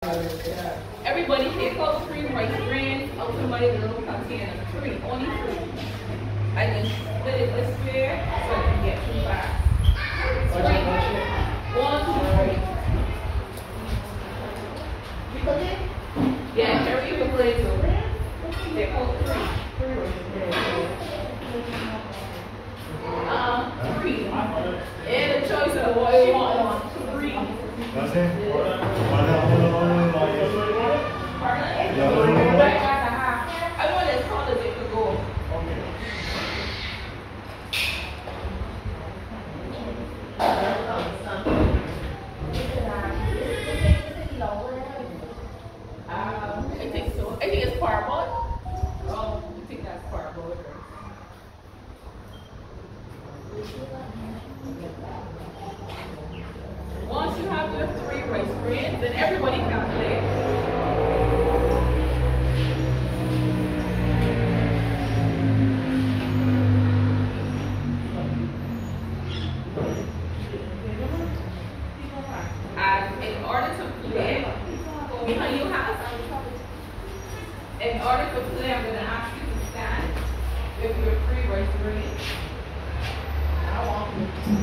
Everybody take out 3 rice grains out of my little container. 3, only 3. I just split it this way so I can get too fast. 3. 1, 2, 3. Yeah, carry the blades over. Take out 3. 3. And the choice of what you want. 3. I want as tall as it could go. I think it's parboiled. Oh, I think that's parboiled. Once you have your 3 rice grains, then everybody can play. And in order to play, I'm going to ask you to stand with your 3 rice grains. I want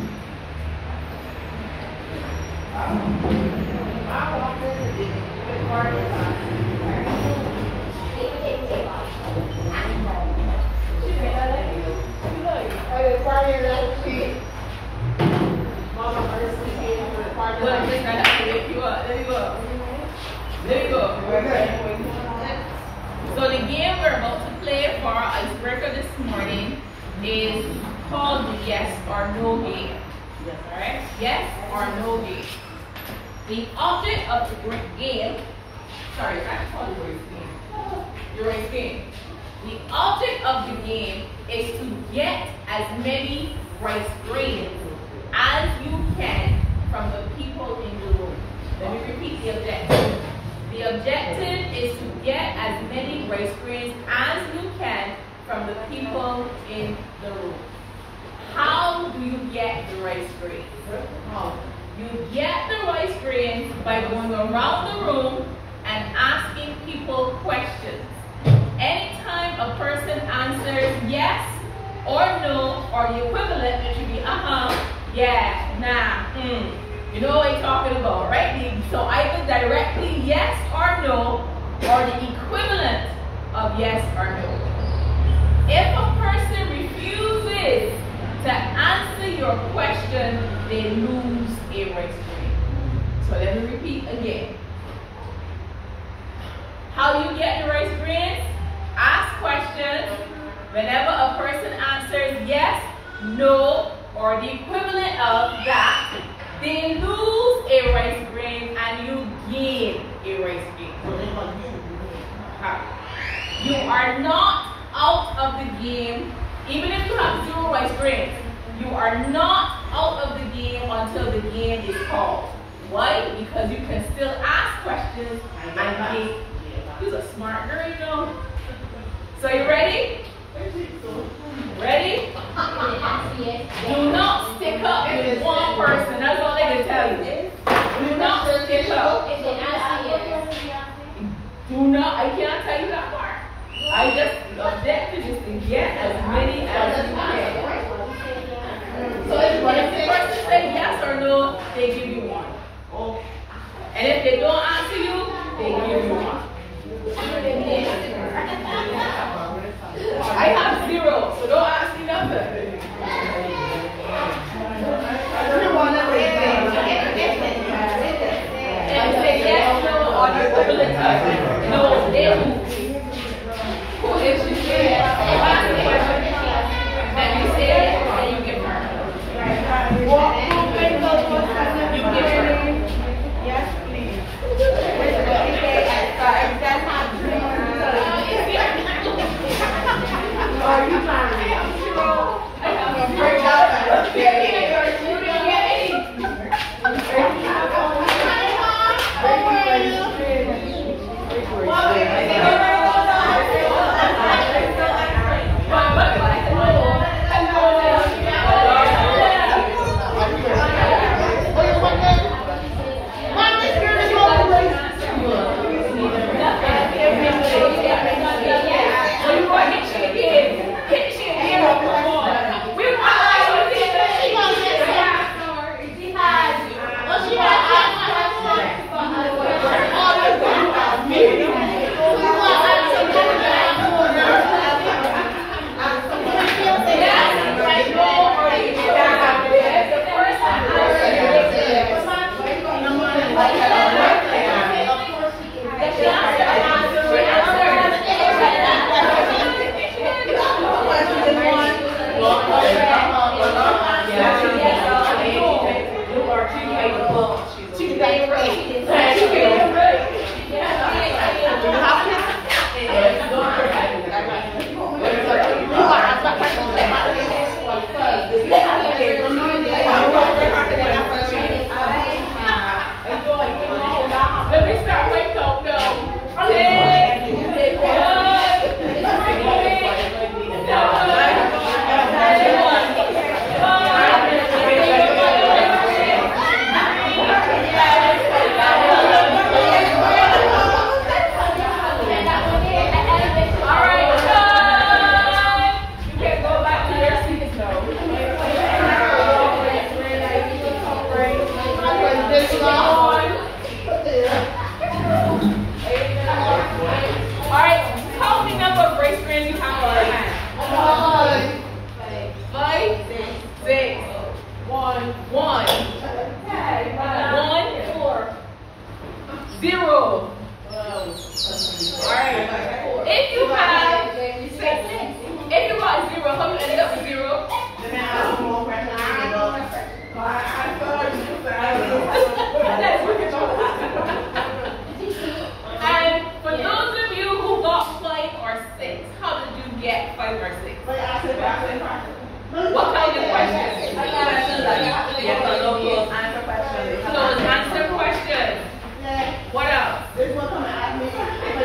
So the game we're about to play for our icebreaker this morning is called the yes or no game. Alright? Yes or no game. The object of the game, sorry, I called it race game. Your race game. The object of the game is to get as many rice grains as you can from the people in the room. Let me repeat the objective. The objective is to get as many rice grains as you can from the people in the room. How do you get the rice grains? You get the rice grains by going around the room and asking people questions. Anytime a person answers yes or no or the equivalent, it should be yeah, nah, You know what I'm talking about, right? So either directly yes or no, or the equivalent of yes or no. If a person refuses to answer your question, they lose a rice grain. So let me repeat again. How you get the rice grains? Ask questions. Whenever a person answers yes, no, or the equivalent of that, they lose a rice grain and you gain a rice grain. You are not out of the game, even if you have 0 rice grains. You are not out of the game until the game is called. Why? Because you can still ask questions and gain. You're a smart girl, you know. So you ready? Ready? Do not stick up with one person. That's all I can tell you. Do not stick up. Do not. I can't tell you that part. I just objective is to get as many as you can. So if the person says yes or no, they give you 1. And if they don't answer you, they give you 1. I have 0, so don't ask me nothing. And you say yes, no, or the equivalent no, they lose. If you say yes, you ask the question, then you say yes, and you give her. You give her. Yes, please. That's not true. Are you married? I have a great job. 0. Alright. If you have 6, if you got 0, how you end up with 0? And for those of you who got 5 or 6, how did you get 5 or 6? What kind of questions? Close answer questions. What else? This one come and ask me.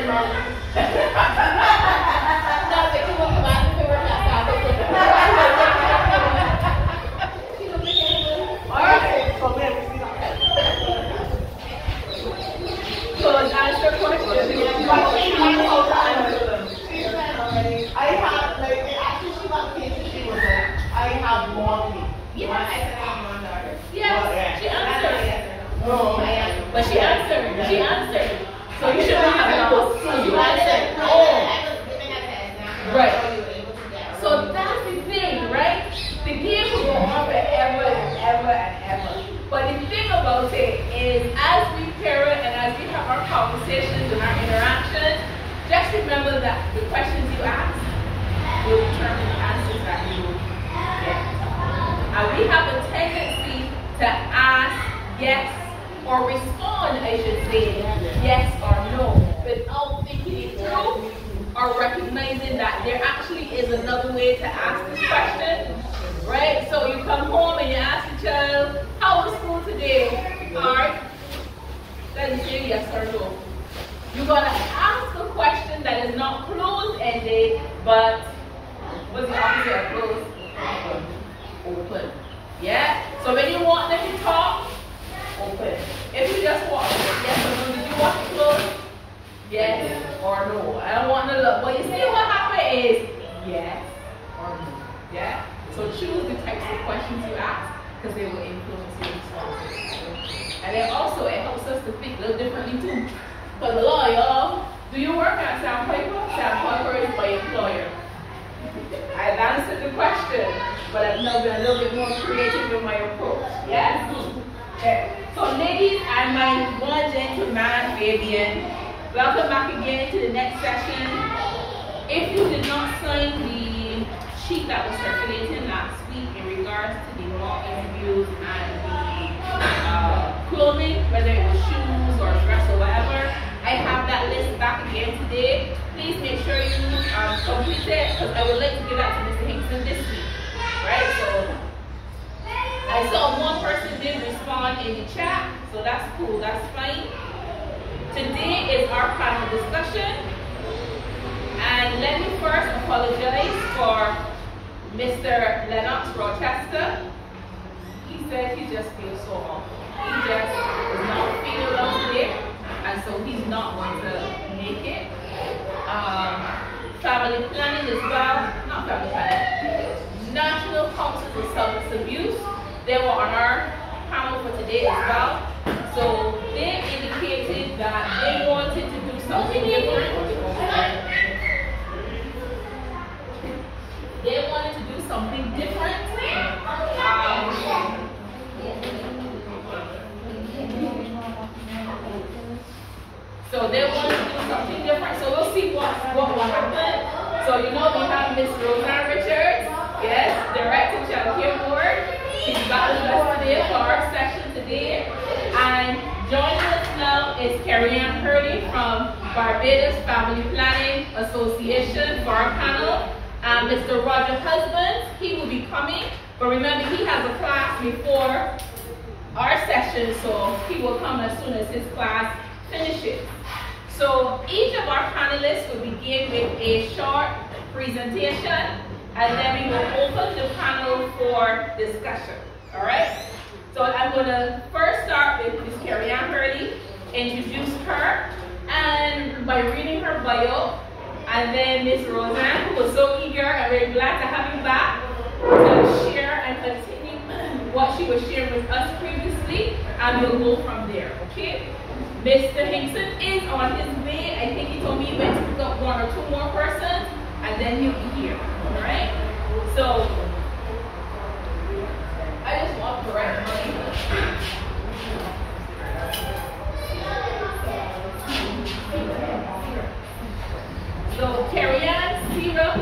Close answer questions. I have, like, after she got kids, she was like, I have more kids. Yes, she answered. No, But she answered. She answered. So you should have those. So you answered. Right. So that's the thing, right? The game will go on forever and ever and ever. But the thing about it is, as we parent and as we have our conversations and our interactions, just remember that the questions you ask will determine the answers that you will get. And we have a tendency to ask yes or respond, I should say, yes or no, without thinking it through or recognizing that there actually is another way to ask this question, right? So you come home and you ask the child, how was school today? Alright, then you say yes or no. You're going to ask a question that is not closed-ended, but what's the opposite of closed? Open. Yeah? So when you want them to talk, open. If you just want yes or no, did you want to close? Yes or no. I don't want to look. But you see what happened is yes or no. Yeah? So choose the types of questions you ask because they will influence your responses. And then also it helps us to think a little differently too. Because a lot of y'all, do you work at Sandpiper? Sandpiper is my employer. I've answered the question, but I've now been a little bit more creative in my approach. Yes? Okay. So ladies and my one gentleman, Fabian, welcome back again to the next session. If you did not sign the sheet that was circulating last week in regards to the mock interviews and the clothing, whether it was shoes or dress or whatever, I have that list back again today. Please make sure you complete it because I would like to give that to Mr. Hinkson this week. Right? So I saw one person did respond in the chat, so that's cool, that's fine. Today is our panel discussion. And let me first apologize for Mr. Lennox Rochester. He said he just feels so awful. He just is not feeling well today, and so he's not going to make it. Family planning as well, not family planning, National Council of Substance Abuse, they were on our panel for today as well. So they indicated that they wanted to do something different. They wanted to do something different. So they want to do something different. So we'll see what will happen. So you know we have Miss Roseanne Richards, yes, Director Child Care Board. She's got with us today for our session today. And joining us now is Carrie Ann Purdy from Barbados Family Planning Association for our panel. And Mr. Roger Husbands, he will be coming. But remember, he has a class before our session, so he will come as soon as his class finishes. So each of our panelists will begin with a short presentation, and then we will open the panel for discussion. All right? So I'm going to first start with Ms. Carrie Ann Hurley, introduce her, and by reading her bio, and then Ms. Roseanne, who was so eager and very glad to have you back, to share and continue what she was sharing with us previously, and we'll go from there, okay? Mr. Hinkson is on his way. I think he told me he went to pick up 1 or 2 more persons, and then he'll be here, all right? So, I just want to correct money.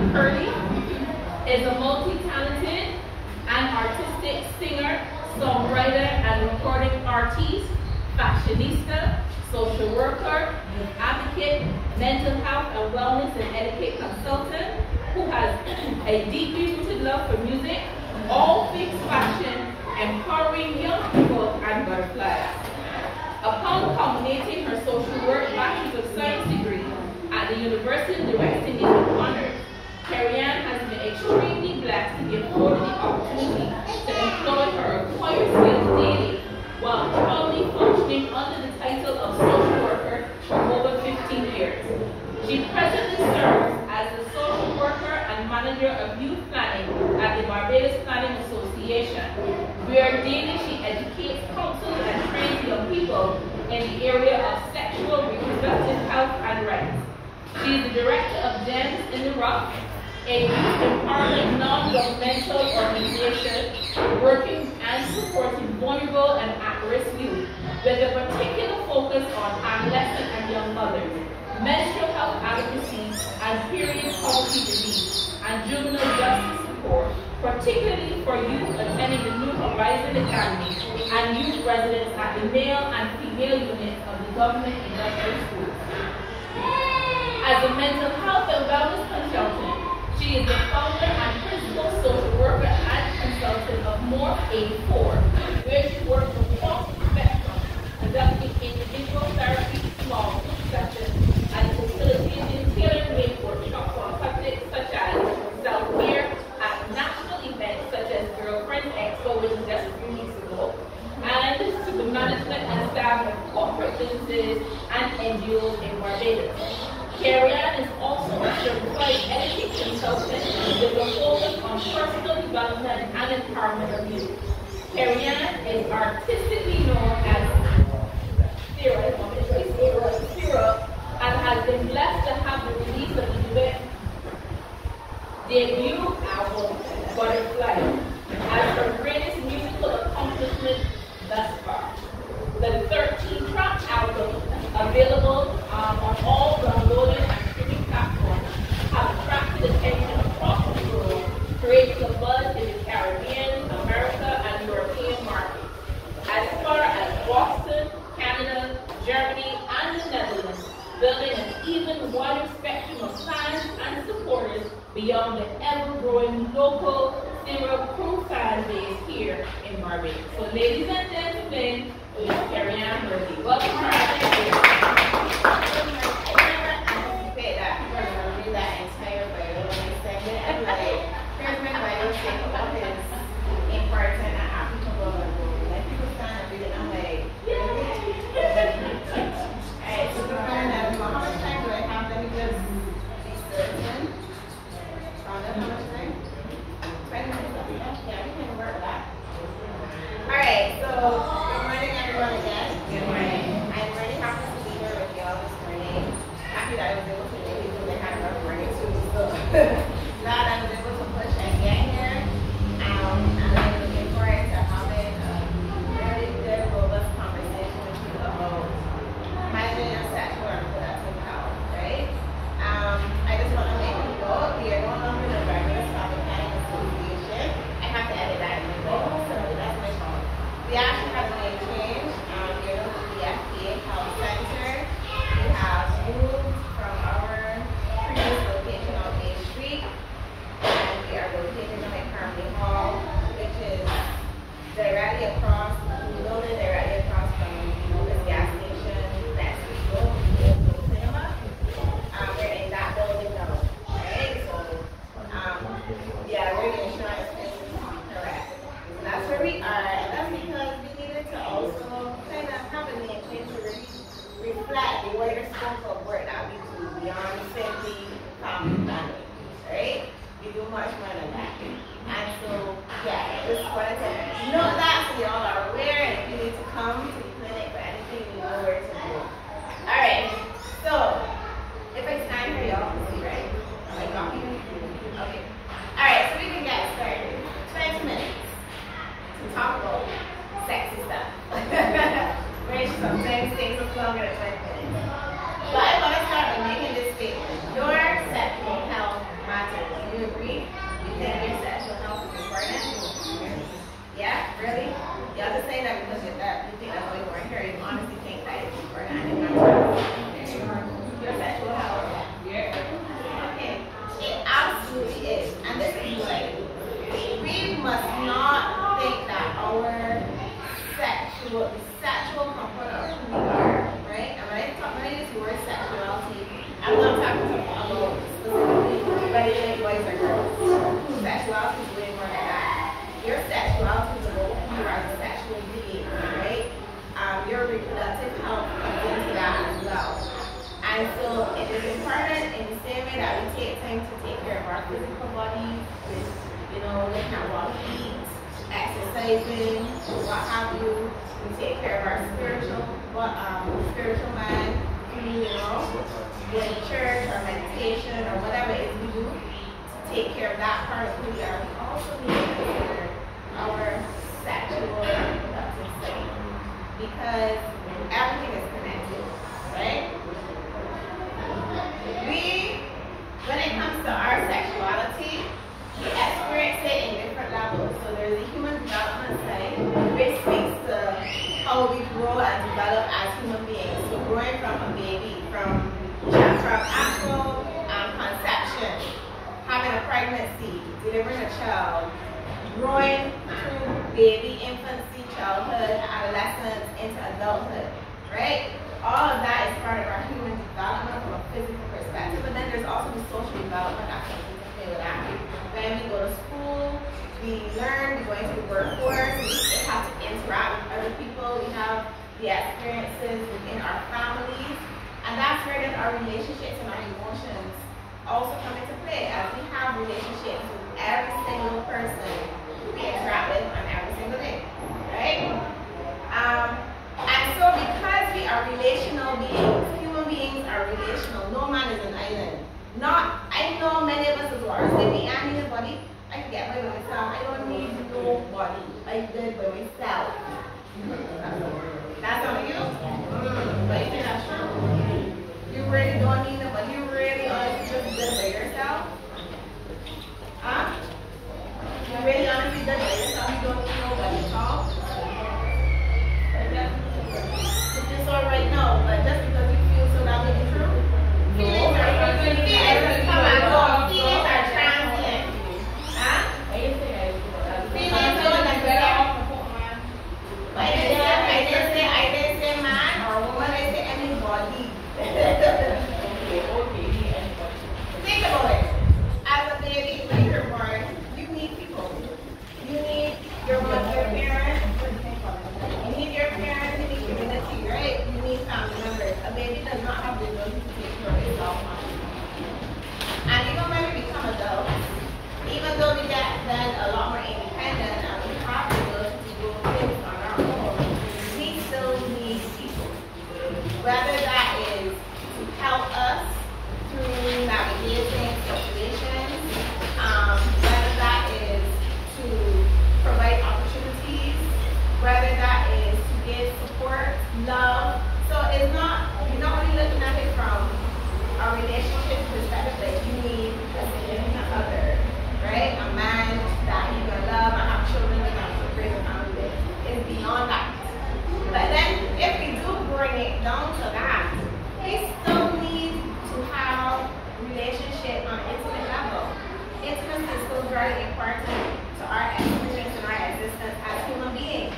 Curly is a multi-talented and artistic singer, songwriter, and recording artist, fashionista, social worker, youth advocate, mental health and wellness and etiquette consultant who has a deeply rooted love for music, all things fashion, empowering young people and butterflies. Upon culminating her social work Bachelor of Science degree at the University of the West Indies with honors, Carrie-Anne has been extremely blessed to be afforded the opportunity to employ her acquired skills daily while proudly functioning under the title of social worker for over 15 years. She presently serves as the social worker and manager of youth planning at the Barbados Planning Association, where daily she educates, counsels, and trains young people in the area of sexual reproductive health and rights. She is the director of Gems in the Rock, a youth empowerment non-governmental organization working and supporting vulnerable and at-risk youth with a particular focus on adolescent and young mothers, menstrual health advocacy and period poverty relief, and juvenile justice support, particularly for youth attending the New Horizon Academy and youth residents at the male and female units of the government industrial schools. As a mental health and wellness consultant, she is the founder and principal social worker and consultant of Morph 84, where she works across the spectrum, conducting individual therapy, small group sessions, and facilitating tailor-made workshops on subjects such as self-care at national events such as Girlfriends Expo, which was just a few weeks ago, and to the management and staff of corporate businesses and NGOs in Barbados. Carrie-Anne is also a certified etiquette consultant with a focus on personal development and empowerment of youth. Carrie-Anne is artistically known as Sarah, and has been blessed to have the release of the debut album, Butterfly, as her greatest musical accomplishment thus far. The 13-track album, available on all downloaded and streaming platforms, have attracted attention across the world, creating a buzz in the Caribbean, America, and European markets, as far as Boston, Canada, Germany, and the Netherlands, building an even wider spectrum of fans and supporters beyond the ever-growing local Sarah Crew fan base here in Barbados. So, ladies and gentlemen, it is Carrie-Anne Murphy. Welcome to our I never anticipate that people are going to read that entire bio when I send it. I'm like, here's my bio saying all his important and applicable and like people stand and read it. I'm like, alright, so how much time do I have? Let me just be certain. Found out how much time? 20 minutes. Yeah, we can work that. Alright, so good morning everyone again. Good morning. I'm really happy to be here with y'all this morning. Happy that I was able to make it because I had a rough morning too. So glad I was able to push and get here. And I'm looking forward to having a really good, robust conversation with you about managing your sexual and reproductive health, right? I just want to make a note. We are no longer the Barbados Planning Association. I have to edit that in the video, so that's my fault. We actually have a name change. We are known as the FDA Health Center. We have moved from our previous location on Main Street, and we are located in Carmody Hall, which is directly across, located directly across from this gas station next to the cinema. We're in that building now, right? So, yeah, we're the insurance business, correct. So that's where we are, and that's because we needed to also kind of have a name change to really reflect the wider scope of work that we do beyond simply family planning, right? We do much more than that. And so, yeah, just wanted to know that so y'all are aware, and if you need to come to the clinic for anything, you know where to go. Alright, so if it's time for y'all to see, right? Am I talking? Okay. Alright, so we can get started. 20 minutes to talk about sexy stuff. Which sometimes takes us longer than 20 minutes. But I want to start by making this statement. Your sexual health matters. when I use the word sexuality, I'm not talking about specifically whether you like boys or girls. Sexuality is way more than that. Your sexuality is about who you are as a sexual being, right? Your reproductive health comes into that as well. And so it is important in the same way that we take time to take care of our physical bodies, with, looking at what we eat, exercising, what have you. We take care of our spiritual man, going to church or meditation or whatever it is we do to take care of that part of who we are. We also need to consider our sexual reproductive side because everything is connected, right? When it comes to our sexuality, we experience it in different levels. So there's a human development side, which speaks to how we grow and develop as human beings. So growing from a baby, from actual conception, having a pregnancy, delivering a child, growing through baby, infancy, childhood, adolescence, into adulthood, right? All of that is part of our human development from a physical perspective, but then there's also the social development that comes into play with that. When we go to school, we learn, we go into the workforce, we have to interact with other people, we have the experiences within our families, and that's where then our relationships and our emotions also come into play, as we have relationships with every single person we interact with on every single day, right? And so because we are relational beings, human beings are relational. No man is an island. I know many of us as well. Say me, I need a body. I can get by myself. I don't need nobody. I good by myself. That's on you? But you think that's true? You really don't need nobody. You really honestly just good by yourself? Huh? You really honestly good by yourself? You don't need nobody at all? It's all right now, but just because you feel so that may be true. Feelings come and go. Feelings are transient. Huh? Feelings don't necessarily. But I didn't say man or woman. I say anybody. Think about it. As a baby, when you're born, you need people. You need your parents. You need your parents. You need community, right? You need family members. A baby does not have the ability to take care of itself. And even when we become adults, even though we get then a lot more independent and we have the ability to do things on our own, we still need people. Whether that is to help us through navigating situations, whether that is to provide opportunities, whether that is to give support, love. So it's not, you're not only looking at it from a relationship perspective that you need a significant other, right? A man that you can love and have children with and raise a family with. It's beyond that. But then if we do bring it down to that, we still need to have relationship on an intimate level. Intimacy is still very important to our experience and our existence as human beings.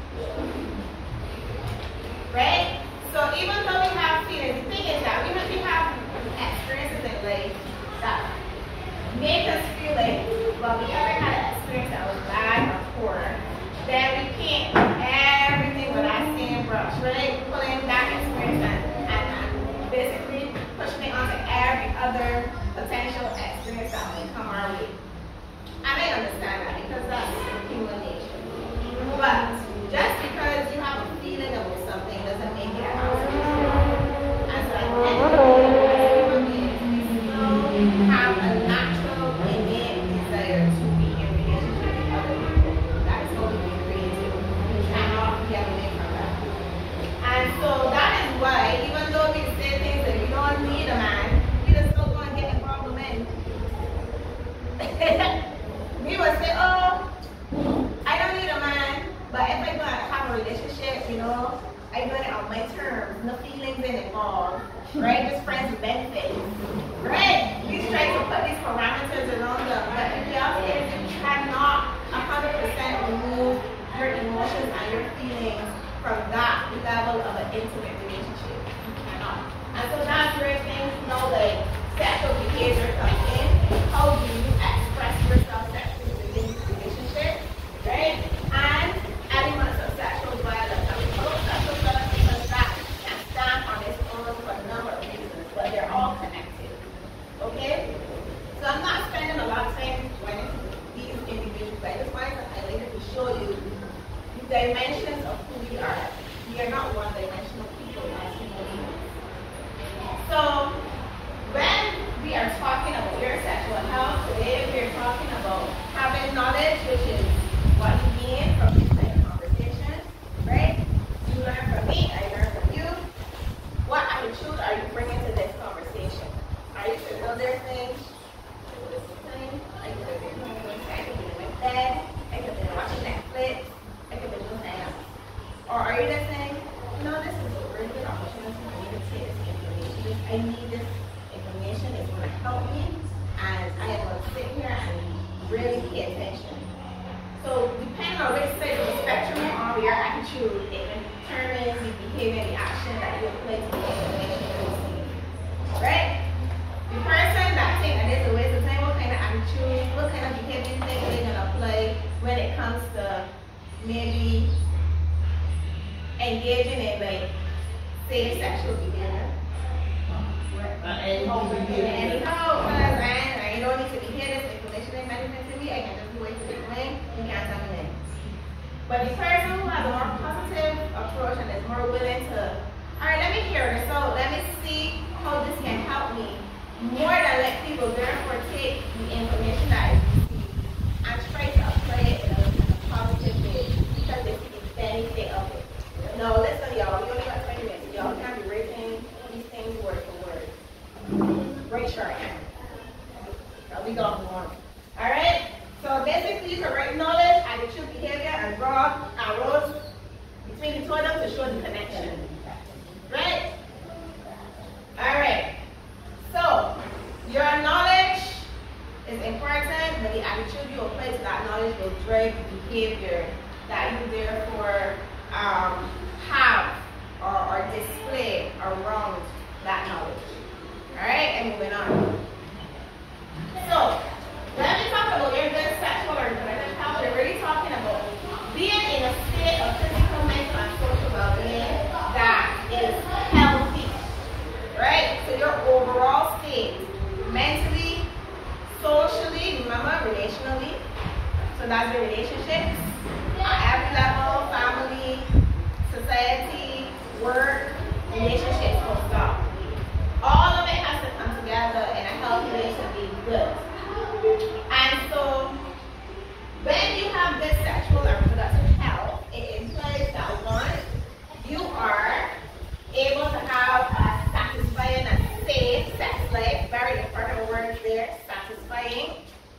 Right? So even though we have feelings, the thing is that we have experiences in life that make us feel like, well, we ever had an experience that was bad or poor, then we can't everything with that same brush, right? Pulling that experience and basically pushing it onto every other potential experience that may come our way. And I understand that because that's human nature. But just because you have a feeling about something doesn't make it absolute. And so at the end of the day, as human beings, we still have a natural, innate desire to be in relationship with other people. That is how we were created. We cannot get away from that. And so that is why, even though we say things that you don't need a man, you just still go and get involved with men. We would say, oh, I don't need a man, but if I'm going to have a relationship, I'm doing it on my terms, no feelings involved, right? Just friends with benefits, right? We try to put these parameters around them, but the reality is you cannot 100% remove your emotions and your feelings from that level of an intimate relationship. You cannot. are you bringing to this conversation? Are you familiar things? I could have been in my bed. I could have been watching Netflix. I could have been doing something else. Or are you just saying, no, this is a really good opportunity for me to take this information. I need this information. It's going to help me. And I am going to sit here and really pay attention. So depending on which side of the spectrum you're on, your attitude, it determines the behavior and the action that you apply to the information you receive. Right? The person that thinks that there's a waste of time, what kind of attitude, what kind of behavior you think they're going to play when it comes to maybe engaging in like safe sexual behavior? Anyhow, I don't need to be here, this information ain't management to me, I can just do it to the claim, you can't tell me that. But the person who has a more positive approach and is more willing to, alright, let me hear this out, let me see how this can help me, more than let people therefore take the information that I receive and try to apply it in a positive way because they see the benefit of it. No, listen y'all, we only got 20 minutes. Y'all can't be rating these things word for word. Right, sure I can. We go on. Alright? So basically you can write knowledge, attitude, behavior, and draw arrows between the two of them to show the connection. Right? Alright. So your knowledge is important, but the attitude you apply to that knowledge will drive the behavior that you therefore have or display around that knowledge. Alright, and moving on. So, when we talk about your good sexual or reproductive health, we're really talking about being in a state of physical, mental, and social well-being that is healthy. Right? So your overall state, mentally, socially, remember, relationally. So that's the relationships. At every level, family, society, work, relationships will stop. All of it has to come together in a healthy way to be good. And so, when you have good sexual and reproductive health, it implies that one, you are able to have a satisfying and safe sex life. Very important word there, satisfying.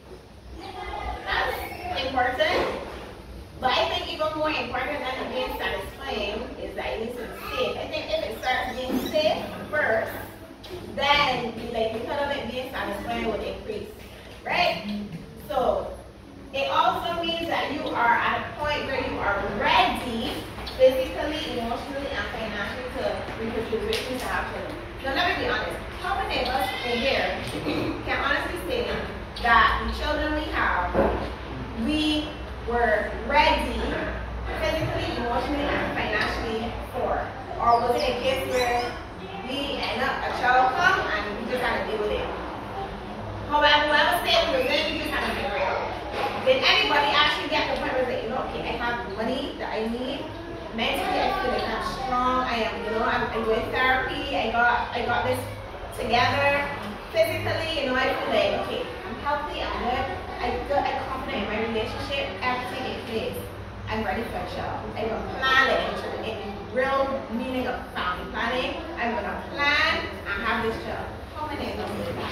That's important. But I think even more important than it being satisfying is that it needs to be safe. I think if it starts being safe first, then the likelihood of it being satisfying would increase, right? So it also means that you are at a point where you are ready, physically, emotionally, and financially to reproduce, to have children. Now let me be honest, how many of us in here can honestly say that the children we have, we were ready, physically, emotionally, and financially for? Or was it a case where we end up, a child come and we just had to deal with it? However, whoever said we were good, we just had to figure it out. Did anybody actually get the point where they say, you know, okay, I have the money that I need, mentally I feel like I'm strong, I am, you know, I'm doing therapy, I got this together, physically, you know, I feel like, okay, I'm healthy, I'm good, I'm confident in my relationship, everything in place. I'm ready for a child. I'm going to plan it in real meaning of family planning. I'm going to plan and have this child. How many of them do that?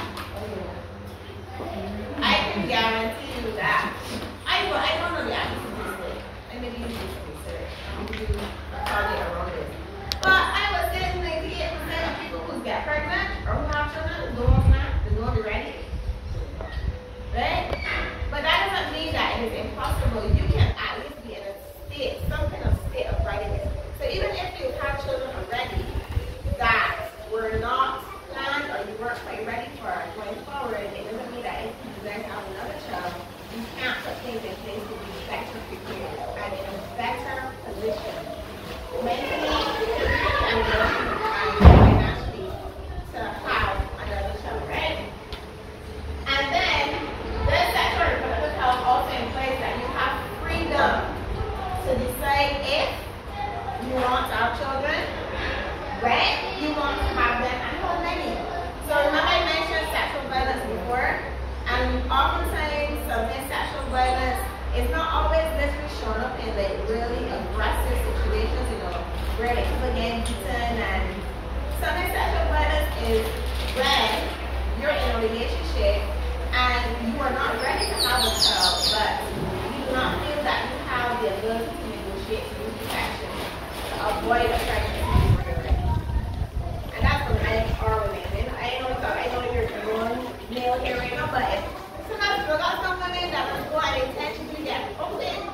I can guarantee you that. I don't know the answer to this way. I maybe you do some research. I'm going to do a target around this. But I would say 98% of people who get pregnant or who have children don't plan, they don't be ready. Right? But that doesn't mean that it is impossible. You can at least be in a state, some kind of state of readiness. So even if you have children already that were not planned is when you're in a relationship and you are not ready to have a child, but you do not feel that you have the ability to negotiate through protection to avoid a pregnancy before you're ready. And that's for men or women. I know you're one male here right now, but sometimes we got some women that will go and intentionally get pregnant.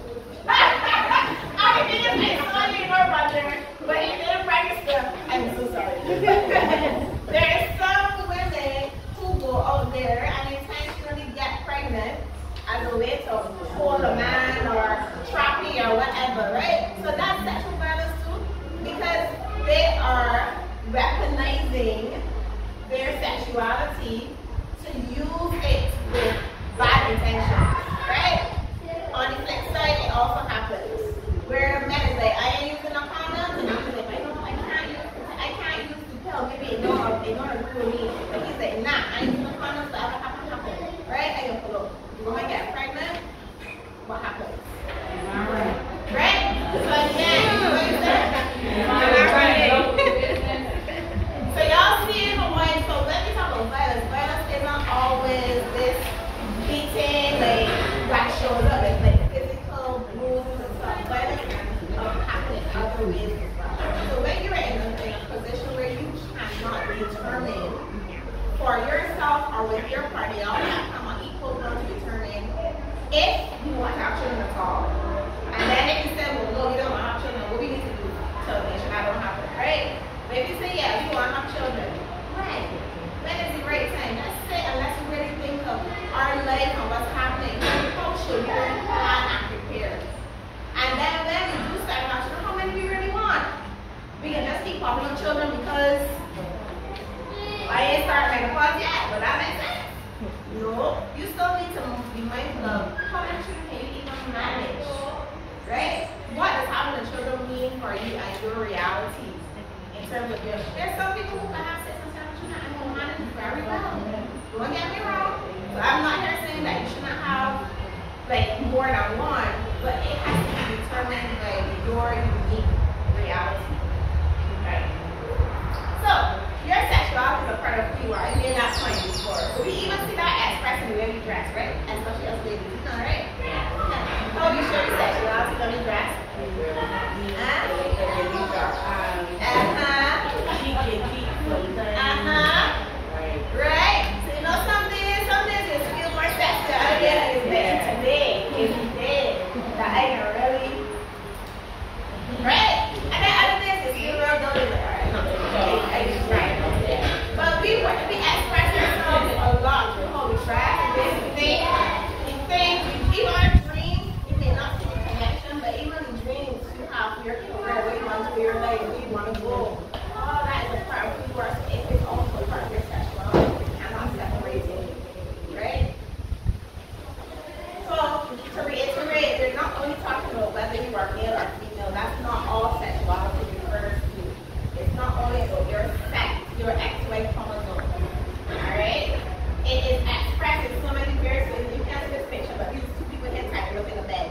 I didn't say sorry, no brother, but if they didn't practice them, I'm so sorry. There are some women who go out there and intentionally get pregnant as a way to hold a man or trap me or whatever, right? So that's sexual violence too, because they are weaponizing their sexuality to use it with bad intentions, right? On the flip side, it also happens where men is like, I ain't using no condoms, and I'm like, I can't use the pill. Maybe they don't agree with me. But he's like, nah, I ain't using no condoms, so that will happen, right? I go, look, you want to get pregnant? What happens? Right? So again, so y'all see the way. So let me talk about violence. Violence isn't always this beating, like that shows up. It's like physical bruises and stuff. Violence happens in other ways as well. So when you're in a position where you cannot determine for yourself or with your partner, y'all have to come on equal ground to determine if you want to have children at all. And then if you say, well, no, we don't want to have children, what we need to do to make sure that don't happen, right? But if you say, yeah, we want to have children, when is the right time? That's it, unless you really think of our life and what's happening. How should we plan and prepare? And then when we do start having children, how many we really want? We can just keep popping up children because I ain't started menopause yet, but that makes sense. No, you still need to be mindful of how many children can you even manage, right? What does having a children mean for you and your reality in terms of your? There's some people who can have 6 and 7 children and will manage very well. Don't get me wrong. So I'm not here saying that you shouldn't have like more than one, but it has to be determined by your unique reality, right? So your sexuality is a part of who you are. I made that point before. So we even see that expressed in the way we dress, right? Especially as ladies, you know, right? How do you show your sexuality when you dress? Right? So you know some days you feel more sexy. Other days it's like today is the day that I can really, right? And then other days you feel real dirty. Like, alright, not today. I just right. But we express ourselves a lot through how we dress. We think, even our dreams, you may not see the connection, but even the dreams you have for your career, where you want to be your life, where you want to go, all that is a part of who you are. So it is also part of your sexuality. You cannot separate it, right? So to reiterate, they're not only talking about whether you are male or female. That's not all sexuality refers to. It's not only about your sex, your XY chromosome. Alright? It is expressed in so many various ways. You can't see this picture, but these two people here trying to look in the bed.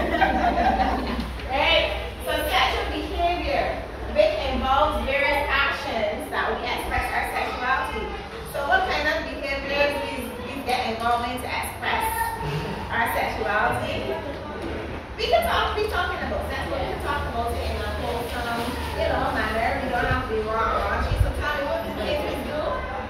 Right? So sexual behavior, which involves various actions that we express our sexuality. So what kind of behaviors we get involved in to express our sexuality? We can be talking about sex, but we can talk about it in a wholesome, manner. We don't have to be raunchy. So tell me, what do the kids do?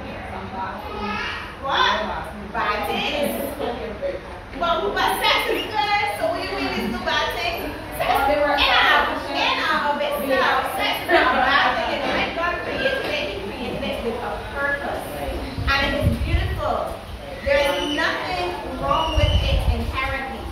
What? Bad things. But sex is good, so we really do bad things. Sex in of itself, sex is not a bad thing. And God created it with a purpose. And it is beautiful. There is nothing wrong with it inherently.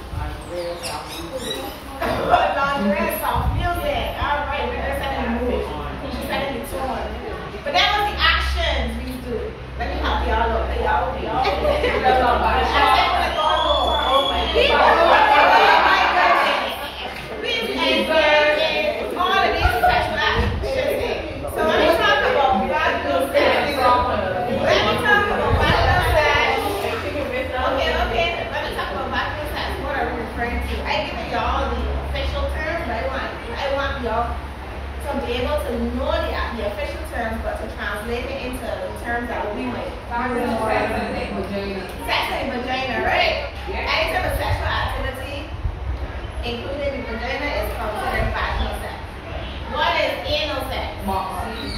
Lingerie, soft music. All right, we're just setting the mood. She's setting the tone. But that was the actions we do. Let me help y'all out. Y'all. I said, oh my goodness. Please engage in all of these sexual actions. So let me talk about vaginal sex. Let me talk about vaginal sex. Okay. Let me talk about vaginal sex. What are we referring to? I give y'all the official terms, but I want y'all to be able to know the official terms, but to translate it into terms that we might use more. Sex and Sex and vagina, right? Yeah. Any type of sexual activity, including the vagina, is considered vaginal sex. What is anal sex? Well,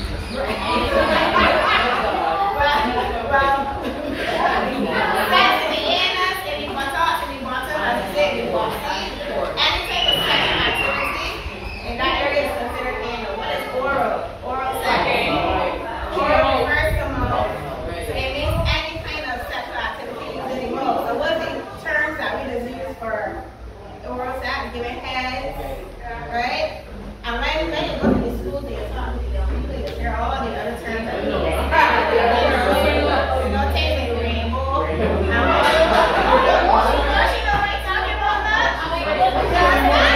sex in the anus, in the buttocks, in the bottom, as I said, the bottom. Any type of sexual activity in that area is considered anal. What is oral? Oral sex. Oral refers to mouth. So it means any kind of sexual activity using the mouth. So what's the terms that we just use for oral sex? Giving head, right? And when you go to the school, they talk to young people, you hear all the other terms that we use. You know, taking rainbow. She know what I'm talking about that?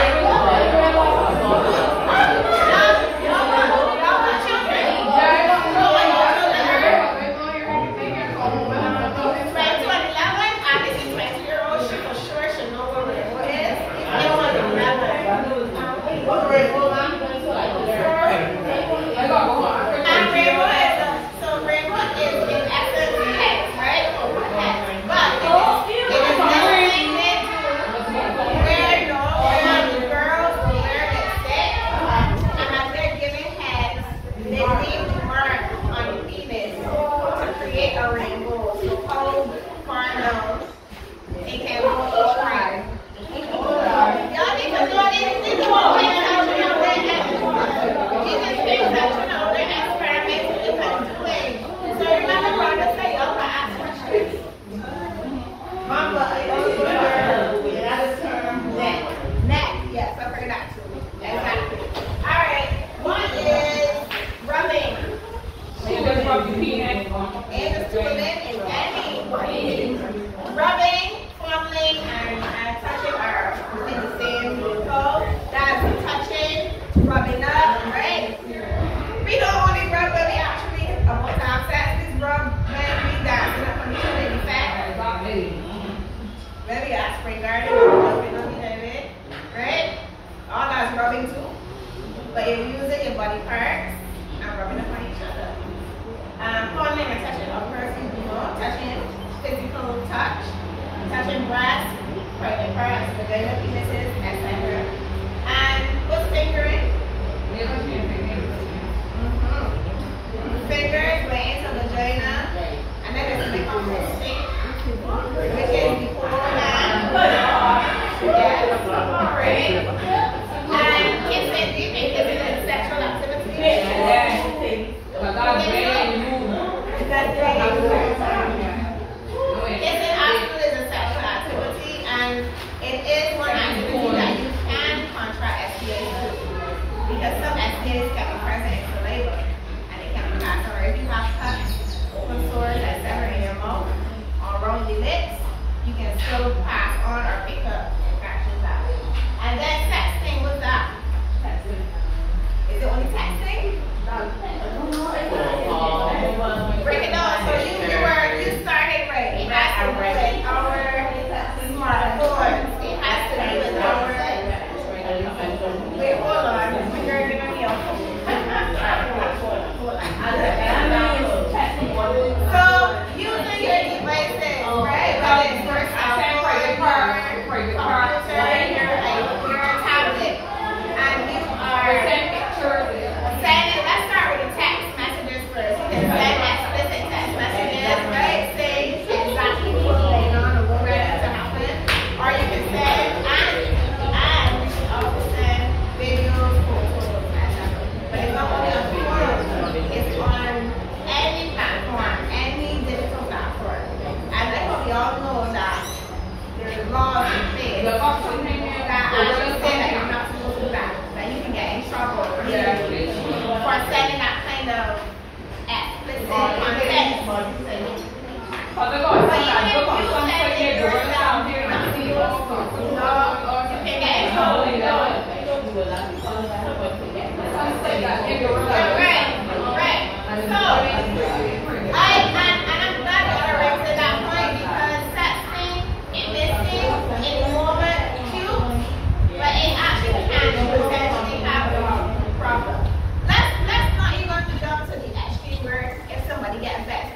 But you're using your body parts and rubbing upon each other. Fondling and touching a person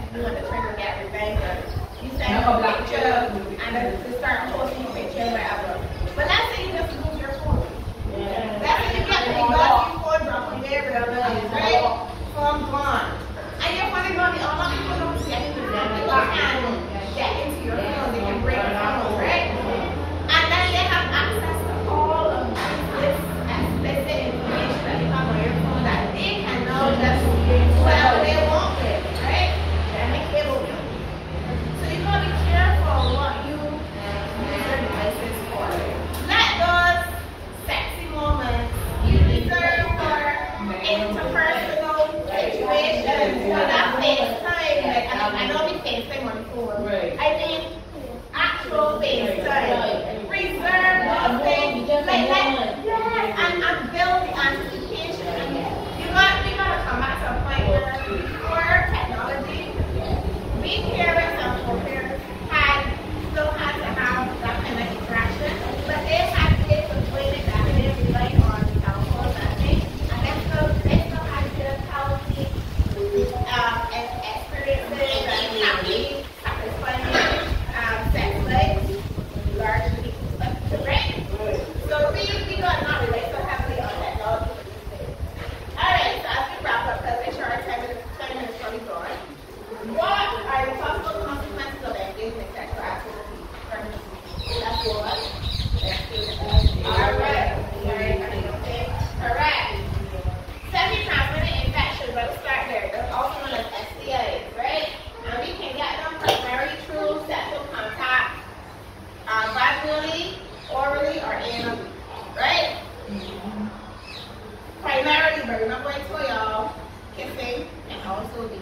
You want to try to get revenge. You send a picture and then to start posting pictures wherever. But let's say you just move your phone. Let's say you get the got your phone drop on there, right? Phone gone. And your phone is going to be all people don't see anything. People can get into your phone, they can break your phone, right? And then they have access to all of this explicit information that you have on your phone that they can now just do whatever they want with, right? And make it open. So you gotta be careful what you use your devices for. Let those sexy moments you reserve for interpersonal situations. So that FaceTime, like I know we FaceTime on the phone. Right. I mean actual FaceTime. Reserve those things. Like and build the anticipation. We gotta come back to a point where before technology, we parents and co-parents still had to have that kind of interaction, but they had kids with way that they rely on cell phones and things, and they still had good healthy experiences and happy, satisfying sex lives, largely, right? So we got not rely so heavily on technology. Alright, so as we wrap up, because make sure our 10 minutes probably gone. What are the possible consequences of engaging in sexual activity? That's what? Alright. Correct. Sexually transmitted infections, let's start there. They're also known as STIs, right? And we can get them primarily through sexual contact, vaginally, orally, or anally, right? Primarily, but remember I told y'all, kissing and also the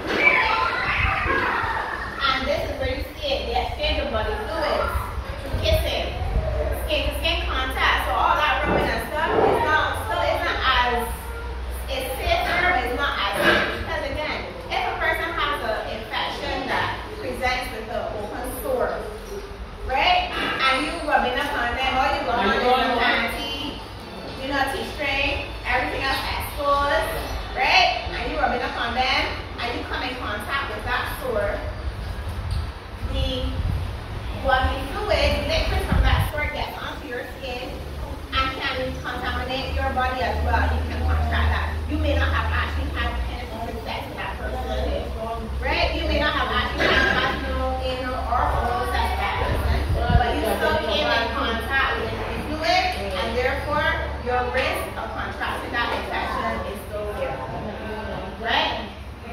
and this is where you see it, the exchange of body fluids through kissing, skin to skin contact. So all that rubbing and stuff is not as it's safer, but it's not as safe. Because again, if a person has an infection that presents with an open sore, right? And you rubbing upon them, all you going on is a panty, T-string, everything else exposed, right? And you rubbing upon them, and you come in contact with that sore. The bodily fluid, liquid from that sore gets onto your skin and can contaminate your body as well. You can contract that. You may not have actually had penetrative sex with that person, right? You may not have actually had vaginal, anal, or oral sex with that person, but you still came in contact with the fluid, and therefore your risk of contracting that infection is still there, right?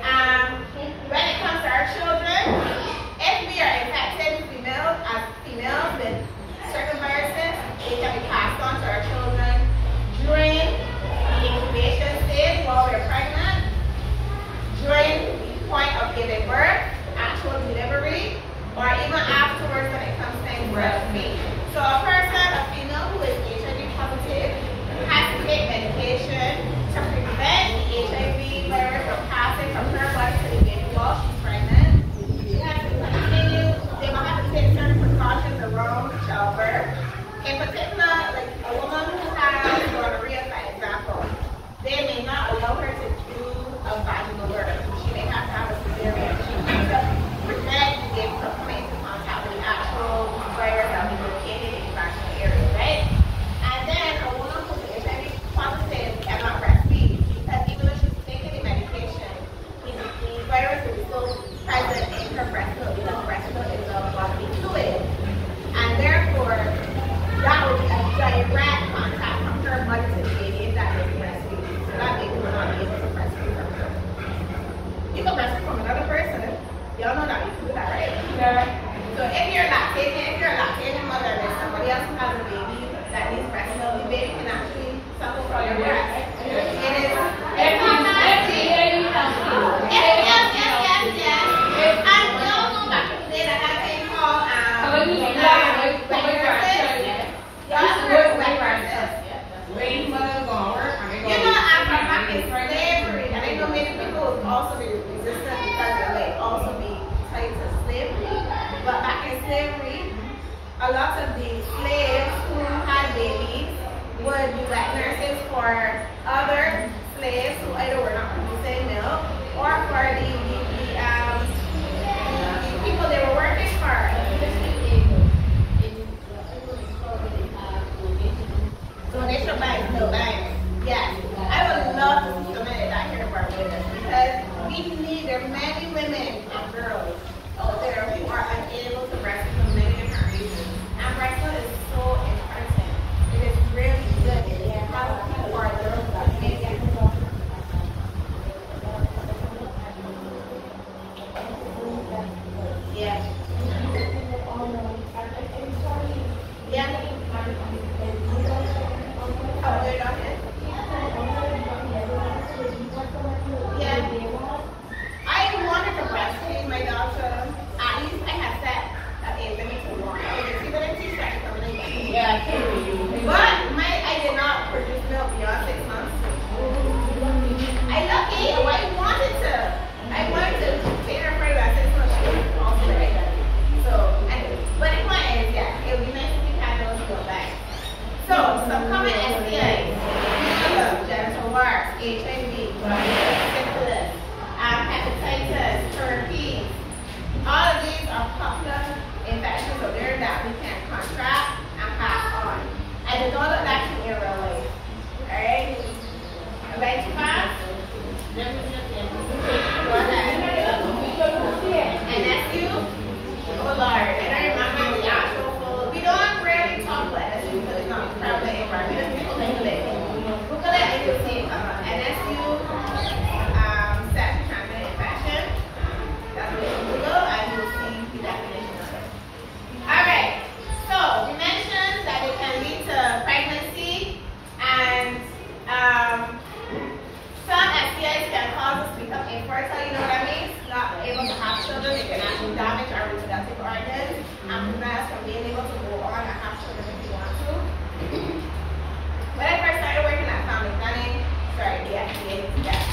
When it comes to our children, if we are infected as females with certain viruses, it can be passed on to our children during the incubation stage while we're pregnant, during the point of giving birth, actual delivery, or even afterwards when it comes to breastfeed. So a person, a female who is HIV positive, has to take medication to prevent the HIV virus from passing from her body to the baby while she's pregnant. She has to continue, they might have to take certain precautions around childbirth. In particular, like a woman who has gonorrhea, for example, they may not allow her to do a vaginal birth. She may have to have a cesarean. She needs to prevent the baby from coming into contact with the actual virus that will be located in the vaginal area, right? And then a woman who is HIV positive cannot breastfeed because even though she's taking the medication, the virus will be still present in her breast milk because breast milk is a bodily fluid. And therefore, that would be a direct contact from her mother to the baby if that baby breastfeeds. So that baby will not be able to breastfeed from her. You can breastfeed from another person. Y'all know that you can do that, right? Yeah. So if you're a lactating mother and there's somebody else who has a baby that needs breast milk, the baby can actually suckle from your breast. It is not nasty. Yes. And we all know back in the day that thing called back in slavery, and I know many people would also be resistant because they may also be tied to slavery. But back in slavery, a lot of the slaves who had babies would be wet nurses for other slaves who either were not producing milk or for the many women and girls out there who are unable to breastfeed for many different reasons. And breast milk is so important. It is really good. It helps people who are little. Yeah. Yeah. Oh, they're not it? Yeah. I wanted to breastfeed my daughter. At least I had set a limit to one. See what I'm teaching? Yeah, I can. But I did not produce milk beyond 6 months. I lucky. I wanted to take her for about 6 months. She was also like that. So, but the point is, yeah, it would be nice if we had those go back. So, some common STIs, genital warts, HIV, syphilis, hepatitis, herpes. All of these are popular infections of there that we can contract and pass on. And they don't look like in real life. Alright? Am I too fast? Go ahead. And that's you? Oh Lord. And I remember the actual food. We don't really talk about this because it's not prevalent in our business. Google it and you'll see NSU, sexually transmitted infection. That's what you Google and you'll see the definition of it. Alright, so we mentioned that it can lead to pregnancy and some STIs can cause us to become infertile, you know what I mean? Not able to have children, it can actually damage our reproductive organs and prevent us from being able to go on and have children if we want to. When I first started working at family planning, sorry, the FDA to get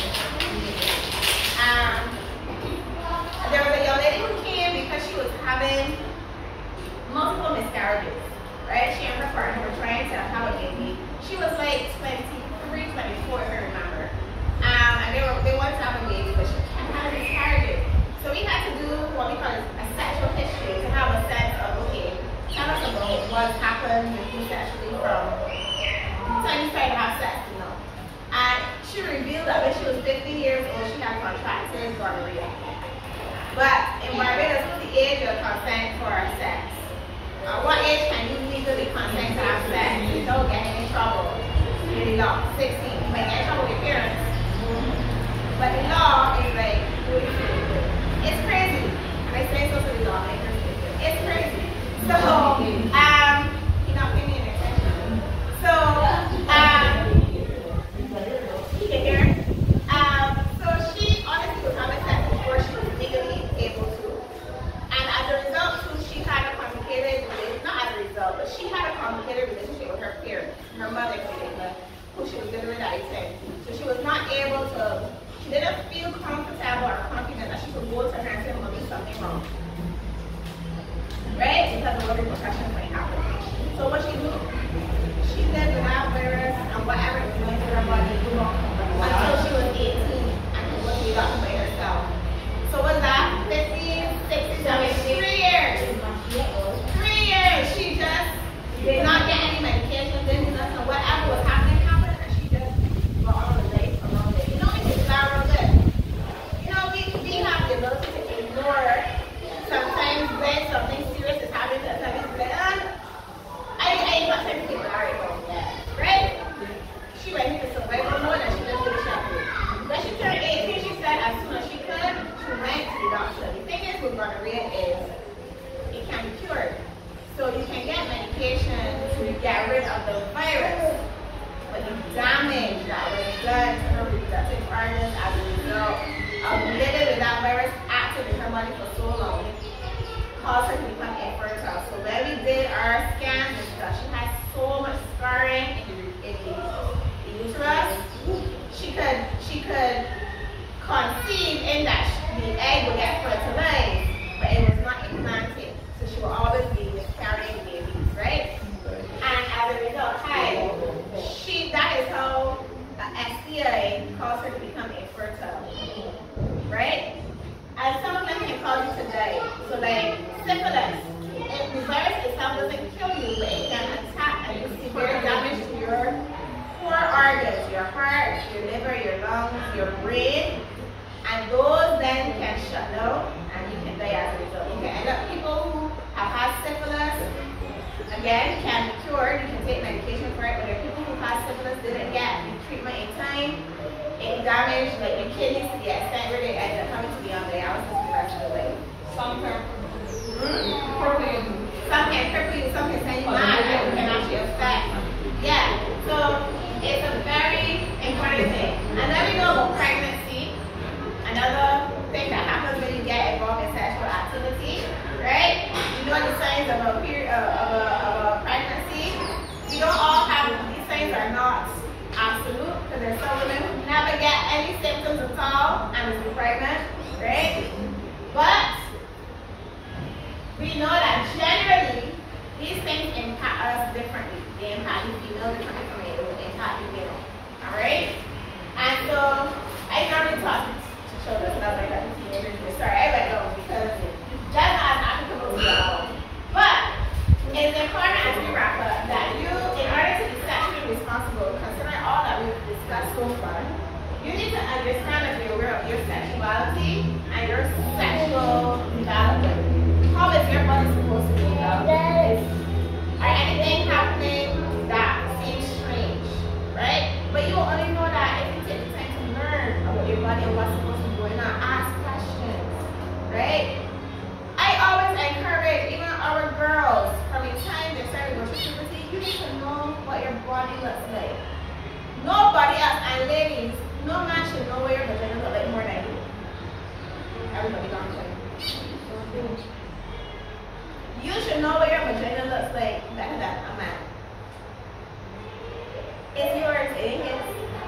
there was a young lady who came because she was having multiple miscarriages, right? She and her partner were trying to have a baby. She was like 23, 24, if I remember. And they wanted to have a baby, but she had miscarriages. So we had to do what we call a sexual history to have a sense of, okay, tell us about what's happened with you sexually from the time you started to have sex, you know. And she revealed that when she was 50 years old, she had contracted gonorrhea. But in Barbados, what's the age of consent for sex? What age can you legally consent to have sex without getting in trouble? In the law, 16. You might get in trouble with your parents. But the law is like, it's crazy. And I say so to the lawmakers. It's crazy. So, you're not paying any attention. So, you can hear? So she honestly was having sex before she was legally able to. And as a result, too, she had a complicated relationship, not as a result, but she had a complicated relationship with her parents, her mother, who she was living with at the time. So she was not able to, she didn't feel comfortable or confident that she could go to her and say, Mommy, something wrong. Right? Because of what the repercussions might happen. So what she do? She lived without virus and whatever was going through her body until she was 18 and could go to the doctor by herself. So what's that? 50, 60, 70, 3 years. 3 years. She just did not get any medication, didn't do nothing. Whatever was happening, and she just got on the life around it. You know, we think that real good. You know, we have the ability to ignore sometimes when something serious is happening to us. And we say, I ain't got time to keep an eye on that. Right? She went into survival mode and she just did what she did. When she turned 18, she said as soon as she could, she went to the doctor. The thing is with gonorrhea is it can be cured. So you can get medication to get rid of the virus. But the damage that was done to her reproductive organs as a result of living with that virus active in her body for so long caused her to become infertile. So when we did our scans and stuff, she had so much scarring in the uterus. She could conceive in that the egg would get fertilized, but it was not implanted. So she will always be miscarrying babies, right? And as a result, that is how STI caused her to become infertile, right? And some of them can cause you to die. So like syphilis, the virus itself doesn't kill you, but it can attack and do severe damage to your core organs, your heart, your liver, your lungs, your brain, and And those then can shut down and you can die as a result. You can end up, people who have had syphilis, again, can be cured. You can take medication for it, but there are people who had syphilis didn't get the treatment in time. It damaged like the kidneys to the extent where they ended up having to be on dialysis for the rest of the way. Some can cripple you, some can send you mad, right? It can actually affect. Yeah, so it's a very important thing. And then we know about pregnancy. Another thing that happens when you get involved in sexual activity, right? You know the signs of a period of a pregnancy. We don't all have these signs are not absolute because there's some women who never get any symptoms at all and is pregnant, right? But we know that generally these things impact us differently. They impact the female differently from it will impact the male. Alright? And so I normally talk to children about like that teenagers. Sorry, I let go because that's not applicable to y'all. But it's important as we wrap up that you, in order to be sexually responsible, considering all that we've discussed so far, you need to understand that you're aware of your sexuality and your sexual development. How is your body supposed to be developed? Are anything happening that seems strange, right? But you will only know that if you take the time to learn about your body and what's supposed to be going on. Ask questions, right? I always encourage even our girls from the time they start going through puberty, you need to know what your body looks like. Nobody else, and ladies, no man should know what your vagina looks like more than you. Everybody gone to you should know what your vagina looks like better than a man. It's yours, it is.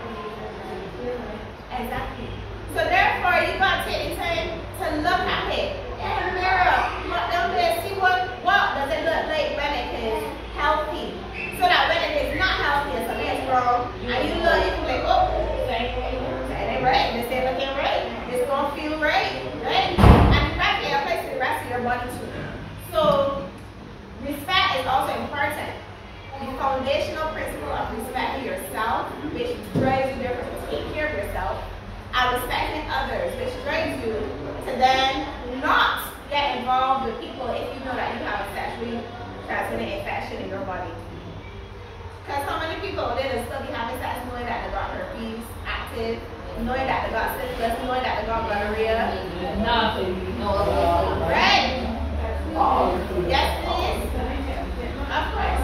Exactly. So therefore, you got to take the time to look at it in the mirror. Look down there, see what does it look like when it is healthy. So that when it is not healthy and something is wrong, and you look, you can be like, oh, that ain't right. This ain't looking right. This don't feel right, right? And in fact, it applies to the rest of your body too. So, respect is also important. The foundational principle of respecting yourself, which drives you to take care of yourself, and respecting others, which drives you to then not get involved with people if you know that you have a sexually transmitted infection in your body. Because how many people out there will still be having sex knowing that they got herpes active, knowing that they got syphilis, knowing that they got gonorrhea? nothing. Right? Yes, please. Of course.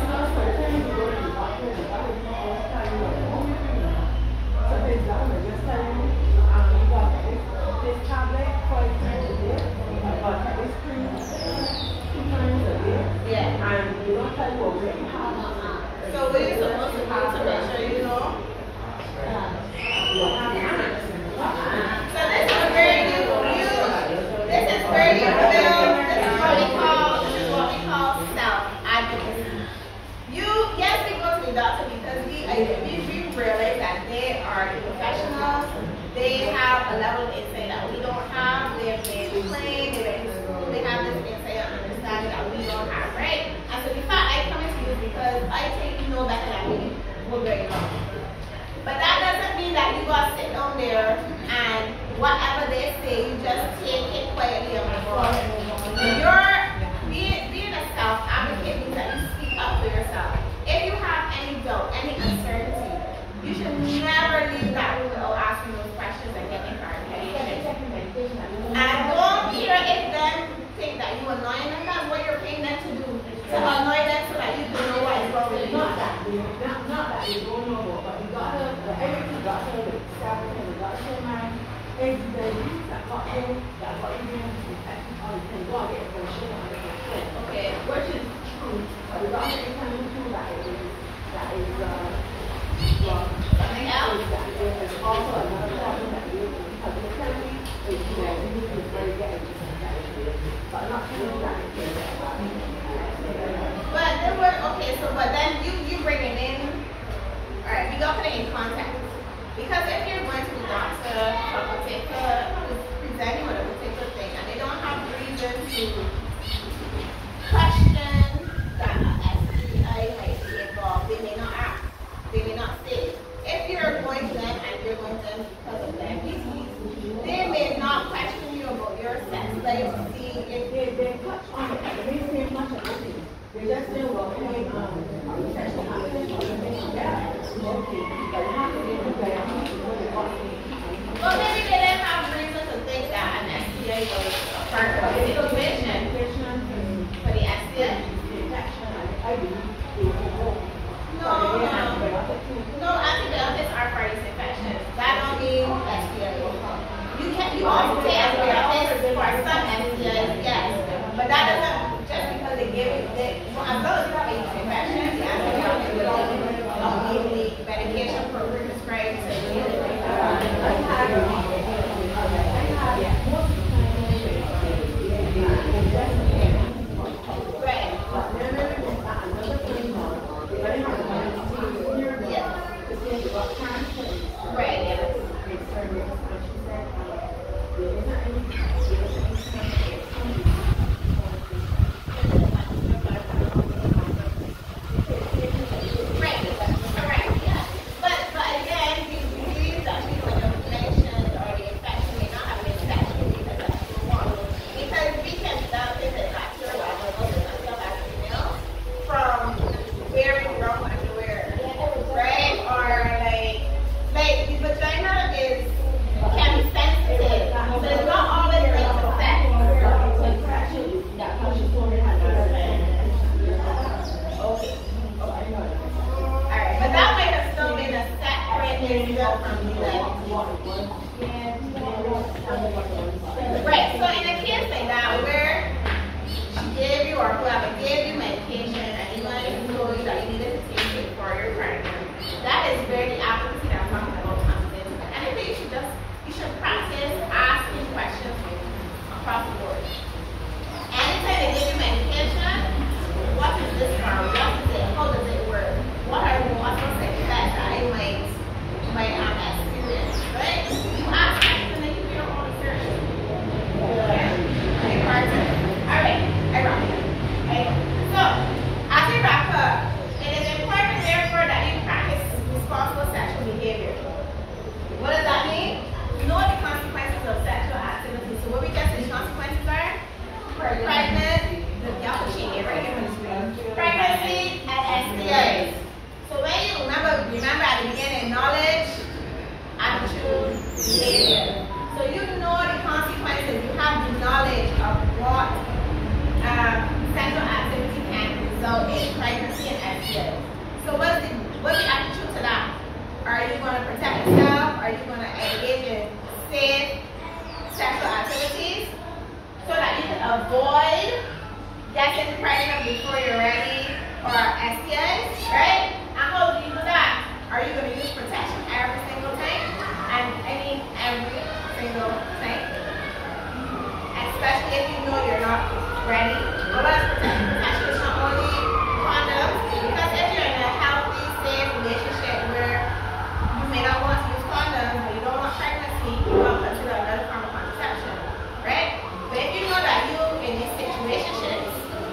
Yeah. So what are you supposed to do to make sure you know? So this is where you build. This is what we call self-advocacy. Yes, we go to the doctor because we realize that they are professionals. They have a level of insight that we don't have. They have been trained, they've been to school, they have this insight and understanding that we don't have, right? And so the fact I come to you is because I think you know better than me what's going on. But that doesn't mean that you gotta sit down there and whatever they say, you just take it quietly and move on. Being a self-advocate means that you speak up for yourself. If you have any doubt, any uncertainty, you should never leave that room without asking those questions and getting clarification. And don't care if them think that you annoy them. That's what you're paying them to do. To annoy them so that you don't know what is wrong with you. Not that you don't know, but you gotta, everything got to be established and you got to mind. It's the use that got in, that what you do is all you can go and get for sure 100%. Okay. Which is true, but the doctor is telling you that is Something else? that is also another problem that you because the family is, you need to very get educated, but not telling you that it's But then but then you bring it in. Alright, we gotta put it in context. Because if you're going to the doctor for a particular, who's presenting with a particular thing, and they don't have reason to question that STI might be involved, they may not ask. They may not say. If you're going to them and you're going to them because of diabetes, they may not like to see if They touch on it, but they didn't say much of anything. They just said, well, hey, sexual access or anything like that. Okay, but how can they do that? Well, maybe they didn't have reason to think that an STA was a part of the situation for the STA. No, antibiotics are for these infections. That don't mean STA. You also take antibiotics for some STIs, yes. But that doesn't, just because they give you, as well as you have these infections, the antibiotic will immediately medication for prescribed to Right, so in a case like that where she gave you or whoever gave you medication and even told you that you needed to take it for your pregnant, that is where the advocacy that I'm talking about comes in. And I think you should practice asking questions across the board. Anytime they give you medication, what is this for? What is it? How does it work? What are the possible side effects that I might experience? Right? You ask questions and then you do your own research. Okay, Clarkson. All right, I rock it. Okay. So, as we wrap up, it is important, therefore, that you practice responsible sexual behavior. What does that mean? Know the consequences of sexual activity. So, what we just said the consequences are? Pregnant, y'all can change it right here on the screen. Pregnancy and STIs. So, when you remember at the beginning, knowledge, attitude, behavior. So you know the consequences, you have the knowledge of what sexual activity can result in pregnancy and STIs. So what's the attitude to that? Are you going to protect yourself? Are you going to engage in safe sexual activities so that you can avoid getting pregnant before you're ready or STIs, right? And how do you do that? Are you going to use protection every single time? And every single thing, especially if you know you're not ready. But what is protection? Protection is not only condoms, because if you're in a healthy, safe relationship where you may not want to use condoms, but you don't want pregnancy, you will consider another form of contraception, right? But if you know that you in these situationships,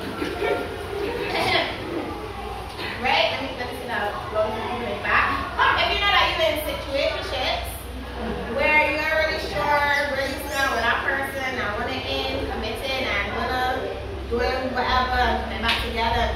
right? Let me see that. Back. If you know that you're in situationships where you're really sure where you stand with that person and want to end committed and want to doing whatever and coming back together,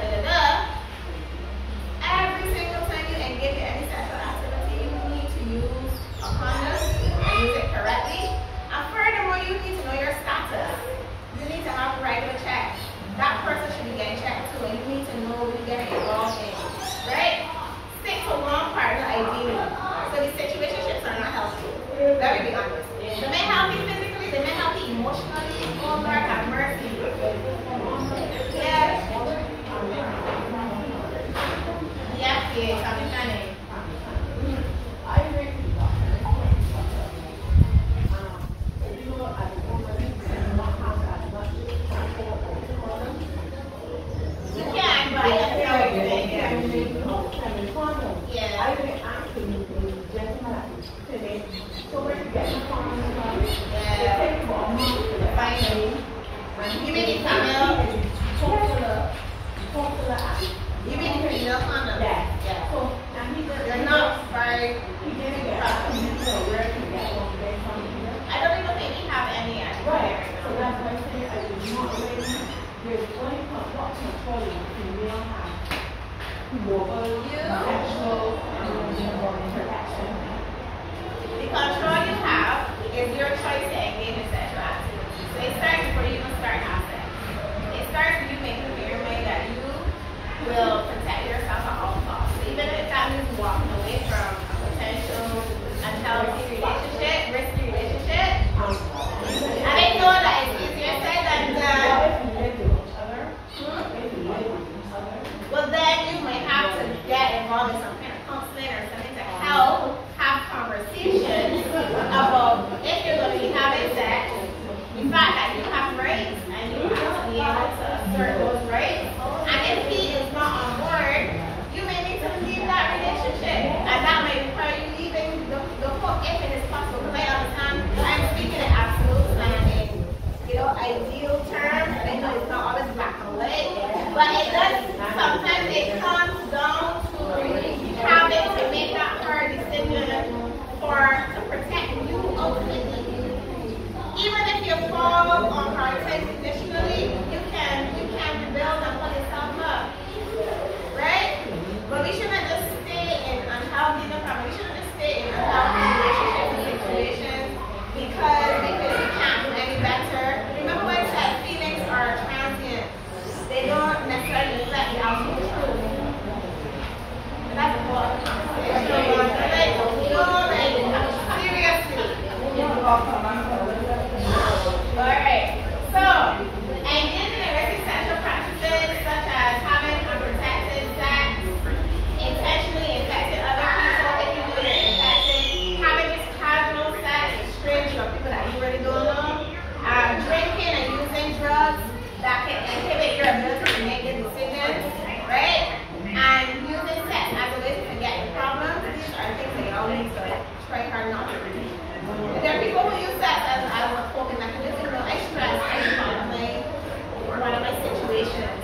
every single time you engage in any sexual activity, you need to use a condom and use it correctly. And furthermore, you need to know your status. You need to have a regular check. That person should be getting checked too, and you need to know what you're getting involved in, right? Stick to one partner ideally. So these situationships are not healthy. Let me be honest. They may help you physically, they may help you emotionally. Oh Lord, have mercy. Yes. Yes, I'm planning. I agree with you. You know, at the moment, you not have as much transport or condom. You can, but I don't know everything. Yeah. I been asking the gentleman today, so where you get the condom from? Yeah. Finally. You mean the female? You mean the female condom? Yeah. So, and they're not very. he didn't get where to get one day from here. I don't even think we have any actually. Right. So that's why I say it's not really, there's only what control the female has over sexual interaction. The control you have is your choice to engage in sexual activity. So it starts before you even start having sex. It starts when you make up your mind that you will protect yourself at all costs. So even if that means walking away from a potential unhealthy risky relationship, I didn't know that it's easier said than done. Well, then you might have to get involved in some kind of counseling or something to help have conversations about if you're going to be having sex, the fact that you have rights and you have to be able to assert those rights. And if he is not on board, you may need to leave that relationship. And that might require you leaving the hook if it is possible. Because I understand I'm speaking in absolutes and in ideal terms. And I know it's not always black and white. But it does sometimes it comes down to having to make that hard decision to protect you ultimately. Even if you fall on hard times initially, you can rebuild and pull yourself up. Right? But we shouldn't just stay in unhealthy we shouldn't just stay in unhealthy relationships and situations because we can't do any better. Remember what I said, feelings are transient. They don't necessarily reflect the absolute truth. And that's a whole other conversation. Seriously. Alright. So, engaging in risky sexual practices such as having unprotected sex, intentionally infecting other people if you know you're infected, having this casual sex with strangers or people that you really don't know, drinking and using drugs that can inhibit your ability to make good decisions, right? And using sex as a way to forget your problems. These are things that you all need to try hard not to do. There are people who use sex as a coping mechanism. You know, I stress, I contemplate one of my situations.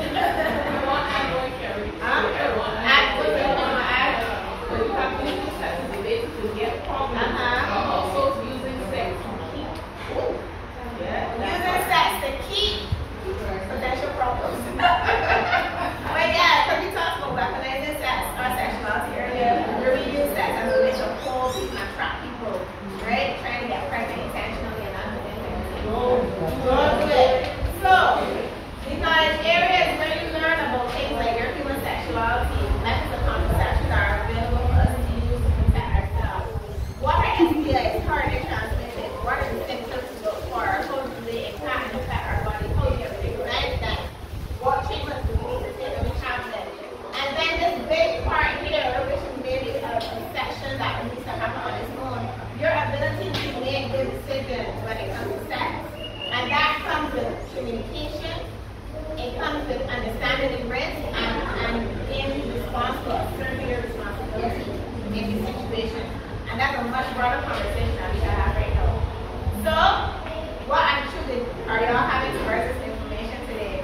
Using sex to keep potential problems. But yeah, because we talked about weaponizing sex or sexuality earlier, where we use sex as a way to hold people and trap people, right? Trying to get pregnant intentionally and not doing things. Don't do it. So, because areas where you learn about things like your human sexuality, methods of contraception are available for us to use to protect ourselves. What are STIs? How are they transmitted? What are the symptoms to look for? How do they impact and affect our body? How do you recognize them? What treatments do we need to take when we have them? And then this big part here, which is maybe a section that needs to happen on its own, your ability to make good decisions when it comes to sex. And that comes with communication, it comes with understanding the risk, and being responsible, asserting your responsibility in these situations. And that's a much broader conversation that we should have right now. So, what attitude are y'all having towards this information today?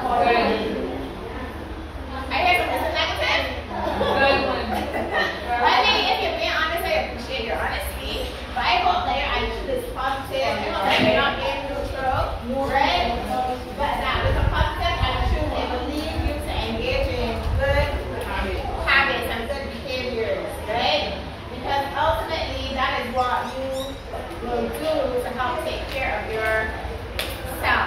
I hear some is negative? Good one. I mean, if you're being honest, I appreciate your honesty. But I hope that your attitude is positive. I hope that you're not being neutral, right? But that with a positive attitude, it will lead you to engage in good habits and good behaviors, right? Because ultimately, that is what you will do to help take care of yourself.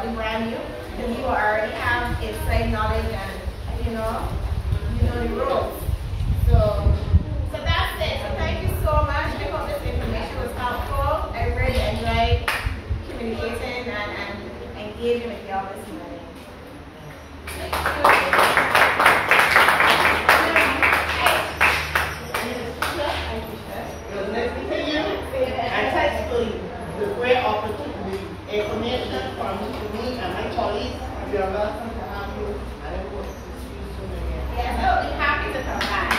totally brand new, then you already have inside knowledge and you know the ropes. So that's it. So thank you so much. I hope this information was helpful. I really enjoyed communicating and engaging with y'all this morning. Thank you. Information from me and my colleagues. You are welcome to have you. I don't want to see you soon again. Yes, I'll be happy to come back.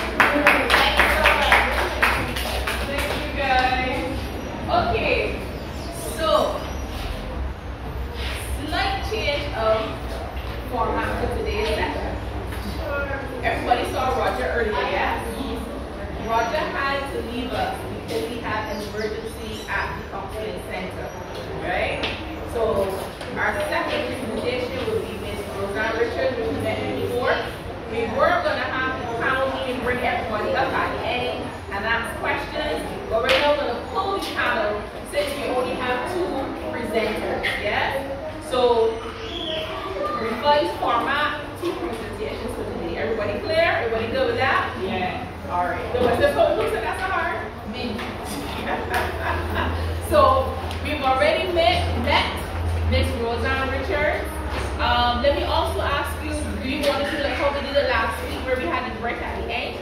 Thank you guys. Okay, so slight change of format for today's session. Everybody saw Roger earlier, yes? Roger had to leave us because he had an emergency at the counseling center, right? So our second presentation will be Ms. Roseanne Richards, which we met before. We were going to have the panel meeting, bring everybody up at the end and ask questions, but we're now going to pull the panel since we only have 2 presenters, yes? So revised format, 2 presentations for today. Everybody clear? Everybody good with that? Yeah. All right. So what's the who said that's hard? Me. So we've already met Miss Roseanne Richards. Let me also ask you, do you want to do like how we did it last week where we had the break at the end?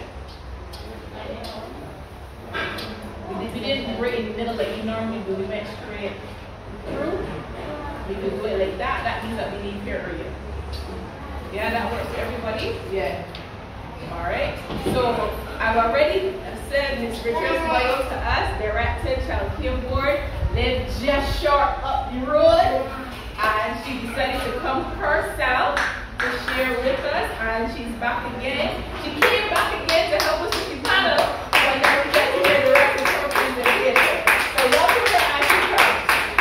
We didn't break in the middle like you normally do. We went straight through. We could do it like that. That means that we leave here earlier. Yeah, that works for everybody? Yeah. All right. So I've already said Ms. Richards' bio to us, directed Child Care Board, lived just short up the road, and she decided to come herself to share with us, and she's back again. She came back again to help us with the panel, but now we get to hear the rest of her presentation. So welcome to Ashley Clark.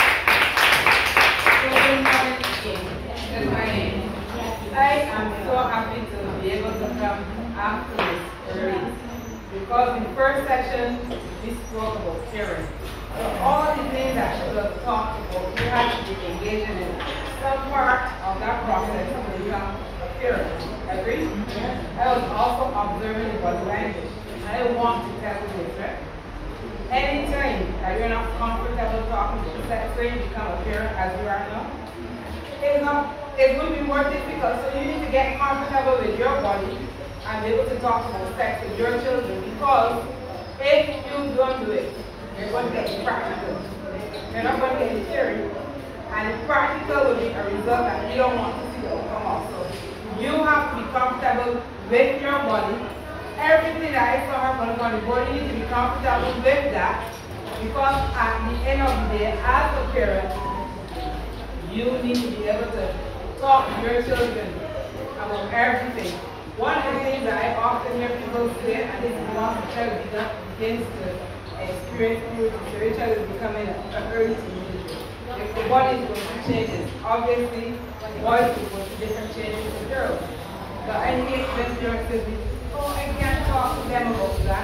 Good morning again. Good morning. I am so happy to be able to come after this early, because in the first section we spoke about caring. So all the things that she was talked about, we had to be engaged in some part of that process to become a parent. Agree? I was also observing the body language. I want to tell you this, right? Anytime that you're not comfortable talking to sex when you become a parent as you are now, it's going to be more difficult. So you need to get comfortable with your body and be able to talk about sex with your children, because if you don't do it, you're going to get practical. You're not going to get the theory. And the practical will be a result that you don't want to see the outcome of. So you have to be comfortable with your body. Everything that I saw her going on the board, you need to be comfortable with that, because at the end of the day, as a parent, you need to be able to talk to your children about everything. One of the things that I often hear people say, and this is once the child begins to experience puberty, so your child is becoming an early teenager. If the body is going to changes, obviously boys will go through different changes than girls. So I hate when parents say, oh, I can't talk to them about that.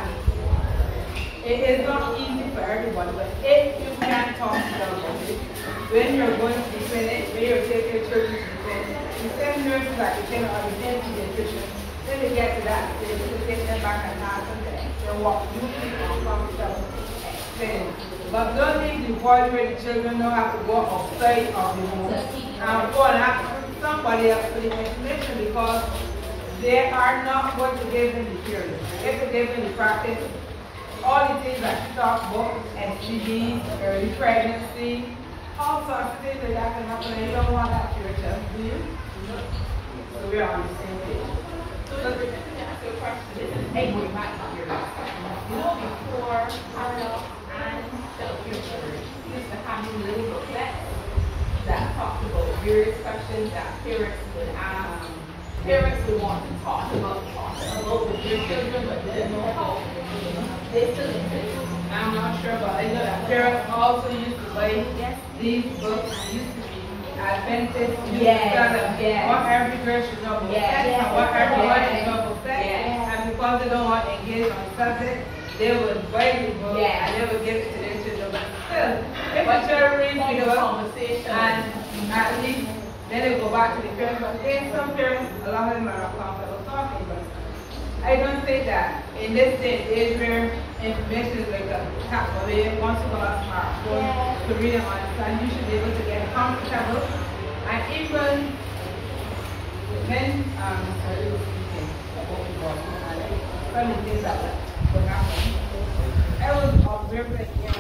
It is not easy for everybody, but if you can talk to them about it, when you're going to the clinic, when you're taking your children to the clinic, the same nurses that you cannot understand pediatrician, when they get to that stage, you take them back and ask them to walk you uncomfortable explaining. But don't leave the boys where the children know how to go outside of the home and go and ask somebody else for the information, because they are not going to give them the theory. If they give them the practice, all the things that you talk about, STDs, early pregnancy, all sorts of things like that can happen, and you don't want that to your child, do you? So we're on the same page. So let me ask you a question. This is a way back here. You know, before Harold and Self-Care used to have these little booklets that talked about various questions that parents would ask. Parents would want to talk about with their children, but didn't know how. They still exist. I'm not sure, but I know that parents also used to buy these books. Used to be Adventist. What every girl should know about sex, and what everyone should know about sex. And because they don't want to engage on the subject, they would buy the book and they would give it to their children. But still, if a child reads the book and at least Then they go back to the parents, but there's some parents, a lot of them are not comfortable talking about it. I don't say that. In this day and age where information is like a tap away, once you got a smartphone to read and understand, you should be able to get comfortable. And even when funny things that would happen, I was observing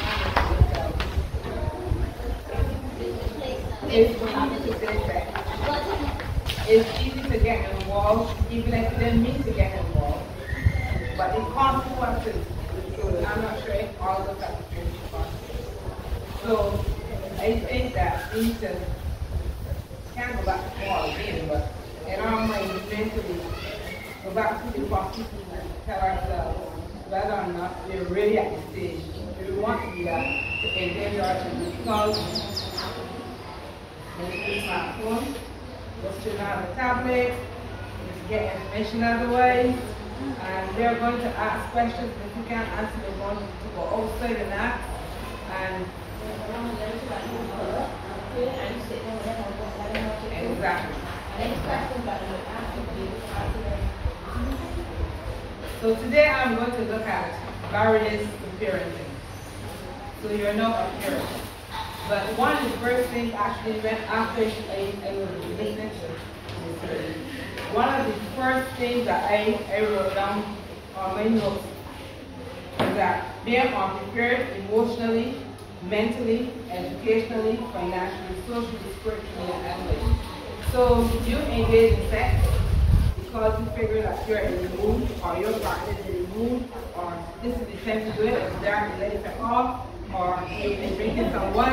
it's easy to get involved, even if you didn't mean to get involved. But the consequences, I'm not sure if all those are possible. So I think that we need to can't go back to small again, but in our mind, mentally, go back to the process and tell ourselves whether or not we're really at the stage. We want to be that to engage our children because when you use smartphone, those children have a tablet, you get information otherwise, and they're going to ask questions. If you can't answer, they're going to go outside and ask. And exactly. So today I'm going to look at barriers to parenting. So you're not a parent. But one of the first things actually went after I was listening to this. One of the first things that I wrote down on my notes is that being unprepared emotionally, mentally, educationally, financially, socially, spiritually, and mentally. So you engage in sex because you figure that you're in the mood, or your partner is in the mood, or this is the time to do it, it's dark and let it off, or you've been drinking some wine,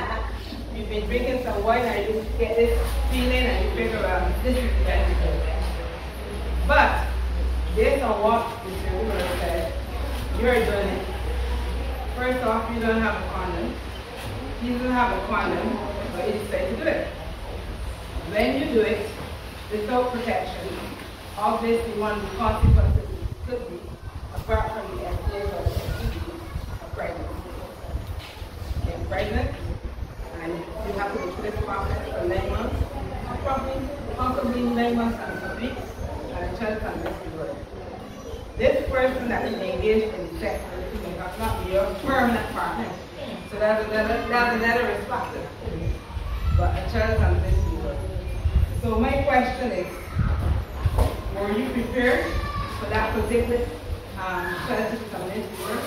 and you get this feeling and you figure out this is the time to do it. But based on what the survey said, you're doing it. First off, you don't have a condom. You don't have a condom, but you decide to do it. When you do it without protection, obviously one of the consequences could be, apart from the STIs or the STDs, a pregnancy. Get pregnant, and you have to go through this process for 9 months, probably 9 months and some weeks, and the child can miss the birth. This person that is engaged in sex with you must not be your permanent partner. So that's another risk factor. But a child can miss the birth. So my question is, were you prepared for that particular child to come into the world?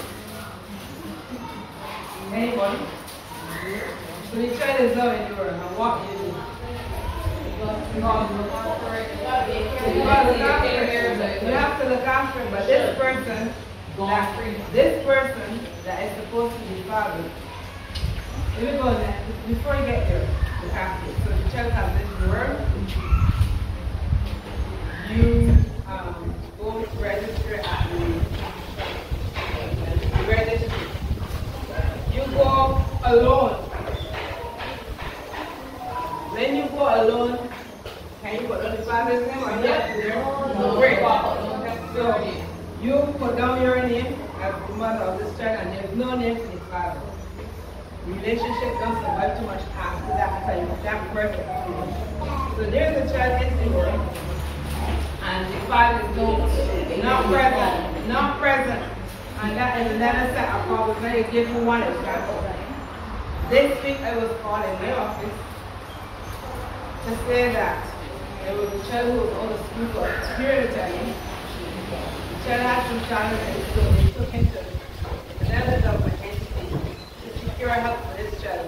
Anybody? So the child is now in the world, and what do you do? You have to look after it, but this person that is supposed to be fathered, let me go next. Before you get there, you have to. So the child comes into the world, you go register at the registry. You go alone. When you go alone, can you put down the father's name or not? No. Great. So you put down your name as the mother of this child, and there's no name for the father. Relationship doesn't survive too much after that time. That perfect. So there's a child in the world, and the father is not present. And that is another set of problems. Let me give you one example. This week I was called in my office to say that there was a child who was on the school for a period of time. The child had some challenges in school. They took him to another government entity to secure help for this child.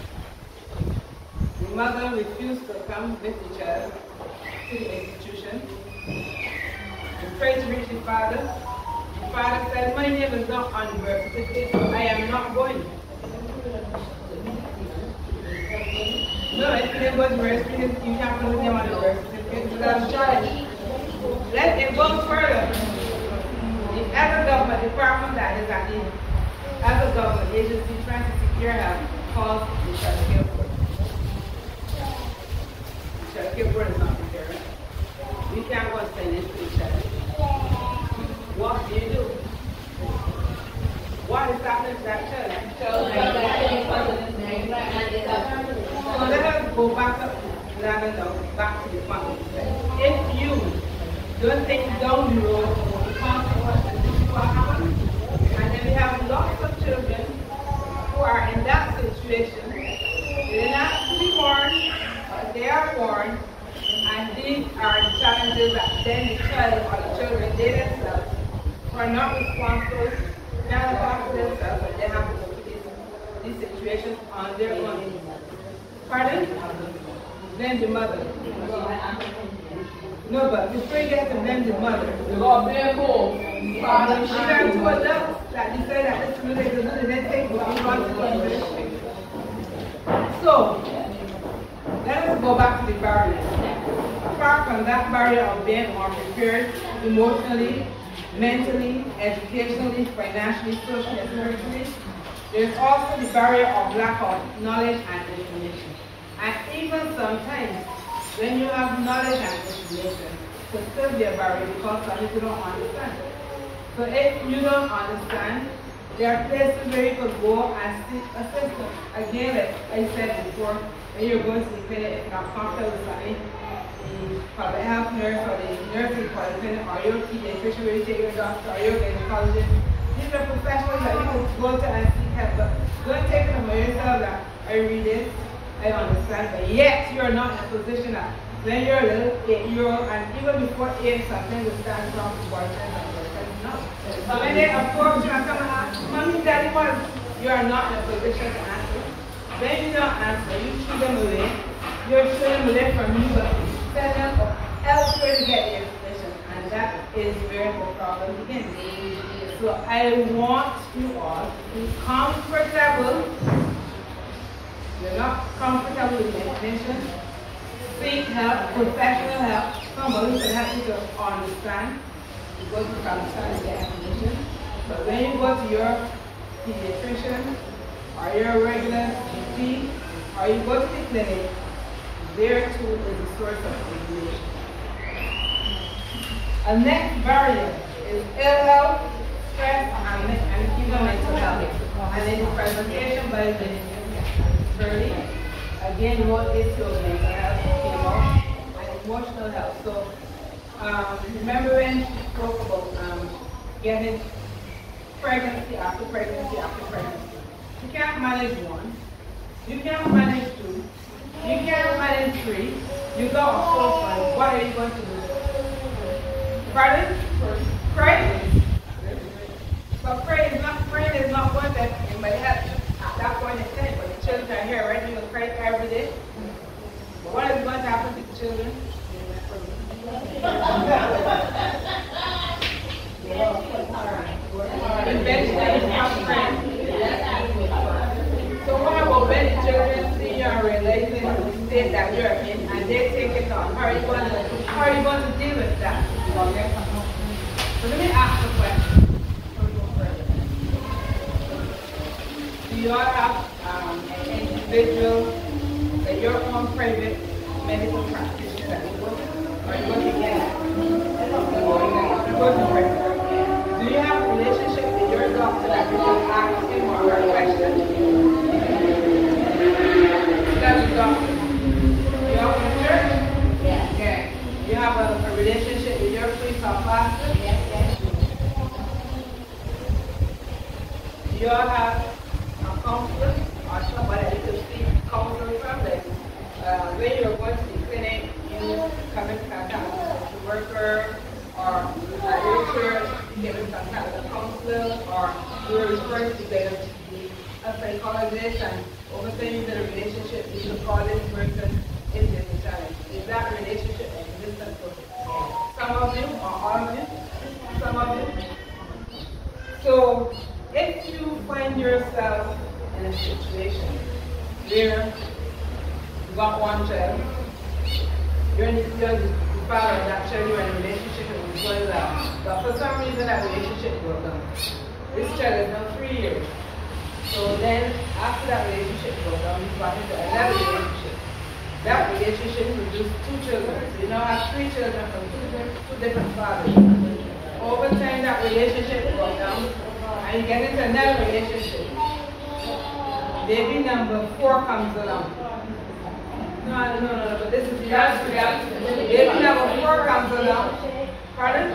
The mother refused to come with the child to the institution. We tried to reach the father. The father said, my name is not on the birth certificate, so I am not going. No, if you go to the birth certificate, you can't put the name on the birth certificate, so that's charged. Let it go further. The other government department that is at the other government agency trying to secure help calls the child care board. The child care board is not prepared. We can't go and send this to the child. What do you do? What is happening to that child? So let us go back up ladder down back to the family. If you don't take it down the road, the consequences, this is what happens. And then we have lots of children who are in that situation. They're not fully born, but they are born, and these are the challenges that then the child or the children, they themselves, who are not responsible, cannot look after themselves, and they have to go through these situations on their own. Pardon? Blame the mother. No, but before you get to blame the mother, You got to blame home. she got two adults that you say that this really doesn't do the next thing, but you want to do it. So, let us go back to the barrier. Apart from that barrier of being unprepared emotionally, mentally, educationally, financially, socially, and spiritually, there's also the barrier of lack of knowledge and information. And even sometimes, when you have knowledge and information, it could still be a barrier because some people don't understand. So if you don't understand, there are places where you could go and seek assistance. Again, like I said before, when you're going to the clinic, if you're not comfortable with something, the health nurse or the nursing clinic, or your pediatrician where you take your doctor, or your gynecologist, these are professionals that you can go to and seek help. But don't take it for yourself that I read this, I understand, but yet you're not in a position that when you're a little 8-year-old, and even before 8, sometimes you stand from the boyfriend and girlfriend. No. So when they approach you and come and ask, Mommy, Daddy, what? You are not in a position to answer. When you don't answer, you shoot them away. You're shooting them away from you, but send them elsewhere to get the information. And that is where the problem begins. So I want you all to be comfortable. You're not comfortable with the information. Seek help, professional help, somebody who can help you to understand. You go to understand and get information. But when you go to your pediatrician or your regular GP or you go to the clinic, there too is a source of information. A next barrier is ill health, stress, and even mental health. And then the presentation by the early, again, what is your mental health, and emotional health. So, remember when she spoke about getting pregnancy after pregnancy after pregnancy. You can't manage one, you can't manage two, you can't manage three, you got a fourth one. What are you going to do? Pardon? Pray? But praying is not one that you might help you at that point in time. But the children are here, right? You will pray every day. But what is going to happen to the children? Eventually, you have friends. So what about when the children see you and realizing the state that you're in, and they take it on? How are you going to deal with that? So let me ask a question. Do you all have an individual, your own private medical practitioner that you go to? Or you go to get do you have a relationship with your doctor that you can ask him or her questions? That's a doctor. You have a church? Yes. Okay. You have a relationship with your priest or pastor? Yes. Do you all have a counselor or somebody that you can seek counseling from? Like, when you're going to the clinic, you come in contact with the worker, or at your church, you get in contact with a counselor, or you're referred to a psychologist, and over time you get a relationship, you should call this person if there's a challenge. Is that relationship existent for some of you, or all of you? Some of you? So, if you find yourself in a situation where you got one child, you're the father of that child, you're in a relationship and it's going well, but for some reason that relationship broke down. This child is now 3 years. So then, after that relationship broke down, you got into another relationship. That relationship produced 2 children. So you now have 3 children from two different fathers. Over time, that relationship broke down, and you get into another relationship. Baby number 4 comes along. No, but this is reality. Baby number 4 comes along. Pardon?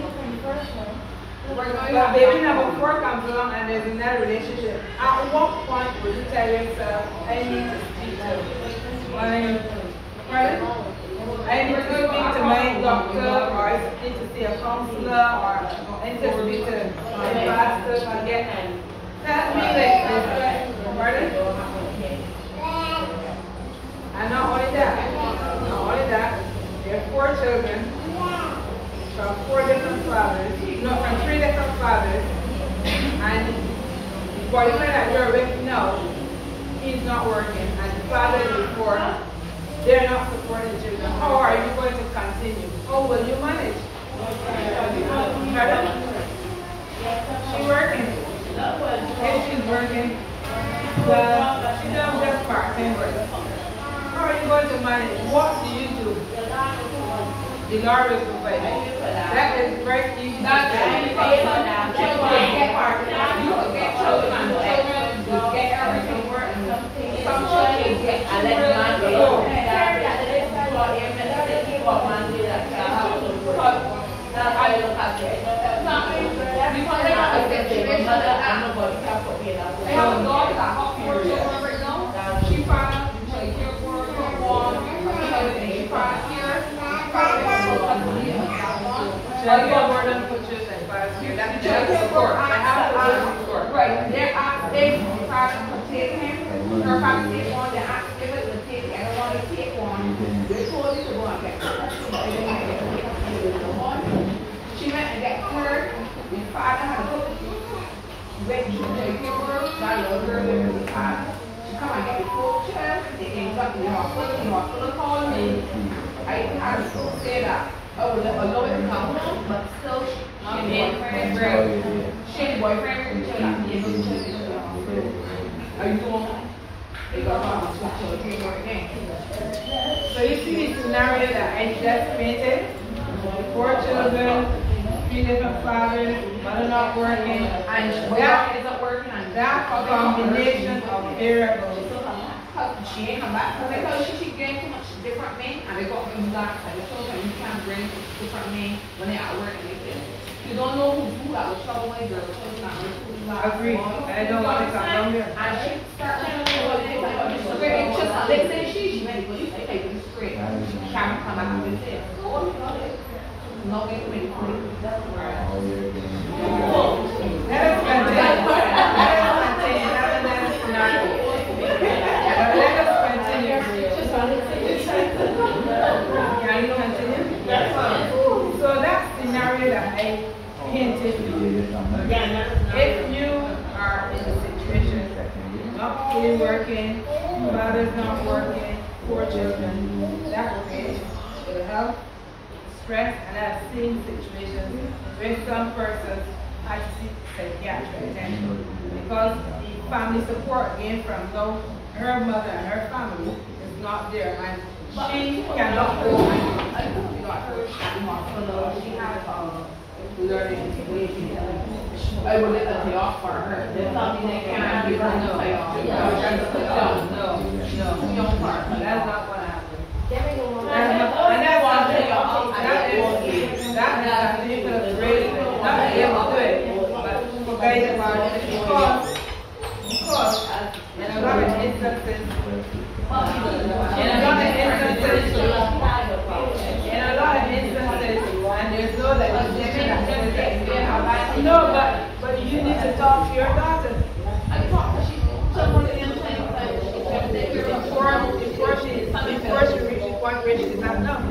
Baby number 4 comes along and there's another relationship. At what point would you tell yourself, I need to speak to pardon? I need to speak to my doctor, or I need to see a counselor, or I need to speak to my pastor and get that me like this. Pardon? And not only that, there are 4 children from 4 different fathers, from 3 different fathers, and the boyfriend that you're with now, he's not working, and the father before, they're not supporting the children. How are you going to continue? How will you manage? She's working. If she's working, well, she does just part-time work. How are you going to manage? What do you do? The Lord will provide. That is very easy. That's the get everything working. Some children get and let me go. She found like here for her wall, she found here. I get more than pictures and files here. That's just support. I have to do support. Right. They're asking if I can take him, or if I can take one, they're asking if I can take him. I don't want to take one. They told me to go and get her. She went and get her. My father had a book. Went to the paper. That little girl there was a father. She come and get the 4 children. They ended up in the hospital called me. I say that. Oh, a lawyer come home, but still she didn't she had a boyfriend with each other. Are you going home? They got home to the paper again. So you see the scenario that I just painted? 4 children, 3 different fathers, mother not working, and that isn't working, and that combination of variables. She ain't come back because she getting too much different men, and they got me locked. I told her you can't bring different men when they're at work and they say, you don't know who's who. I was trouble my girl. Agreed. I don't want to come down there. And she started saying, just they say she went to the paper straight. She can't come back and say, no, get ready for it. That's right. Let us continue. Can you continue? That's fine. So that scenario that I hinted to you, if you are in a situation, not fully working, father's not working, 4 children, that will help stress, and I've seen situations where some persons have to seek psychiatric attention because the family support came from her mother and her family is not there, and she cannot go. She got her hospital. She had learning disability. I would let them off for her. There's something they can't give her no payoff. No, young part. That's not what happened. And that's one thing. That has nothing to do with raising. Not be able to do it, but for guidance about it because in a lot of instances, and there's no legislation that says that. No, but you need to talk to your daughter. I talked to before she reaches one where she's not known.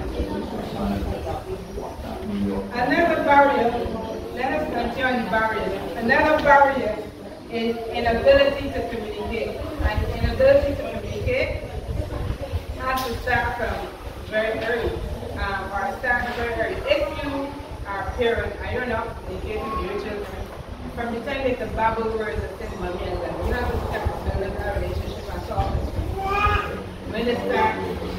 Another barrier, let us continue on the barrier. Another barrier is inability to communicate. And inability to communicate has to start from very early, or start very early. If you are a parent and you're not communicating with your children, from the time they can babble words and say mommy and daddy, you have to start building a relationship and talking. When they start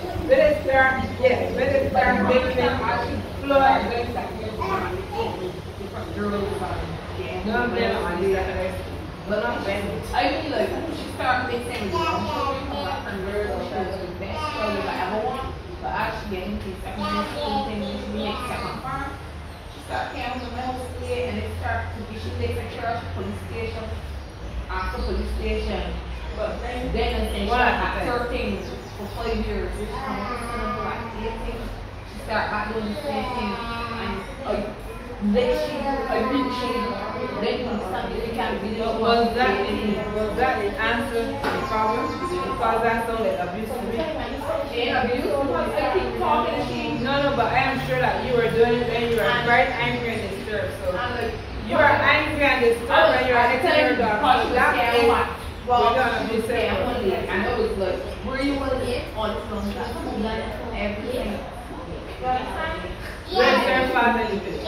making flow and things like different girls young men on the secondary school. But not bad. I mean, like, she started mixing with different girls, or she was the best, she get into secondary school thing, she makes second farm. She started camping with my whole state, and it started to be, she takes a church, police station, after police station. But then she at 13 for 5 years. She come up to like 18. She started back doing the same thing. And then she was that the answer to the problem? Because that sounds like abuse to me. No, but I am sure that you were doing it when you were very angry and disturbed. So you are angry and disturbed when you are hitting your dog. So that is we're gonna be separate. And I was like, where you want to get on everything. Where is your father in the picture?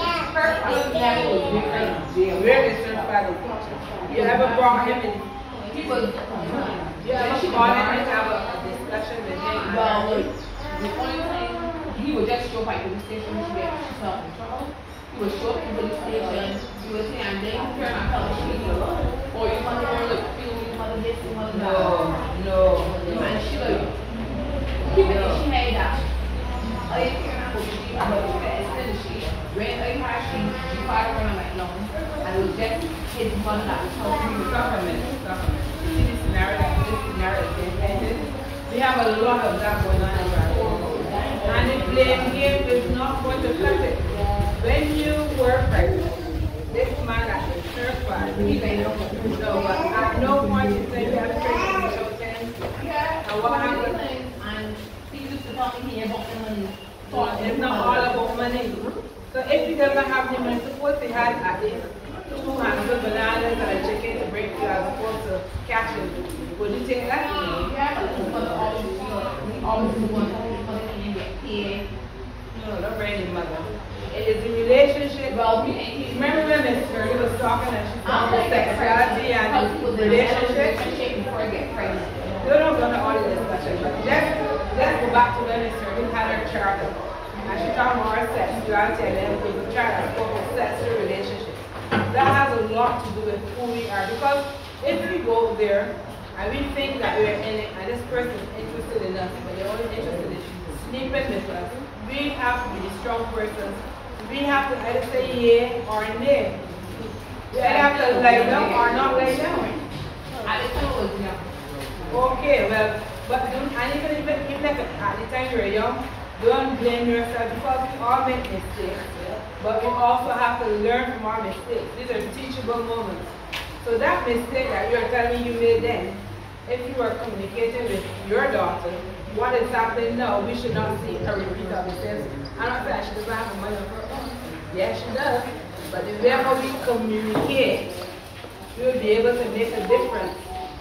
Where is your father in the picture? You ever brought him in? He was. You ever brought him in to have a discussion with him? Well, the only time he would just show up at the police station when she got herself in trouble. He would show up at the police station, he would say, and then he turn around and she or you want to go look, your mother this, your mother that. No. And she like, even if she had that, I didn't care about she, but she had extended she, when I had she fired around like long, and it was just his mother that was helping me. Stop a minute. You see this scenario is intended? We have a lot of that going on in our world. And the blame game is not going to cut it. When you were pregnant, this man that is certified, he may know what you know, but at no point in time you have pregnant without saying, and what happened? And he used to tell me here about the money. It's not all about money. So if he doesn't have the money, suppose he had at least 2 hands of bananas and a chicken to bring to you as opposed to cash it, would you take that? Yeah, but his mother always wanted his mother to get paid. No, don't bring your mother. It is the relationship. Well, Remember when Miss Curry was talking and she talked about sexuality and relationship? Before I get pregnant. We don't go into all the discussion, but let's go back to when Miss Curry had her child. And she talked about her sexuality and then we were trying to spoke of sexual relationship. That has a lot to do with who we are. Because if we go there and we think that we're in it and this person is interested in us, but they're only interested in sleeping with us, we have to be the strong persons. We have to either say yay or nay. We either have to lay down or not lay down. At the time was young. Okay, well, but don't, and even like at the time you're young, don't blame yourself because we all make mistakes. But we also have to learn from our mistakes. These are teachable moments. So that mistake that you're telling me you made then, if you were communicating with your daughter, what is happening now, we should not see a repeat of the same. I'm not saying she doesn't have money for her own. Yes, she does. But the way how we communicate, we will be able to make a difference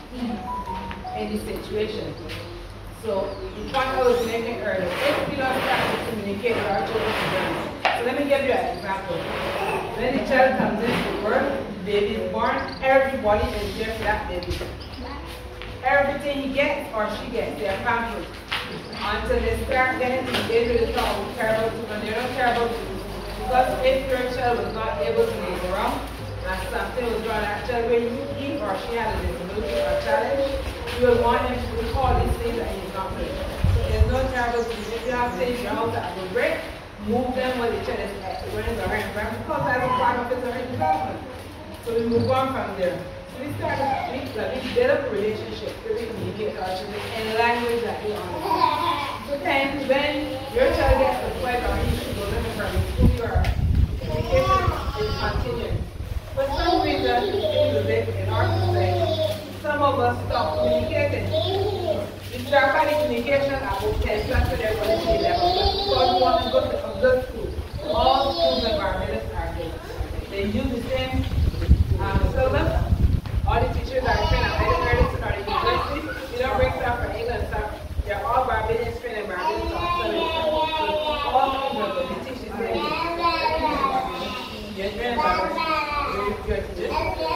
in the situation. So the point I was making earlier, if we don't start to communicate with our children, so let me give you an example. When the child comes into the world, the baby is born, everybody is there for that baby. Everything he gets or she gets, they are pampered. Until they start getting to the age where they start to care about you, and they don't care about you. Because if your child was not able to move around, and something was wrong, that child where he or she had a disability or challenge, you will want him to recall these things that he's not doing. There's no terrible things. If you have things in your house that will break, move them when the child is running around, because that's a part of his or her development. So we move on from there. We start to build up a relationship to communicate our children in a language that they understand. So then when your child gets to the point or he should go living from school, your education is continuing. For some reason, in our society, some of us stop communicating. We start having communication about 10 plus when they're going to 11 because we want to go to a good school. All schools environments are good. They use the same syllabus. All the teachers are trained at either Clarkson or the university. You don't bring stuff from England stuff. They're all Barbadians trained in Barbadian stuff. So all schools are good. They teach the same thing. You're trained in Barbadian. You're teachers.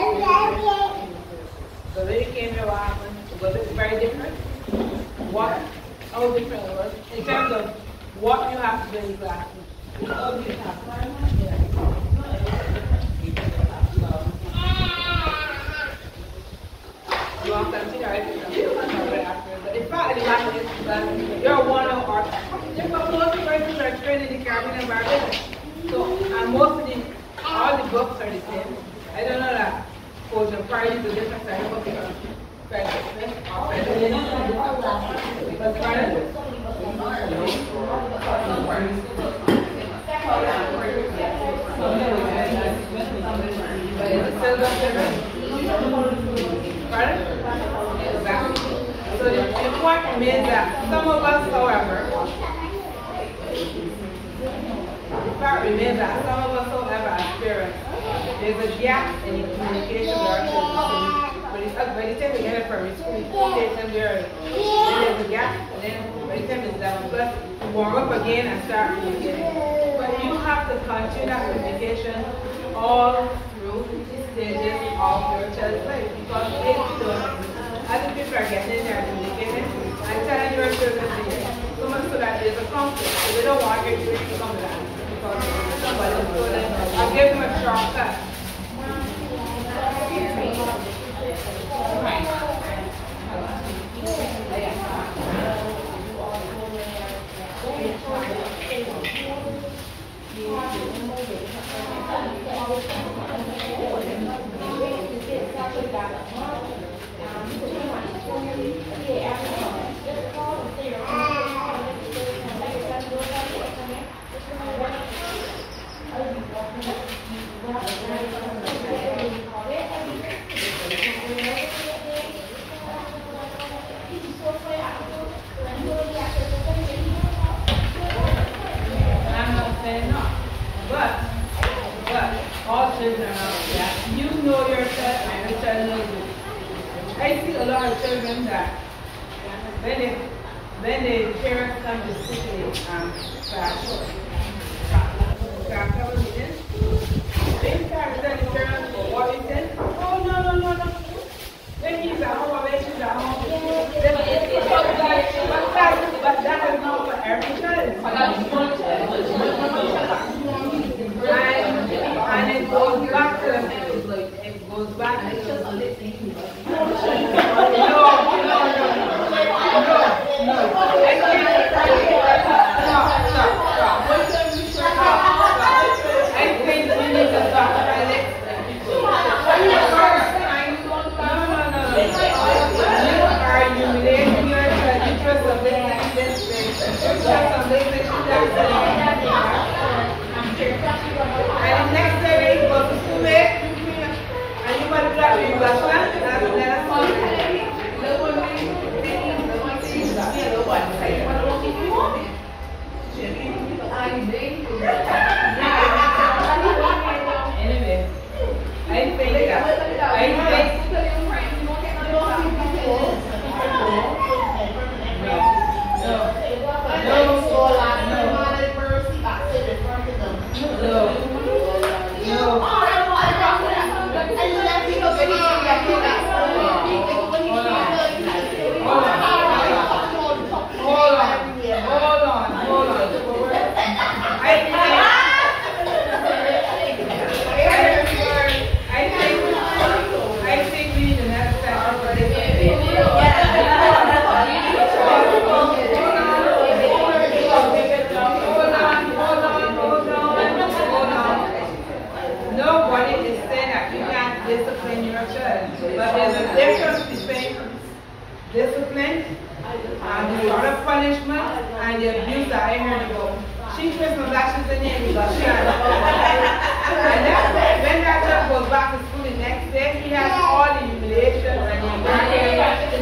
So when you came here, what happened? Was it very different? What? How different it was? In terms of what you have to do in the classroom. Oh, you have to learn that? Yeah. You want to continue? But in fact, you're one of our starting environment. So, and most of all the books are the same. I don't know that for the parties, the different starting books are so the point remains that some of us, however, experience there's a gap in the communication with our children. By the time we get it from school, we take them there, then there's a gap, and then by the time it's 11 plus, we warm up again and start communicating. But you have to continue that communication all through the stages of your child's life, because if you don't, other people are getting in there and communicating and telling your children things, so much so that there's a conflict, so they don't want your children to come to that. Somebody was doing it. I'll give them a shortcut. All children are not that. You know yourself and your child knows you. I see a lot of children that when the parents come to sit in class meeting, they start to tell the parents for what they said. Oh, no. When he's at home, when she's at home, but that is not for every child. And it goes back to it goes back to no. I think we need to stop. You are humiliating yourself. You trust a this and the next day we go to school, and you want to grab your glass, anyway, I think discipline and the sort of punishment and the abuse that I heard about. She twists my lashes in the end, but she had and that's when that child goes back to school the next day, he has all the humiliation and the embarrassment.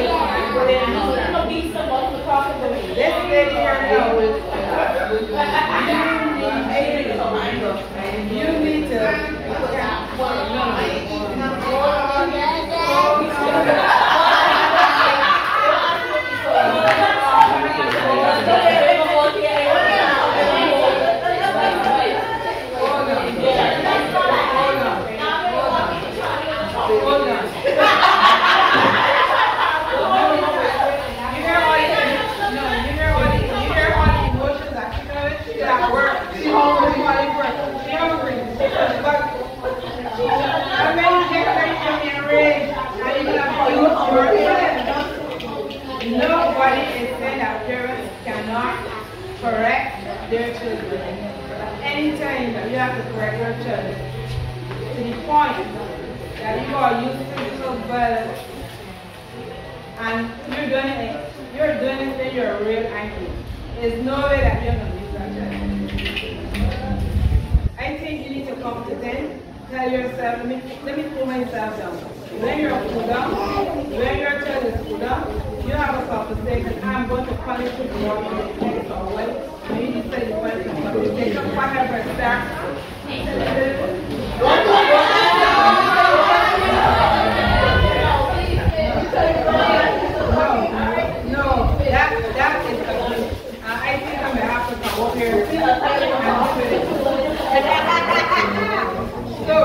This lady here now, you need to Nobody is saying that parents cannot correct their children. Anytime that you have to correct your children, to the point that you are using physical violence and you're doing it when you're real angry. There's no way that you're going to use that child. I think you need to come to 10, tell yourself, let me pull myself down. When you're cool down, when your child is cool down, you have a conversation, I'm going to punish you for what you did or what you decide to punish you for. Take up whatever start. No, that is abuse. I think I'm going to have to come over here. So,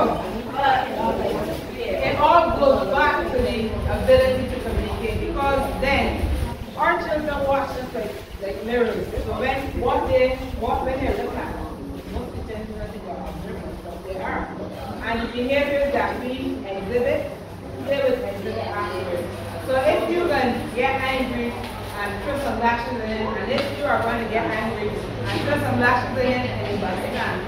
it all goes back to the ability to communicate, because then our children watch us like mirrors. So when they look at, most of the gentlemen think are observant stuff they are. And the behaviors that we exhibit, they will exhibit afterwards. So if you can get angry and put some lashes in it, and if you are going to get angry and put some lashes in it and you understand,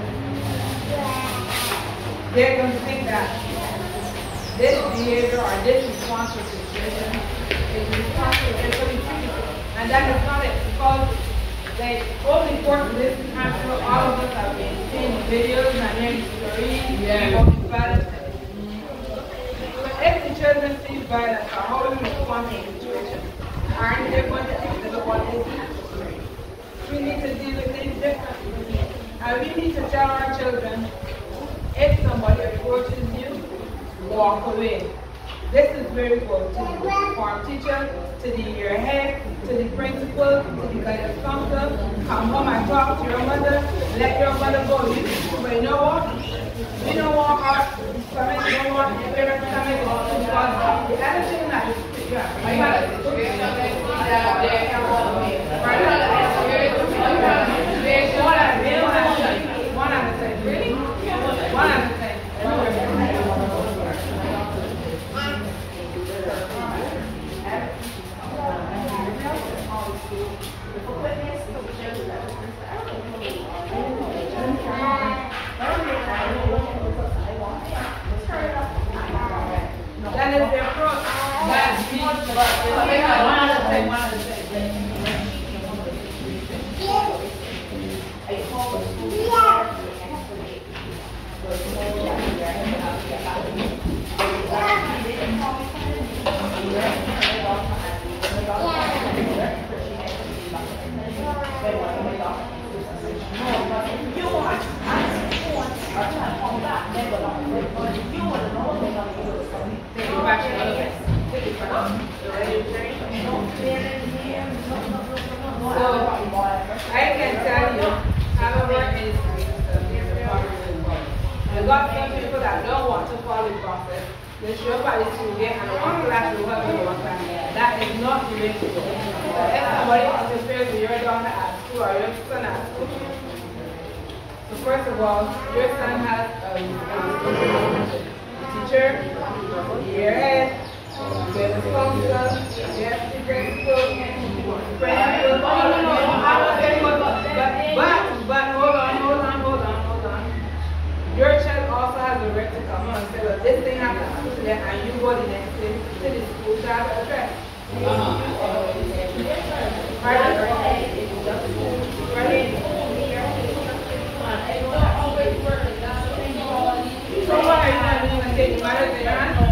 they're going to think that this behavior or this response to situation is responsible for everybody. And that is not it, because like over the course of this time, all of us have been seeing videos and hearing stories about violence. If the children see violence, or how we respond to the situation, aren't they going to think what is happening? We need to deal with things differently. And we need to tell our children, if somebody approaches you, walk away. This is very good to the form teacher, to your head, to the principal, to the guidance counselor. Come home and talk to your mother. Let your mother go. But you know what? We don't want our parents, we don't want the parents coming because the other thing that is that is their approach. I can tell you, however, is you got some people that don't want to follow the process. They show up at the school gate and one class will help you one class. That is not the way to go. If somebody interferes with your daughter at school or your son at school, so first of all, your son has a teacher, your head, your counselor, your principal, but hold on. Your child also has the right to come on and say, well, this thing happens to them, and you go the next day to the school to have an address. So why are you not going to take matters in your hands?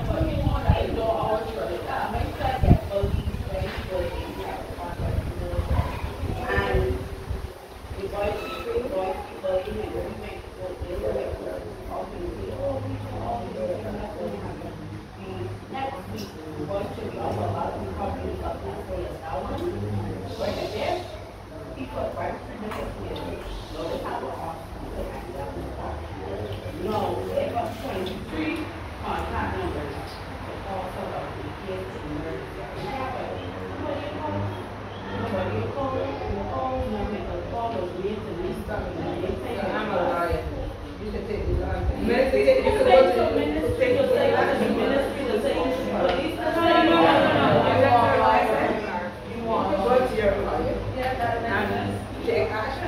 Take action.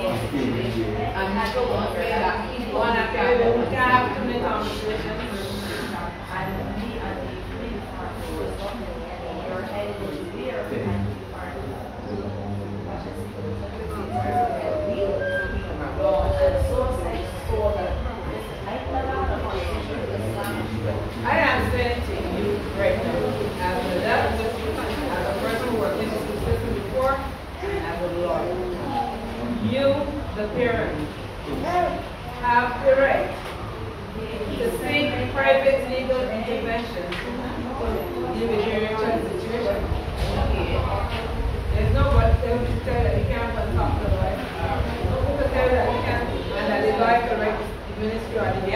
And people won't say that. One after we can have too many conversations. And me and the police are you're headed into there and I am saying to you right now, as a person who worked in the school system before, and as a lawyer, you, the parent, have the right to seek private legal intervention in the child's situation. There's nobody that will tell you that you can't talk to the lawyer. No one will tell you that you can't, and that the lawyer can write the ministry or the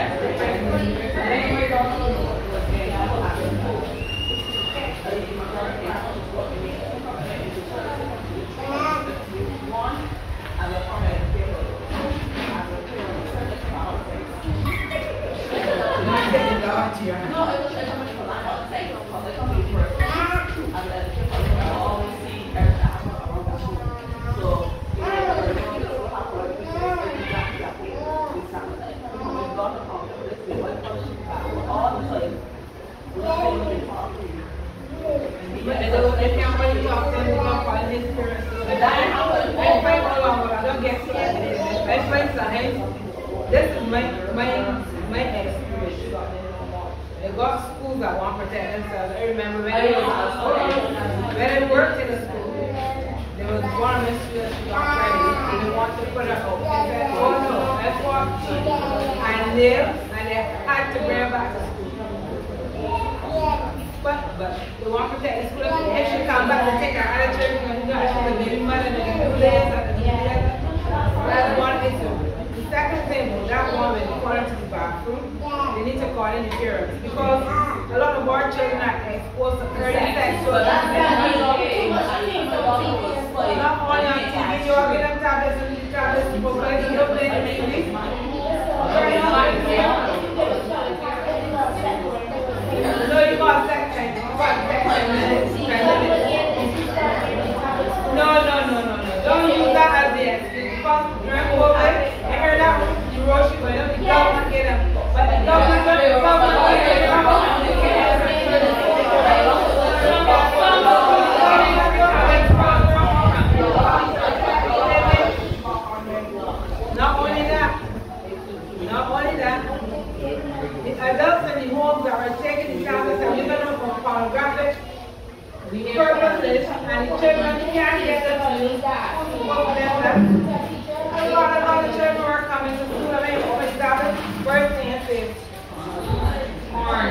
This is my experience. They got schools that want to protect themselves. I remember when I worked in a school, there was one of my students who got pregnant. They didn't want to put her out. They said, oh no, that's what I live, and they had to bring her back to school. But they want to protect the school. If she come back and take her out of church, and she's a baby mother, and the 2 days and the 2 days, that's one issue. The second thing was that woman going to the bathroom, they need to call in the parents because a lot of our children are exposed to early sexual activity. Not only on TV, you all get them tablets and the tablets to provide them to play the TV. No, you got sex time. No. Don't use that as the excuse. Because during COVID, you hear that you rush you going up, the government get them. But the government get them. Not only that, the adults in the homes that are taking the tablets and using them for pornographic purposes, and the children can't get them to use that. A lot of other children who are coming to school and they open tablets, first thing it says, porn.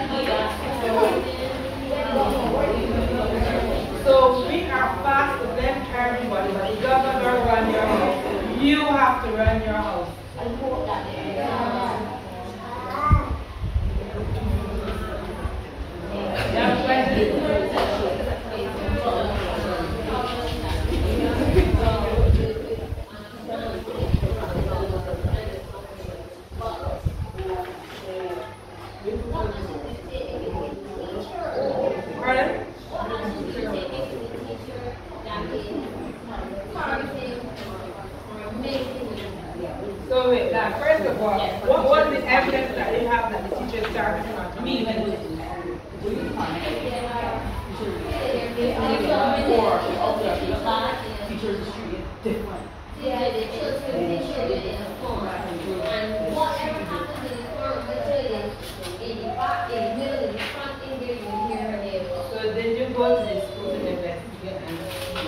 So we are fast to them everybody, but the government don't run your house. You have to run your house. So wait, now first of all, what was the evidence that you have that the teacher started to me when it teachers treated different. Yeah, the children in the form. And whatever happens in the form of the children, in the back, in the middle, in the front, in there, you hear her name. So did you go to the school to investigate and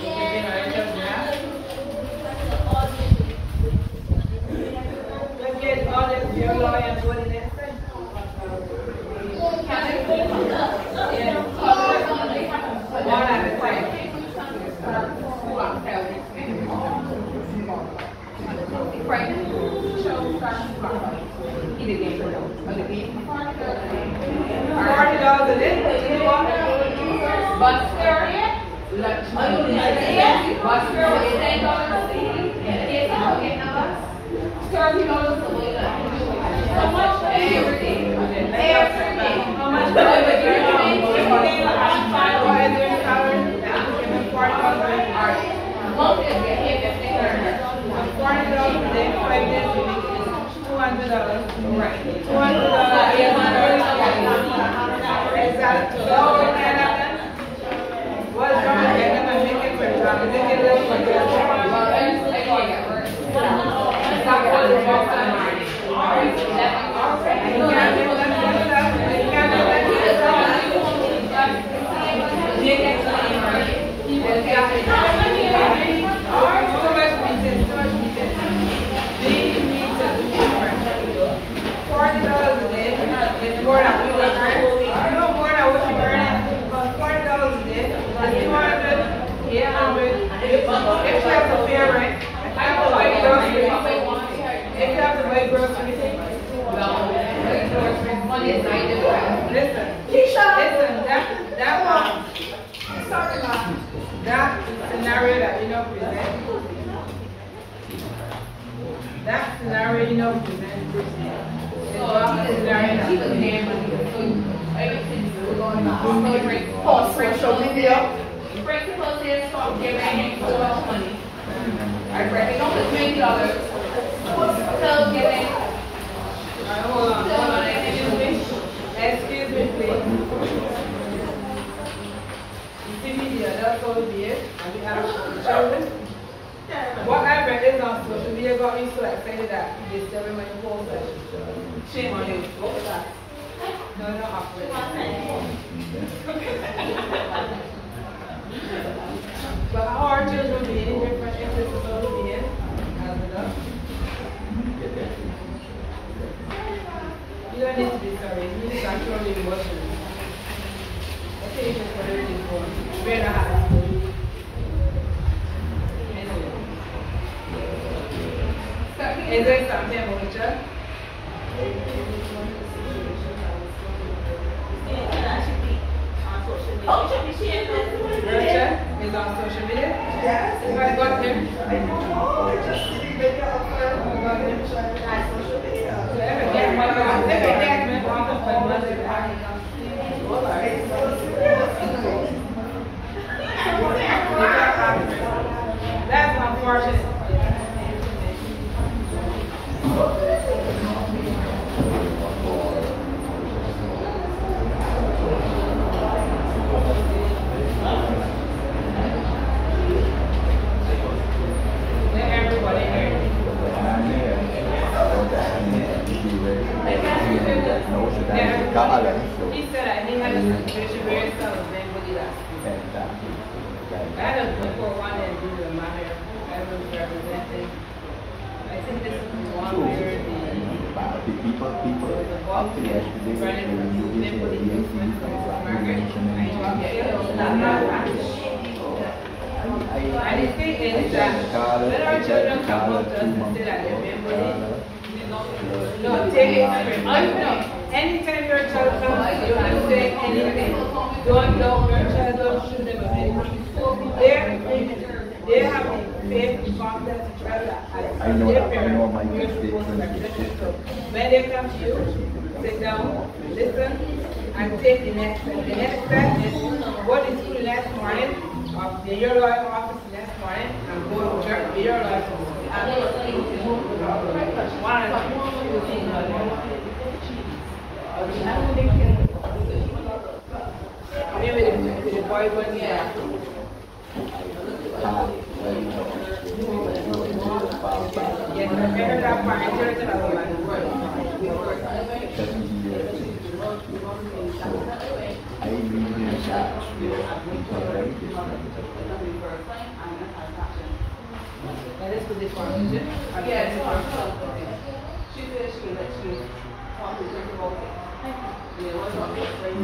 get all this your lawyer and what is that thing? One at a time. $40 a day. Bus fare? Bus fare was $10 a day. Kids don't get no bus. $30 a week. How much every day? Every day. How much? $40. 5 days a week is $200. Right. $200. Exactly. So, what's wrong with them and make it for them? They get a little bit of that scenario that you know present. That scenario you know present. Social media. Principal says stop giving so much money. I reckon on the $20. Still giving. Hold on. Excuse me, please. Media, that's all it is. And we have children. Whatever is on social media got me so excited that they still in my whole session. Shame on you. What was that? No, no, after it. But how our children be any different if this is all it is? You don't need to be sorry. You need to control your emotions. Okay, just what everything's going. Very high. Is there something about you? Richard is on social media? Yes. Have I got him? I don't know. Just sitting there on social media. So every day, my mother, that's unfortunate. Everybody here. He said that he had a situation where his son was being bullied at school. I had a before one and do the matter. I was representing. I think this is one where the boss running for movement for the movement for Margaret. And the thing is that when our children come up to us and say that they're being bullied, no, take it straight. Anytime your child comes to you and say anything, don't know your child, don't shoot them a bit. They have the faith and confidence to try that. I know my mistakes. When they come to you, sit down, listen, and take the next step. The next step is go to school next morning, or the your lawyer office next morning, and go to church with your lawyer office. One of maybe the boy going there. Yes, I heard that part in church and I was like, I really attached with people very different. that is for this one, is it? Yes. She said she would let you talk to her about it. Yeah, what's up?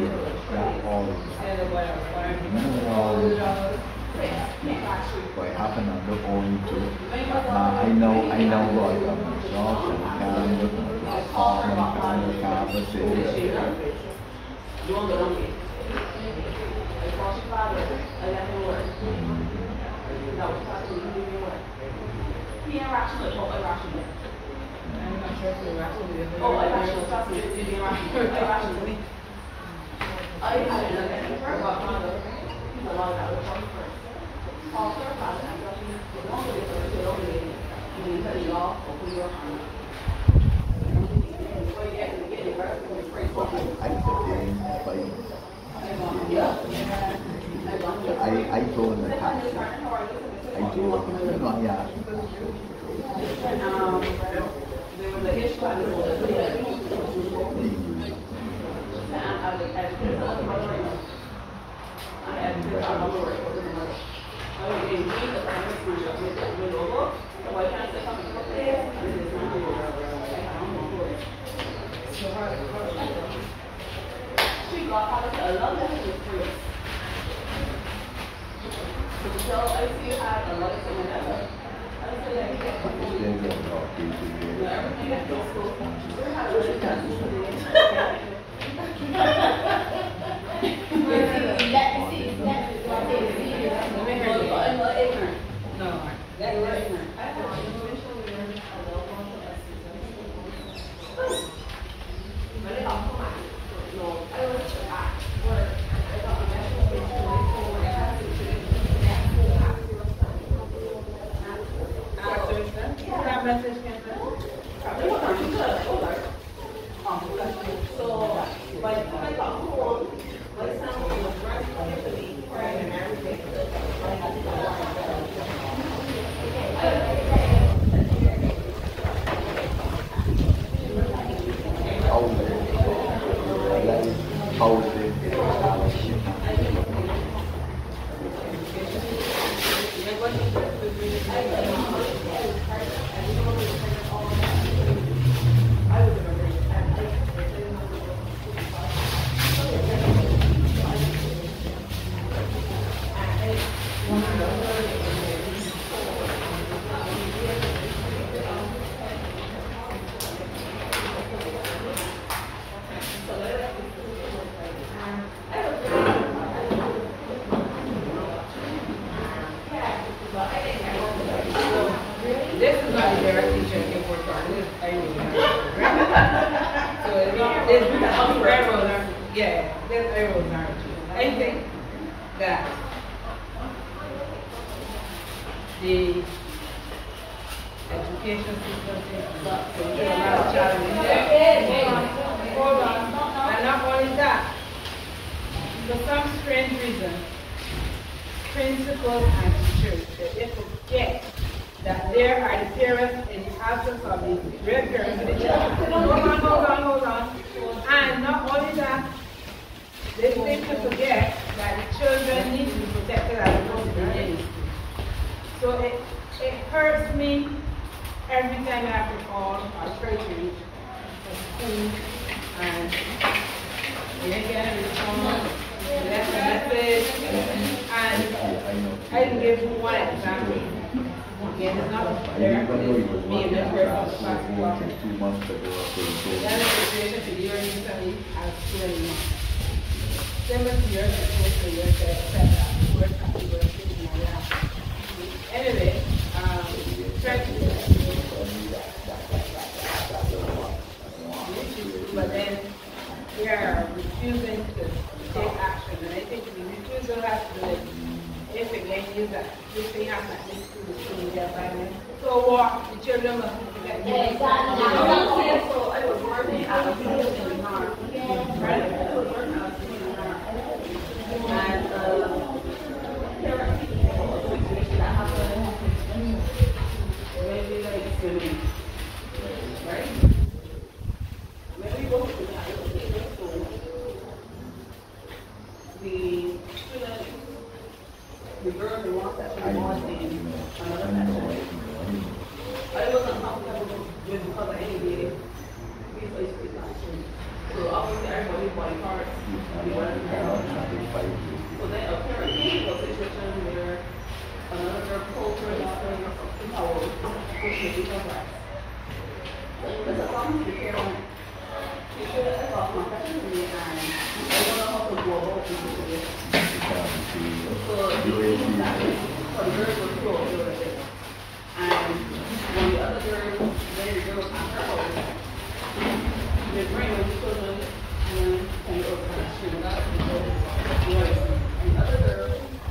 What happened on the only two. I know what myself and kind of calm and kind of conversation. You want to go get I called your father, I left him work. No, talking to you, you work. He ain't rational, oh, irrational. I'm not sure if it's rational. Oh, irrational, stop it, you're being irrational. Irrational. I didn't know that. He's a lot of that was on first. All her father, I thought she was longer than her, she was older than you. You need to tell you all off or put your hand. I told the taxi. I told him, you know, yeah. There was a issue on she got a lot of it. So I see you have a lot of someone else.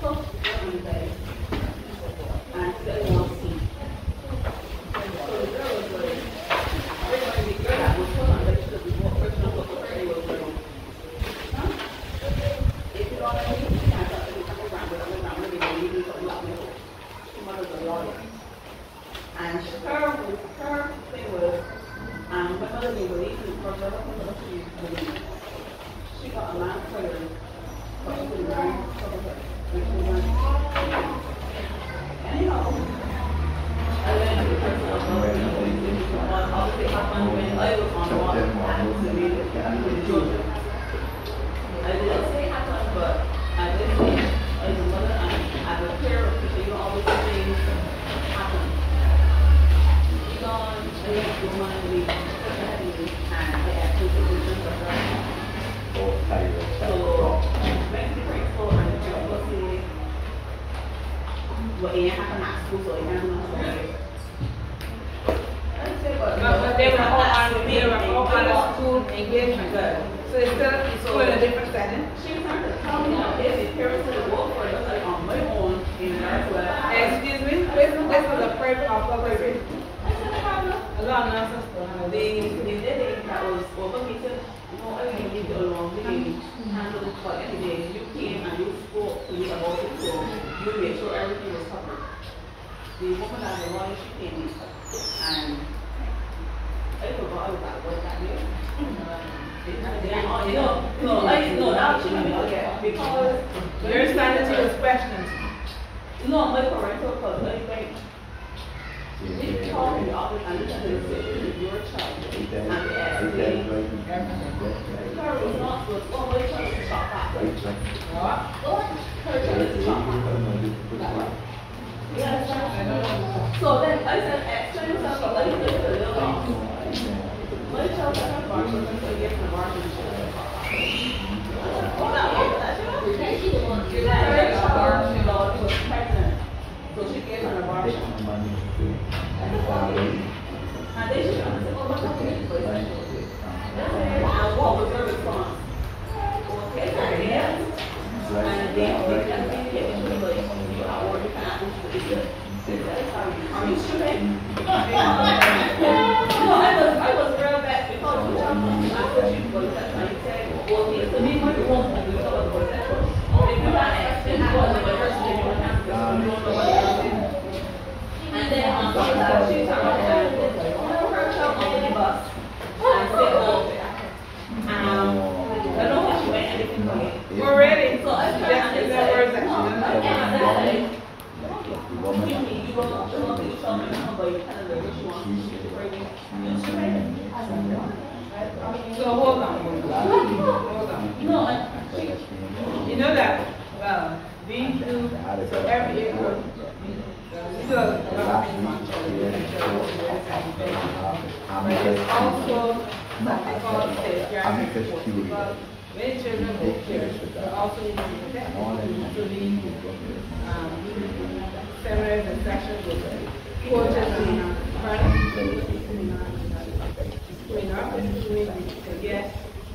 So the girl And her thing was, my mother didn't believe me, her mother didn't believe me. She got a man pregnant, but she didn't learn anyhow. And then the person was obviously happened when I was on the water and with children. I didn't say it happened, but I did say as a mother and as a parent, because you don't always see things happen. She's gone, I left the woman and we and I actually took the sense of her. So, back to the principal and the girl was saying, well, it happened at school, so it happened at school. But they were all on a school engagement. So it's still in a different setting. She was trying to tell me that if the parents would work for it, like on my own, in as well. Excuse me? This was a private or public school? I said, I have no. A lot of nonsense. They did it that was overrated. No, I didn't leave it alone. They handled it for every day. You came and you spoke to me about it, so you made sure everything was covered. The woman that the lawyer, she came in, and I forgot I was at work that day. No, now she didn't forget because Your sanity was questioned. no, my parental cause like they called me up and looked at it and said, "This is your child," and they asked me, "Her response was, oh, my child is shot back." Her child is shot back. So then I said, explain yourself, but let me look at the little one. My child had an abortion, so he gets an abortion. Hold on, that's her child was pregnant, so she gave an abortion. And then she comes and said, oh, what's happening? And what was her response? Okay, yes. And they communicated with me, you are already are you sure? No, I was real bad because the child was not was that I said, well, it's the name of the woman and we thought it was that one. If you're not asking what the person you don't have to you don't know what they're doing. And then on top of that, she turned around and her child on the bus and said, oh, I don't think she went anything for me. We're ready. So I Just in the words that she didn't. So hold on. No, You know that, well, we do, so every year, we do a lot of things on children. But it's also something called safeguarding support. When children go here, but also in the including seminars and sessions with coaches and parents. Yes.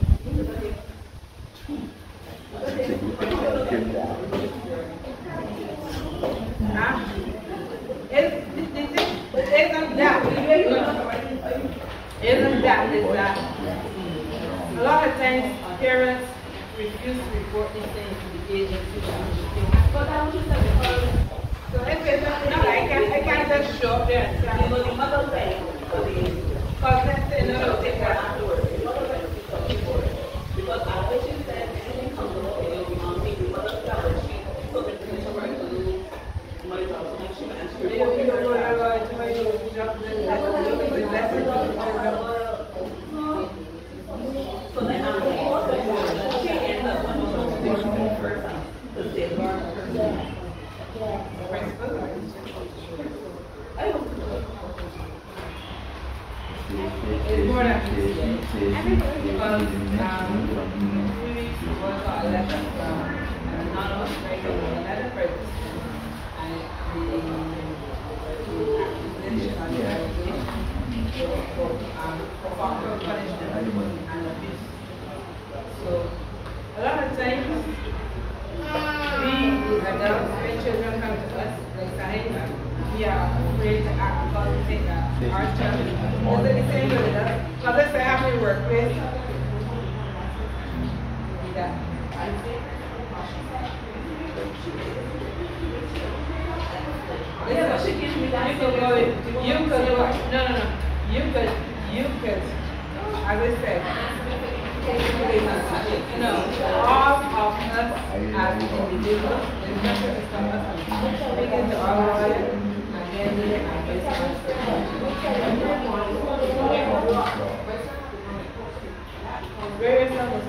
Isn't that a lot of times parents refuse to report these things to the agency. But I was just like, so if it's not, I can't just show up there and say, the mother say, because let's say, no, take her afterwards. Because I wish you said anything comes along and you'll be on me. The mother felt that she took it to her to lose my job. So she went and so then I'm she ended up when she was the person to safeguard her. It's more than because 3 weeks was our letter from an anonymous writer with another purpose. And the accusation on the allegation for corporal punishment and abuse. So a lot of times we adults, when children come to us, like Sahina, we are afraid to act because we think that our child is the same with us. Because let's say after your workplace, Yeah, but she gives me that. You could go, no. You could, as I said, no, all of us as individuals, it's not just us speaking to our lawyer, and then doing our business. Very simple.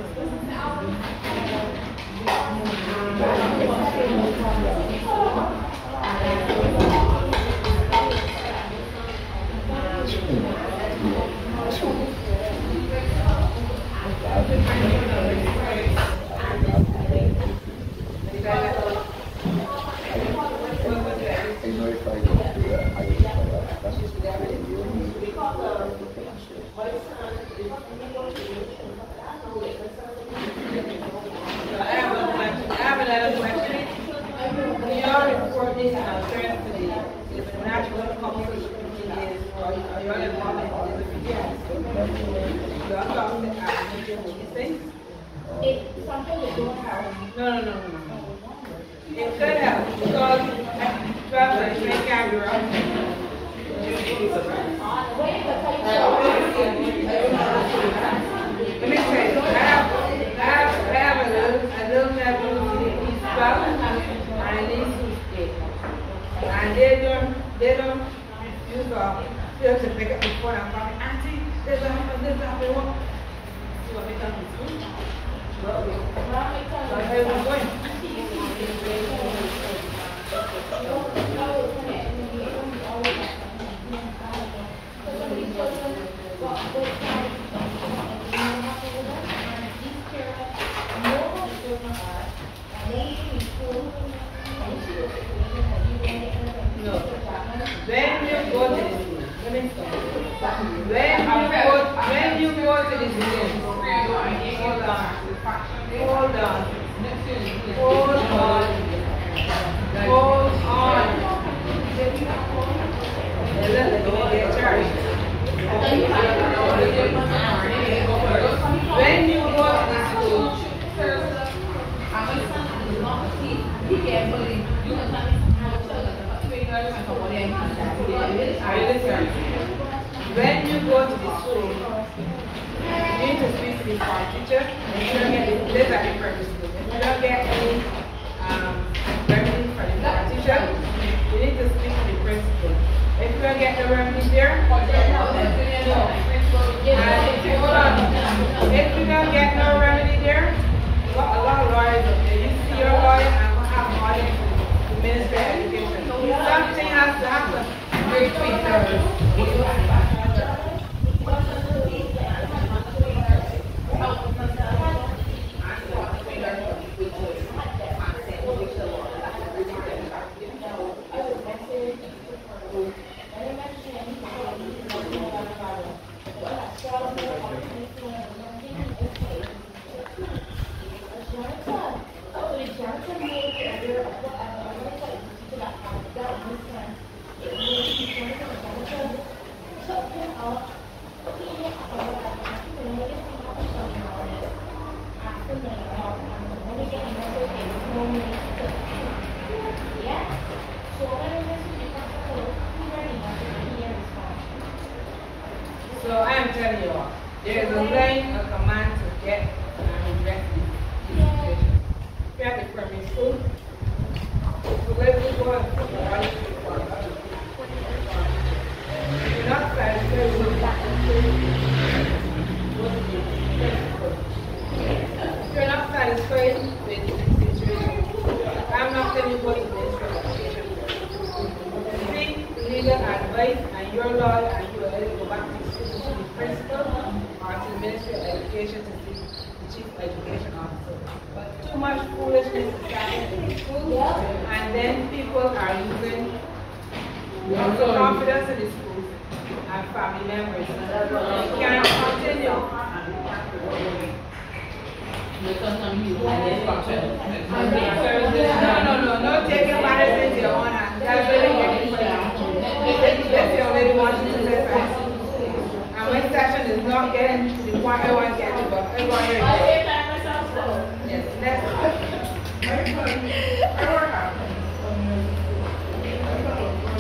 I know if I go to that, I will find out. That's just the thing. You need to I have another question. Your report is transferred. If a natural conflict is, or your involvement is a beginning. You are talking to these things? It's something that don't have. No. It could have, because travel is very camera. Let me say, I have a little nephew, he's 12, and he's 8. And they don't use a feel to pick up the phone and call me, Auntie, this happened, what? See what they come to school? So that's how it's going. No. When you go to the school, let me stop. When you go to the school, hold on. When you go to the school, when you go to the school, you need to speak to the form teacher. If you don't get this at the primary school, if you don't get any remedy for the form teacher, you need to speak to the principal. If you don't get the remedy there, hold on. If you don't get no remedy there, you got a lot of lawyers up there. You see your lawyer and have an audience with the Ministry of Education. Something has to happen. Very quick. So I am telling you all, there is a line of command to get and address this situation. If you're at the primary school, so let's go and put the right to the front. If you're not satisfied with that, if you're not satisfied with the situation, I'm not telling you what to do. Seek legal advice and your lawyer and you will go back to the principal or to the Ministry of Education to see the Chief Education Officer. But too much foolishness is happening in the school, and then people are losing confidence in the schools and family members. It can't continue. No, taking matters into your own hands. That's what you're getting for now. Let's say already wanting to say first. And when session is not getting to the point I want to get to, but everyone here. Yes, next. I work out.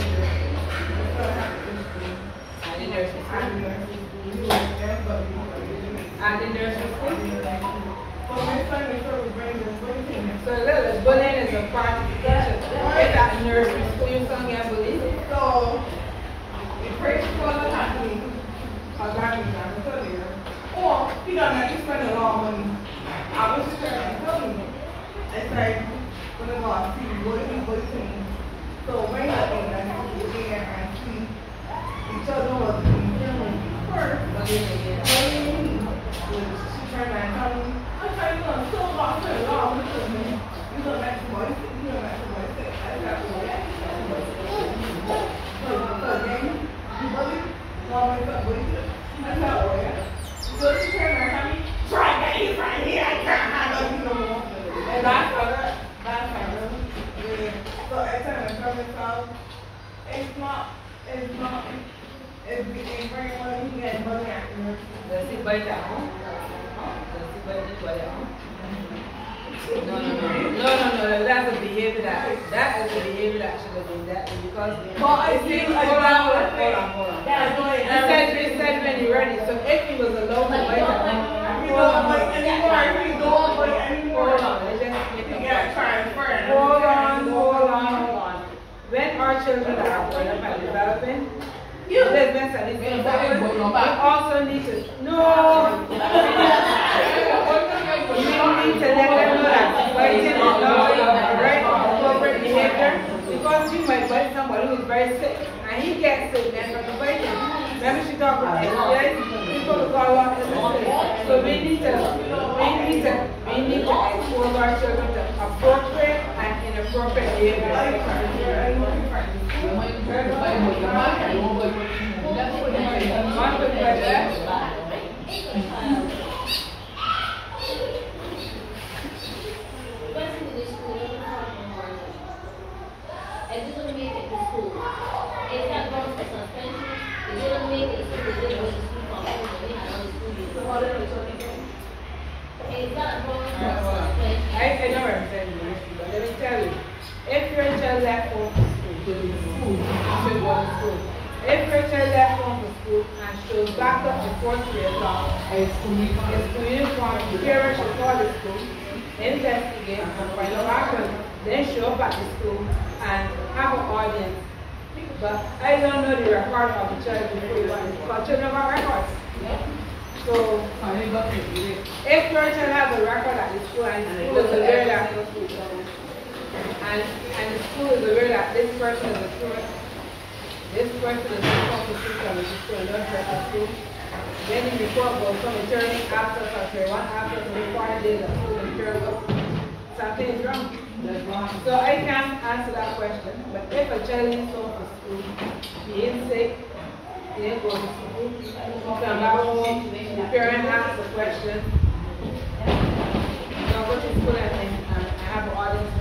at the nursery school. So next time we start with bring this bulletin. So look, bullying is a part of education. If at nursery school your son get bullied, So the first one that happened, I got me down earlier. Or he done actually spend a lot of money. I was just trying to tell him. It's like when I go and see what he bulletin. So when I go and see and see each other was in first. But then again, she turned around and told me, I'm trying to so long, so long, listen to me. You go back to voice, you go back to voice. I got to voice. So then, you bully, long way up voice. That's how it was. So she turned around and told me, try that, he's right here, I can't handle you no more. And that's how that, yeah. So every time I come in town, it's very money, he gets money after her. does he bite at home? Does he bite the toilet at home? No, that's a behavior that is a behavior that should have been that because Well, I hold see, on. that's why He said when you're ready. So if he was alone to bite at home, you don't like anymore, you don't like anymore. hold on, let's just make You a gotta try it first. Hold on. When our children are growing up and developing, we also need to we need to let them know that fighting is not right appropriate behavior because you might bite somebody who's very sick and he gets sick then from the biting. Remember she talked about STIs? People who got a lot of STIs. So we need to expose our children to appropriate and inappropriate behavior. I know what I'm saying, but let me tell you, if your child left home for school, if your child left home for school and shows back up the 4th grade class, it's uniform, the parents should call the school, investigate, and find out what happened, then show up at the school and have an audience. But I don't know the record of the child before you want it, because children have records. So, if your child has a record at the school and the school is aware that and the school is aware that this person is a student, this person is a from the school and not person school, then the report goes from attorney after after 40 days of school and something is wrong. So I can't answer that question, but if a child is home for school, he is sick, he didn't go to school, come back home, the parent asks a question, don't go to school and I have an audience.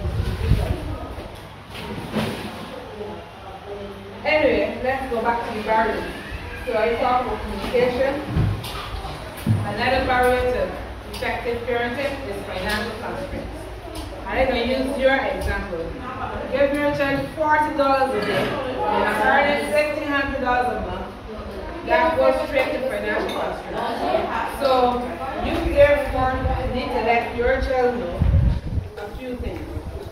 Anyway, let's go back to the barriers. So I talked about communication. Another barrier to effective parenting is financial constraints. I'm going to use your example. Give your child $40 a day, and I'm earning $1,600 a month. That goes straight to financial constraints. So you therefore need to let your child know a few things.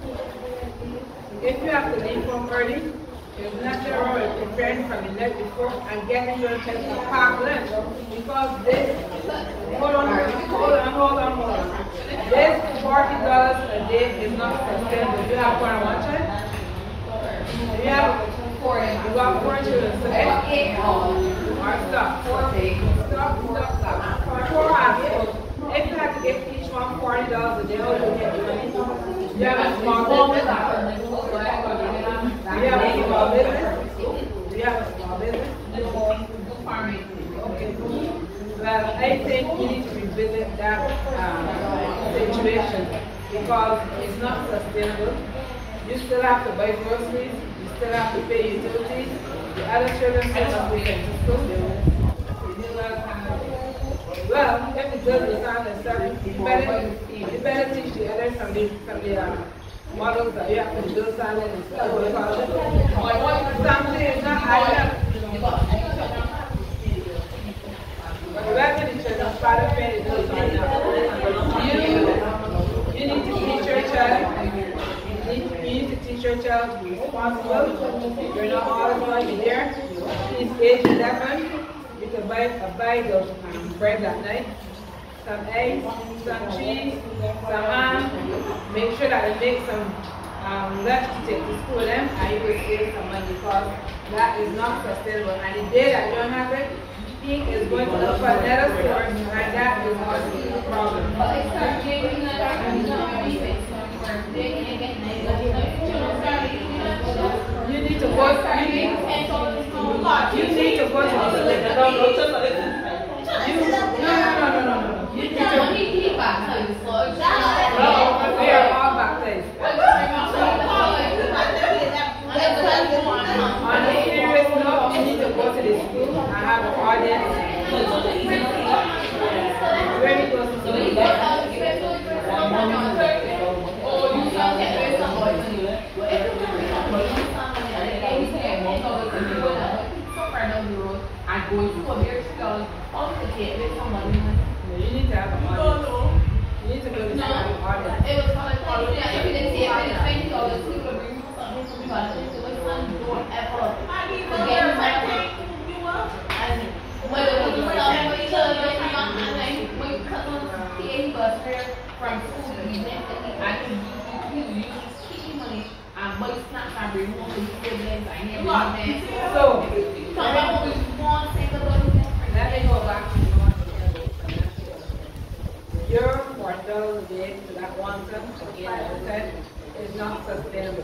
If you have to leave home early, it's nothing wrong with preparing from the night before and getting your child to pack lunch. Because this, hold on. This $40 a day is not sustainable. You have one child? You have 4 children. So stop. 4 households. If you have to give each one $40 a day, how do you get the money? You have a small business? Do you have a small business? Okay. Well, I think we need to revisit that situation because it's not sustainable. You still have to buy groceries, you still have to pay utilities. The other children still have to go to school. Well, if the girls are sound and serving, you better teach the others from the models that you have to do something and stuff. Something is not high enough. But the rest of the children, father, parents, child be responsible. You're not always going to be there. He's age 11. You can buy a bag of bread that night, some eggs, some cheese, some ham. Make sure that you make some lunch to take to school them, and you will save some money because that is not sustainable. And the day that you don't have it, he is going to look for another source, and that is also the problem. You need to go. You need to go to the no. You need to. We are all baptized. On a serious note, you need to go to the school and have an audience. Where he goes to school. And going to come here to go, complicate with somebody. You need to have an audience. You need to go to the audience. It was kind of funny. If you didn't see it, $20, you could bring something to me, but don't ever forget and whether we sell each other and when cousins pay bus fare from school to event, I can use cheap money and buy snacks and bring home to siblings and everything. So, let me go back to your $4 a day to that one son, again, as I said, is not sustainable.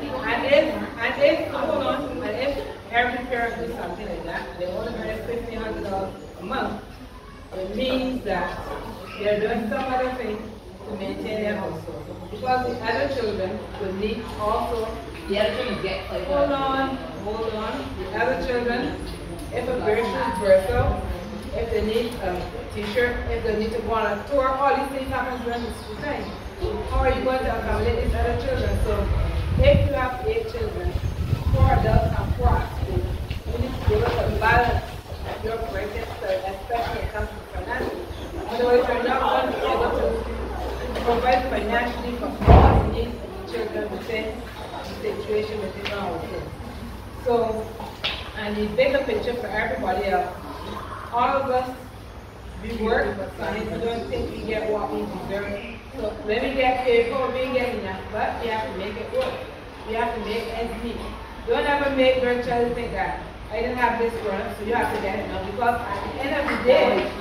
And if every parent does something like that, they only earn $1,500 a month, it means that they're doing some other thing to maintain their household. Because the other children will need also, The other children get played. hold on, the other children, if a bear shoes burst out, if they need a t-shirt, if they need to go on a tour, all these things happen during the school time. How are you going to accommodate these other children? So if you have 8 children, 4 adults and 4 at school, you need to be able to balance your breaking, especially when it comes to finances. Otherwise, you're not going to be able to provide financially for all the needs of the children within the situation within our household. So, and the bigger picture for everybody else, all of us, we work, but sometimes we don't think we get what we deserve. So when we get paid for, we get enough, but we have to make it work. We have to make ends meet. Don't ever make your child think that I didn't have this growing up, so you have to get it now. Because at the end of the day,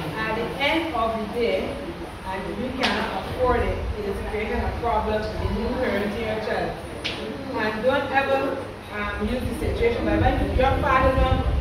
and you cannot afford it, it is creating a problem in you parenting your child. And don't ever use the situation by when your father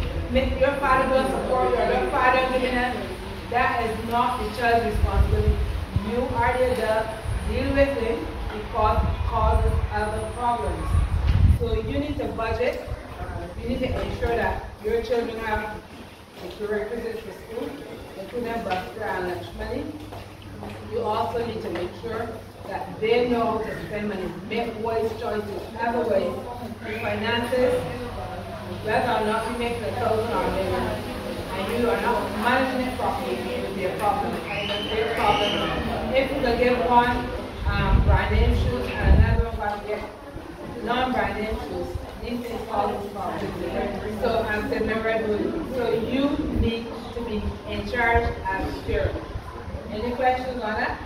don't support you, or your father giving it. That is not the child's responsibility. You are the adult, deal with it because it causes other problems. So you need to budget. You need to ensure that your children have the prerequisites for school, including bus fare and lunch money. You also need to make sure that they know how to spend money, make wise choices. Otherwise, the finances, whether or not you make $1,000 or $1,000,000, and you are not managing it properly, it will be a problem. It's a problem. If you can give one brand name shoes and another one get non-brand name shoes, these things cause problems. So I'm saying so you need to be in charge as a parent. Any questions on that?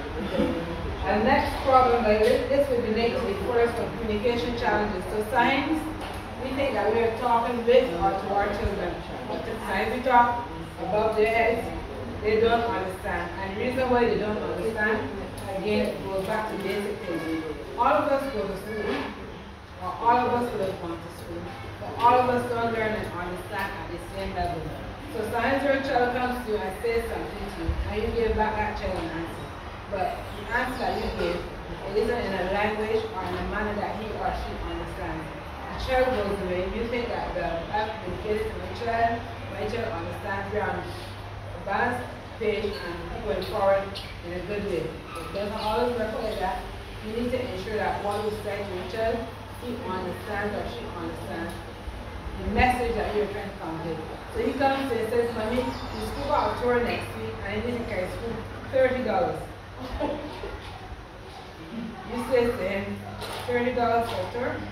And next problem, like this would relate to the first of communication challenges. So signs, we think that we are talking with or to our children. But the signs we talk above their heads, they don't understand. And the reason why they don't understand, again, it goes back to basic things. All of us go to school, or all of us will have gone to school, but all of us don't learn and understand at the same level. So sometimes your child comes to you and says something to you, and you give back that child an answer. But the answer that you give, it isn't in a language or in a manner that he or she understands. The child goes away, you think that I've communicated to my child understands, we are on a balanced page and going forward in a good way. It doesn't always work like that. You need to ensure that what you say to your child, he understands or she understands the message that you're trying to convey. So he comes and says, Mommy, the school got a tour next week and I need to carry school $30. You say to him, $30 for a term?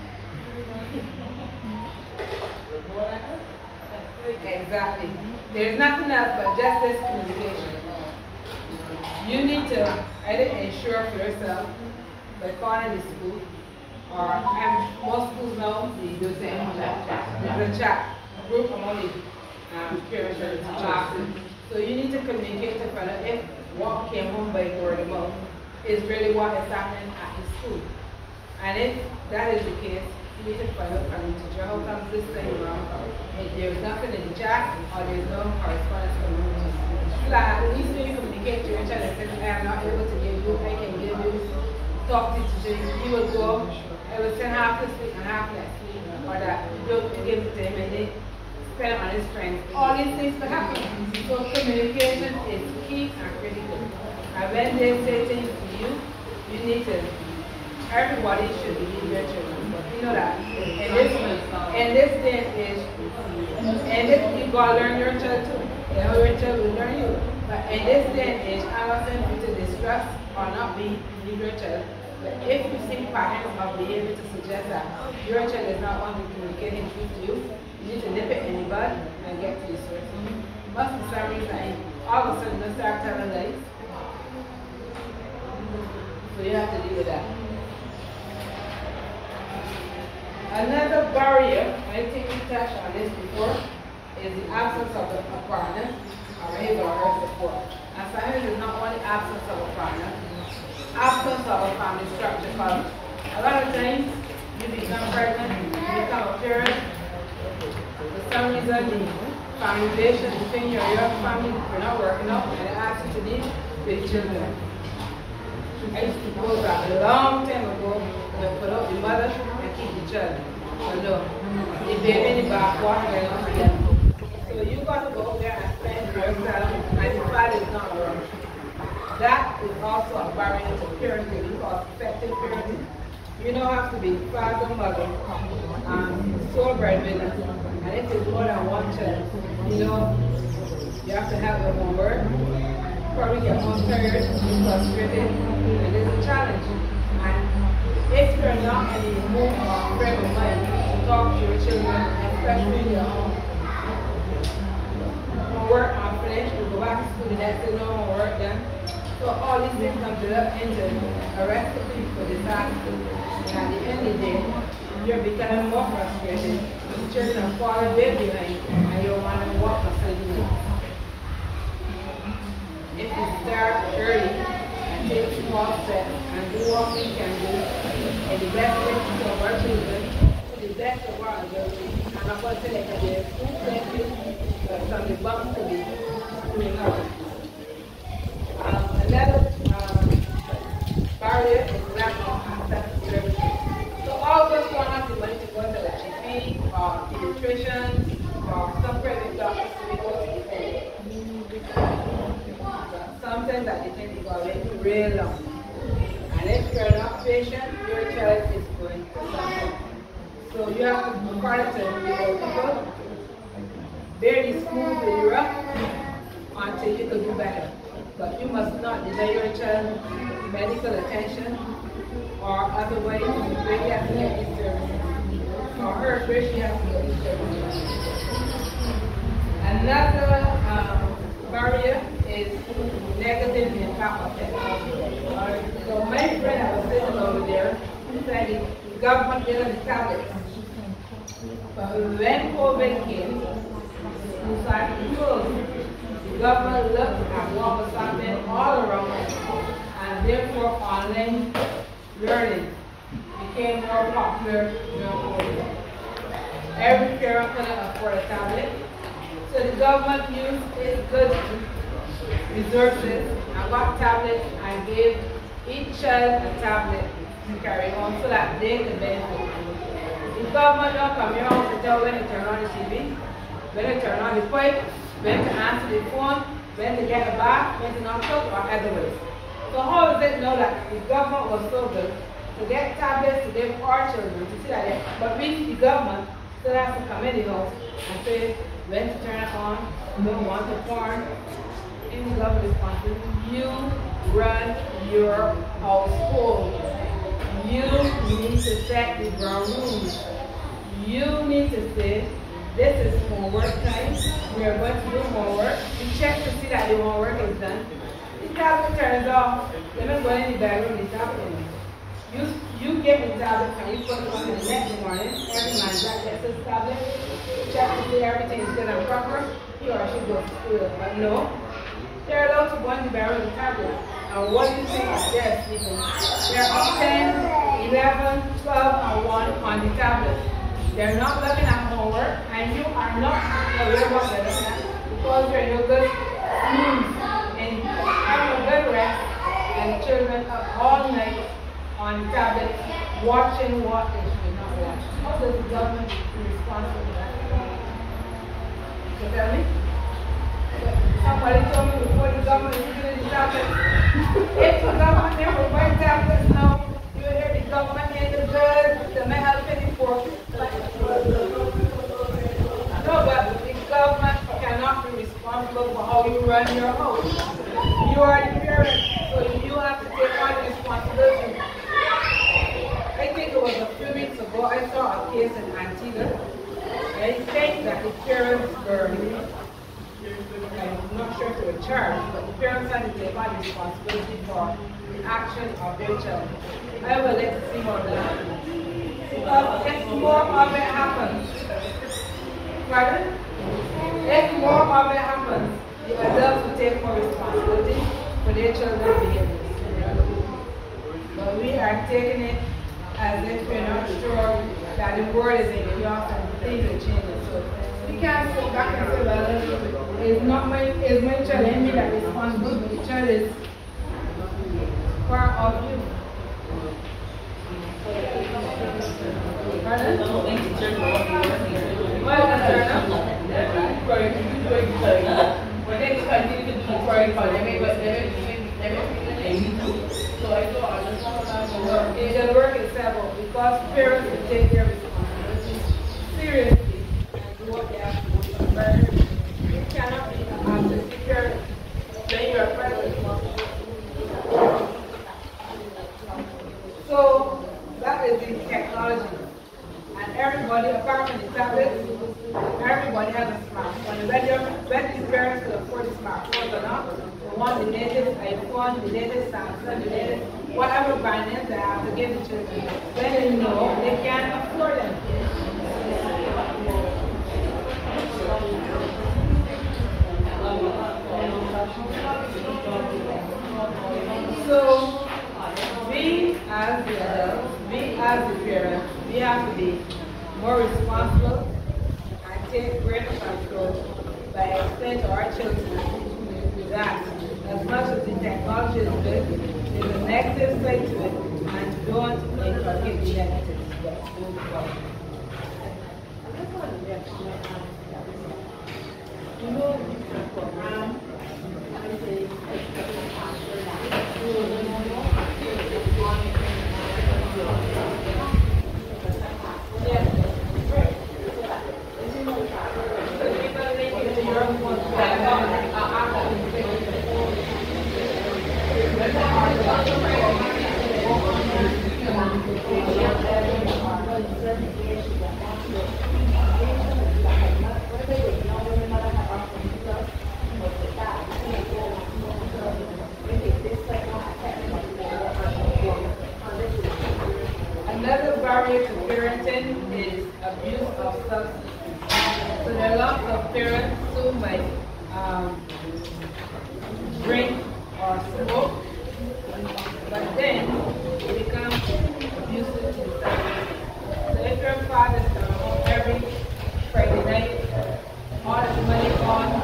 Exactly. There's nothing else but just this communication. You need to either ensure for yourself by calling the school, or most schools now they do the same chat. There's a chat group among the parents and classes. So you need to communicate to find out if what came home by word of mouth is really what is happening at the school. And if that is the case, you need to find out from the teacher how comes this thing wrong. If there's nothing in the chat or there's no correspondence from the teacher. Like at least when you communicate to your child and say, I am not able to give you, I can give you, talk to the teacher, he will go, I will send half this week and half next week, or that you give it to him and then spend it on his friends. All these things could happen. So communication is key and critical. And when they say things to you, you need to, everybody should believe their children. But you know that in this day and age, and this you gotta learn your child too. You know your child will learn you. But in this day and age, I'm not saying you to distrust or not believe your child. But if you see patterns of behavior to suggest that your child is not wanting to communicate his truth to you, you need to nip it in the bud and get to the source. Must be some reason all of a sudden you start telling lies. So you have to deal with that. Another barrier, I think we touched on this before, is the absence of a partner or his or her support. And sometimes it's not only absence of a partner, absence of a family structure. Because a lot of times you become pregnant, you become a parent, for some reason the family relations between your family are not working out and they ask you to leave with children. I used to go back a long time ago and put up the mother and keep the child. But no, the baby in the back water and not together. So you got to go there and spend yourself and the father is not around. That is also a barrier to parenting because effective parenting. You don't have to be father, mother, and sole breadwinner. And if it's more than one child, you know, you have to have them on work. Probably get more tired, frustrated, and it's a challenge. And if you're not in the mood or frame of mind to talk to your children, especially your own, work on finish, you go back to school the next day, no more work done. So all these things come up into a recipe for disaster. And at the end of the day, you're becoming more frustrated. The children are falling way behind, and you're wondering what must I do next. If you start early and take small steps and do what we can do, and the best way to serve our children, to the best of our ability, and I'm going to say that there's plenty, but from the bumps to be doing out. Another barrier is lack of access to services. So all of us don't have the money to go to the GP or pediatricians or some private doctors to go to the clinic. Sometimes that the clinic is already real long. And if you're not patient, your child is going to suffer. So you have to be part of the people, bear the smooth with the rough until you can do better. But you must not deny your child medical attention or otherwise they have to get these services. Or her first she has to get these services. Another barrier is negative impact of technology. So my friend I was sitting over there said the government gave us tablets. But when COVID came, we started to close. The government looked at what was happening all around us, and therefore online learning became more popular during COVID. Every parent couldn't afford a tablet, so the government used its good resources and got tablets and gave each child a tablet to carry on so that they could benefit. The government don't come here to tell when to turn on the TV, when to turn on the pipe, when to answer the phone, when to get a bath, when to not cook, or otherwise. So how is it now that the government was so good to get tablets to give our children to see that they, but we, the government, still has to come in the house and say when to turn it on, we don't want the porn, in the government responsibility. You run your household. You need to set the ground rules. You need to say, this is homework time. We are going to do homework. You check to see that the homework is done. The tablet turns off. They're not going in the bedroom, the tablet. You get the tablet and you put it on the next morning. Every man that gets his tablet. Check to see everything is good and proper. He or she goes to school. But no, they're allowed to go in the bedroom with the tablet. And what do you think they're sleeping? They're up 10, 11, 12, and 1 on the tablet. They're not looking at homework, and you are not aware of what they're looking at because you're in a good snooze and having a good rest, and children are all night on the tablet watching what they should not watch. How does the government be responsible for that? You tell me? Somebody told me before the government is using the tablet. If the government never buy tablets now, you hear the government in the good, the may help any poor. No, but the government cannot be responsible for how you run your house. You are the parent, so you have to take on the responsibility. I think it was a few weeks ago, I saw a case in Antigua. I think that the parents were, I'm not sure if they were charged, but the parents had to take on the responsibility for the action of their child. I would like to see more of that. Because if more of it happens, pardon? If more of it happens, the adults will take more responsibility for their children's behaviors. But we are taking it as if we're not sure that the world is in chaos and things are changing. So we can't sit back and say, well, it's not my child and me that is responsible, but the child is part of you. Pardon? It will work itself because parents will take their responsibilities seriously and do what they have to do. You cannot be an absentee parent when you are present. So that is the technology. And everybody, apart from the tablets, everybody has a smartphone. Whether the parents can afford the smartphones or not, they want the latest iPhone, the latest Samsung, the latest whatever brand name they have to give the children. When they know they can't afford them. So, we as the adults, we as the parents, we have to be more responsible and take greater control by explaining to our children that as much as the technology is good, there's a negative side to it, and don't inculcate the negatives. You know, another barrier to parenting is abuse of substance. So there are lots of parents who might drink or smoke, but then it becomes abusive to the substance. So if your father comes home every Friday night, all the money gone, the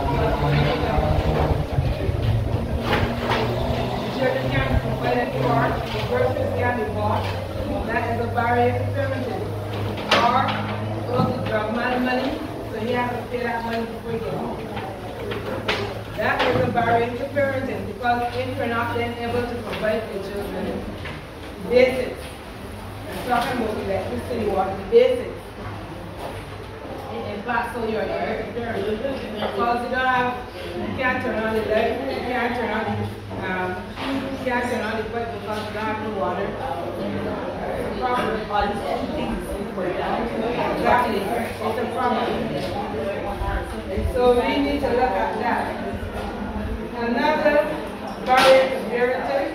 children can't provide any more, the groceries can't be bought. That is a barrier to parenting. Or supposed to drop money, so you have to pay that money before you get home. That is a barrier to parenting because if you're not then able to provide for children the basics, I'm talking about electricity, water, the basics. In fact, so you're a parent because you don't have can't turn on the light, you can't turn on the pipe because you don't have the water. It's a problem. Exactly, it's a problem. So we need to look at that. Another barrier to parenting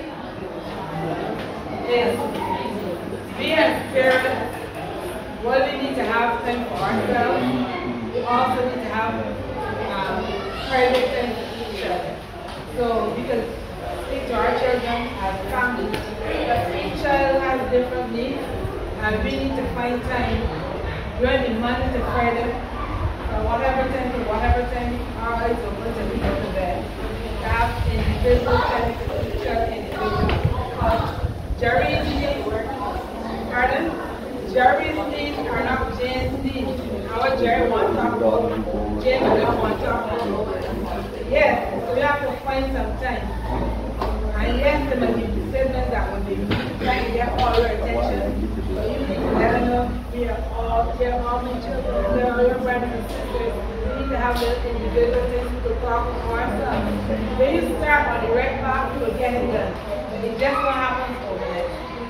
is being as parents, while we need to have time for ourselves, we also need to have private time for each other. So we can speak to our children as families, but each child has different needs, and we need to find time during the Monday to Friday, whatever time our eyes are going to be on the bed, to have individual time for each other individually. Jerry's needs, pardon? Jerry's needs are not Jane's needs. Our Jerry wants to talk about, Jane doesn't want to talk about. Yes, so we have to find some time. And yes, there might be decisions that will be trying to get all your attention. But you need to let them know we are all my children, they're all your brothers and sisters. We need to have the individual things to talk for ourselves. When you start on the right path, you will get it done. But it just won't happen overnight.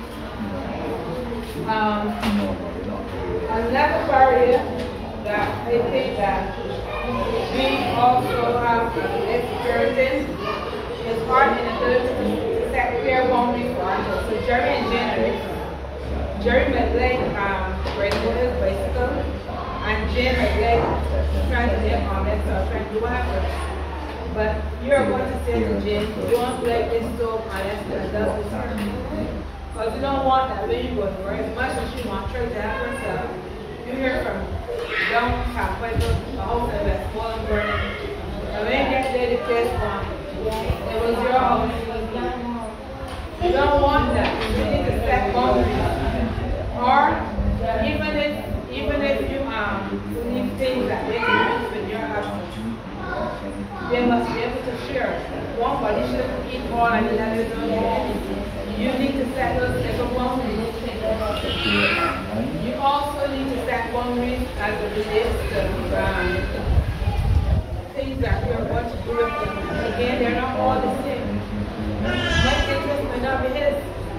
Another barrier that I think that we also have experienced is our inability to set clear boundaries for ourselves. So Jerry and Jane are different. Jerry might like riding on his bicycle, and Jane might like trying to live on it, so trying to do whatever. But you're going to say to Jane, don't like this stove unless the adult is hurt. Because you don't want that when you go to work, as much as you want her to have herself. You hear from young halfway to the house that's falling burning. And when you get there, the place gone. It was your house. You don't want that. You need to set boundaries. Or even if you leave things that they can use in your absence, they must be able to share. One body shouldn't eat all and the other don't get anything. You need to set those little boundaries. You also need to set boundaries as it relates to things that you're going to do with them. Again, they're not all the same. My interest may not be his.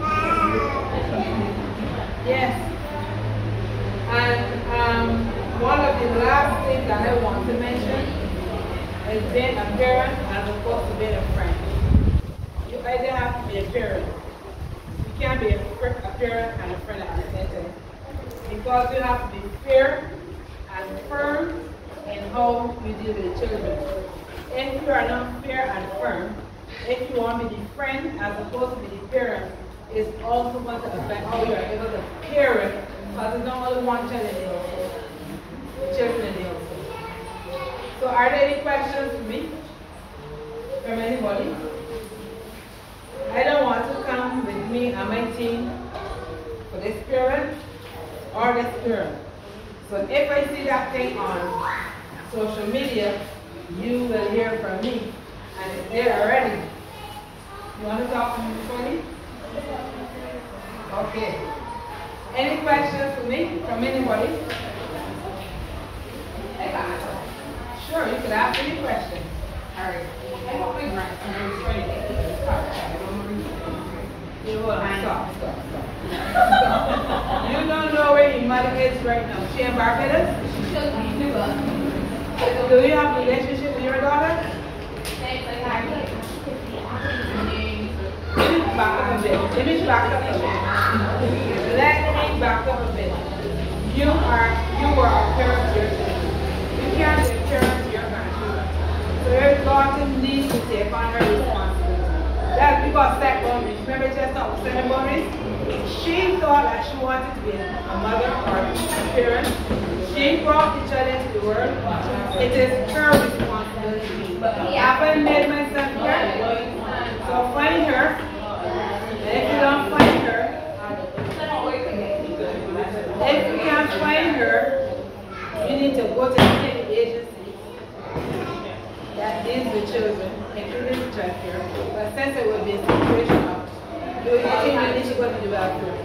Yes. And one of the last things that I want to mention is being a parent as opposed to being a friend. You either have to be a parent. You can't be a parent and a friend at the same time. Because you have to be fair and firm in how you deal with the children. If you are not fair and firm, if you want to be the friend as opposed to be the parent, it's also going to affect how you are able to parent, because there's not only one child in the household, the children in the household. So are there any questions for me? From anybody? I don't want to come with me and my team for this parent or this parent. So if I see that thing on social media, you will hear from me. And it's there already. You want to talk to me before me? Okay. Any questions for me from anybody? Sure, you could ask any question. All right. I hope my grandson is ready to get this car. Stop. You don't know where your mother is right now. She in Barbados? She should be too. Do you have a relationship with your daughter? Back up a bit. Let me back up a bit. Let me back up a bit. You are a parent to your children. You can't be a parent to your grandchildren. So your daughter needs to take on her responsibility. That's because set boundaries. Remember just now, setting boundaries? She thought that she wanted to be a mother or a parent. She brought the child into the world. It is her responsibility. I haven't made myself here. So find her. And if you don't find her, if you can't find her, you need to go to any agency that deals with children, including the child care. But since it would be a situation of you need to go to the bathroom.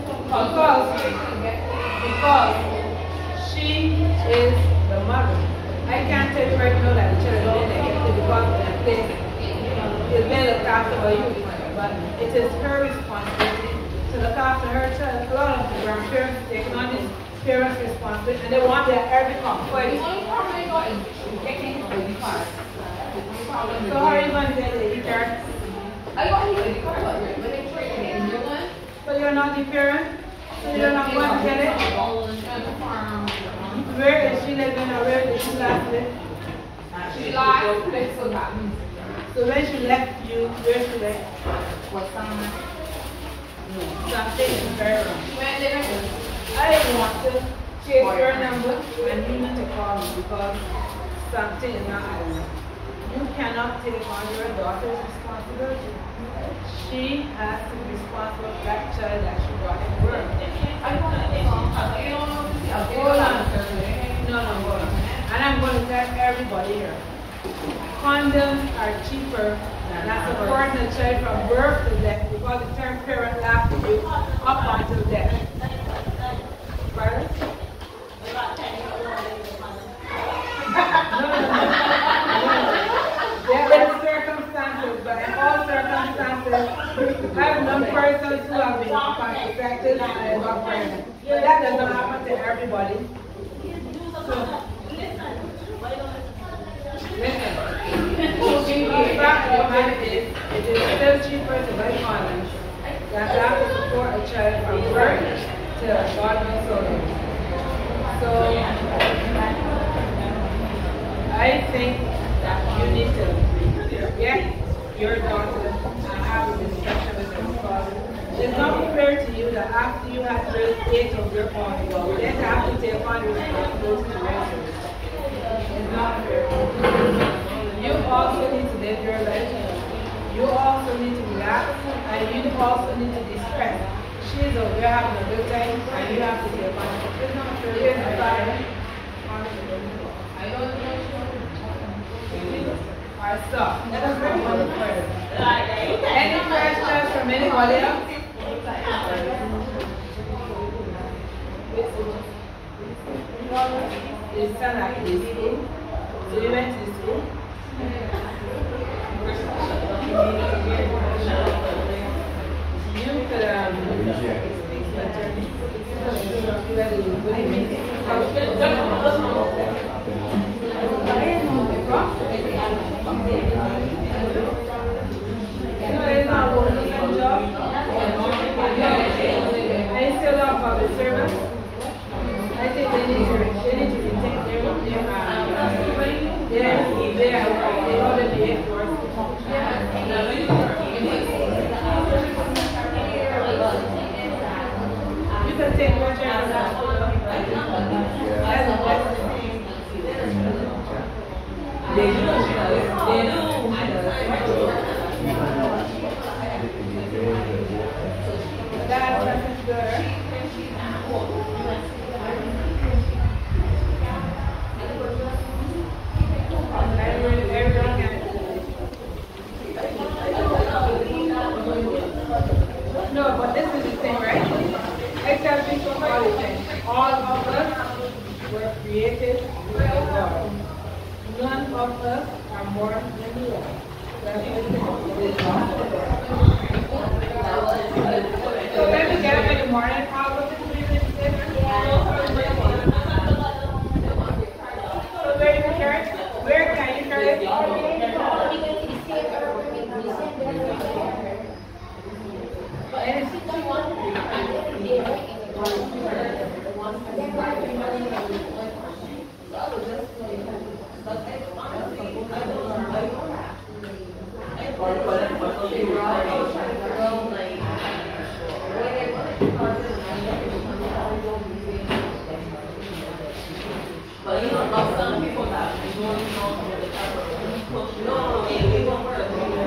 Because she is the mother. I can't tell you right now that the children didn't get it because place is being looked after by you, but it is her responsibility to look after her child. A lot of the grandparents taking on this parents' responsibility, and they want their every comfort. The only problem I got is getting the car. So how are you going to get the car? I got hit with the car, but when they try to get a new one, So you're not the parent? So you're not going to get it? Where is she living or where did she last live? she lost, but so that means So when she left you, where she left? what's something. Something is very wrong. When they went, I want to take your number and you need to call me because something is not adding up. You cannot take on your daughter's responsibility. She has to be responsible for that child that she brought in the world. I want to take on, you don't know, Hold on. No, hold on. And I'm going to tell everybody here. Condoms are cheaper than supporting a child from birth to death because the term parent after you up until death. Right? There are circumstances, but in all circumstances, I've known persons who have been contracepted and got pregnant. But that does not happen to everybody. So, listen, the fact of the matter is, it is still cheaper to buy condoms than to have to support a child from birth to God knows so long. So, I think that you need to get your daughter and have a discussion with her because it's not fair to you that after you have raised 8 of your own, you then have to take on the responsibility to raise her. It's not fair. You also need to live your life. You also need to relax and you also need to distress. She's over there having a good time and you have to take on it. It's not fair. Here's the fire. I don't know. Alright, stop. Let us go on the first. Any questions from anybody else? His son at the school. So you went to the school? You public service. I think they need to take their they ought to be enforced. You can take your chance out. They do. That's good. No, but this is the thing, right? Except for all the things. All of us were created by God. None of us are more than we are. So when we get up in the morning, how was it really different? So where you carry it? Where can you carry it? But you know, some people that don't know the type of we won't work.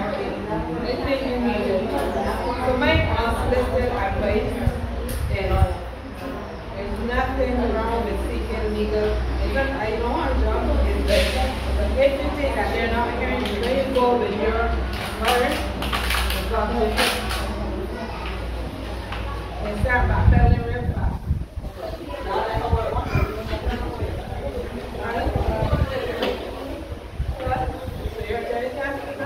So my unsolicited advice is there's nothing wrong with seeking legal. I don't want to jump in this, but if you think that they're not hearing you, then you go with your heart and start backpedaling real fast. So you're 30 times?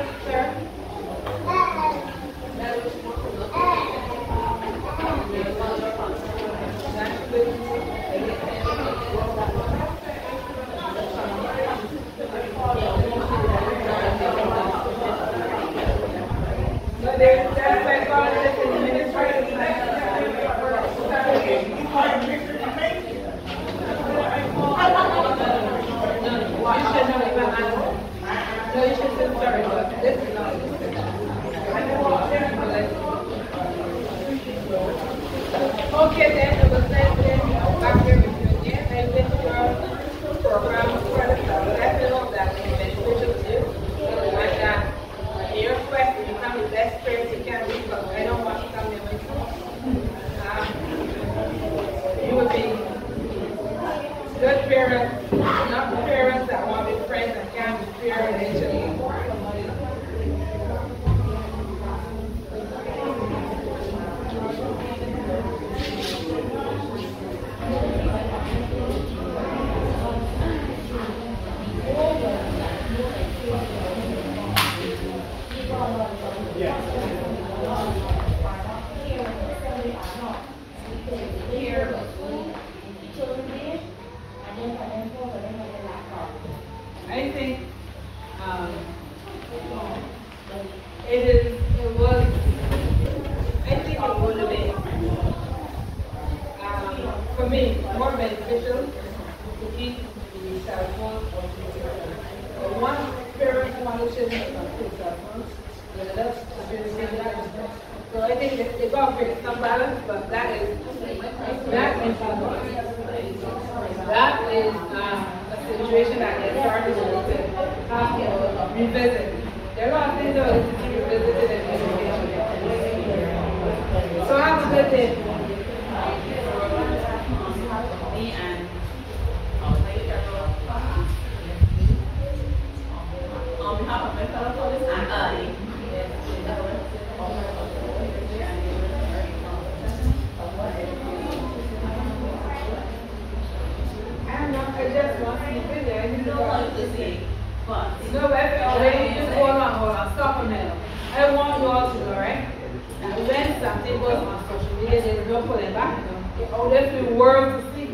you should feel sorry, but this is not this. Okay, then it was nice then back here with you again. I went to your program for the summer. I hope that was beneficial to you. And that your quest to become the best parent you can be, because I don't want to come there with you. You would be good parents, not parents that want to be friends and can't be fair eventually. I think it would have been, for me, more beneficial to keep the cell phone. One parent wanted children to take cell phones, the other so I think they got create some balance, but that is a situation that they're starting to have to revisit. There are a lot of things that need to be revisited in education. So have a good day. On behalf of my fellow colleagues and I just want to see video. I don't want to see, but no, already just hold on, stop a minute. I want you all to know, right? That when something goes on social media, there's no pulling back. Oh, there's the world to see.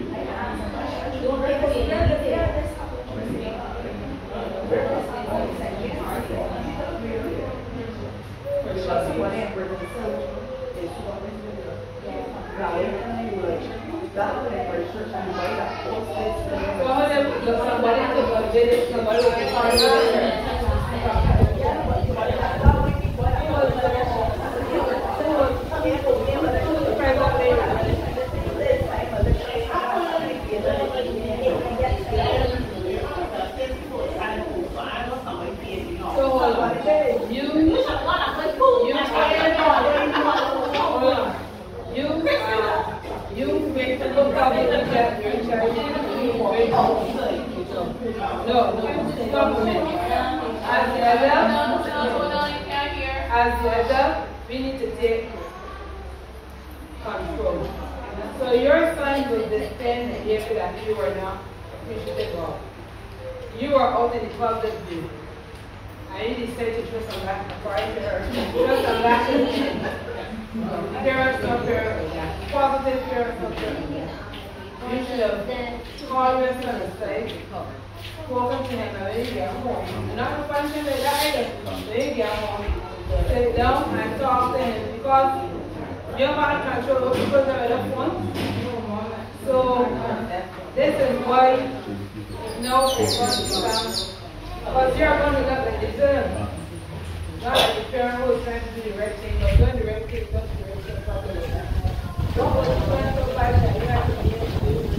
As the adult, we need to take control. So your son will disdain the behavior that you are not appreciative of. You are out in the public view. I really say to show some back, according to her. Show some back. Parents don't care about that. Positive parents don't care about that. You should have called your son aside. Spoken to him when you get home. Not a function like that either. When you get home, sit down and talk to him because you're not control what people are on the phone. So this is why now it's going to become, because you're going to look like the villain. Not like the parent who is trying to do the right thing, but doing the right thing, not the right thing, something like that. Don't go to the so bad that you have to be able to do it.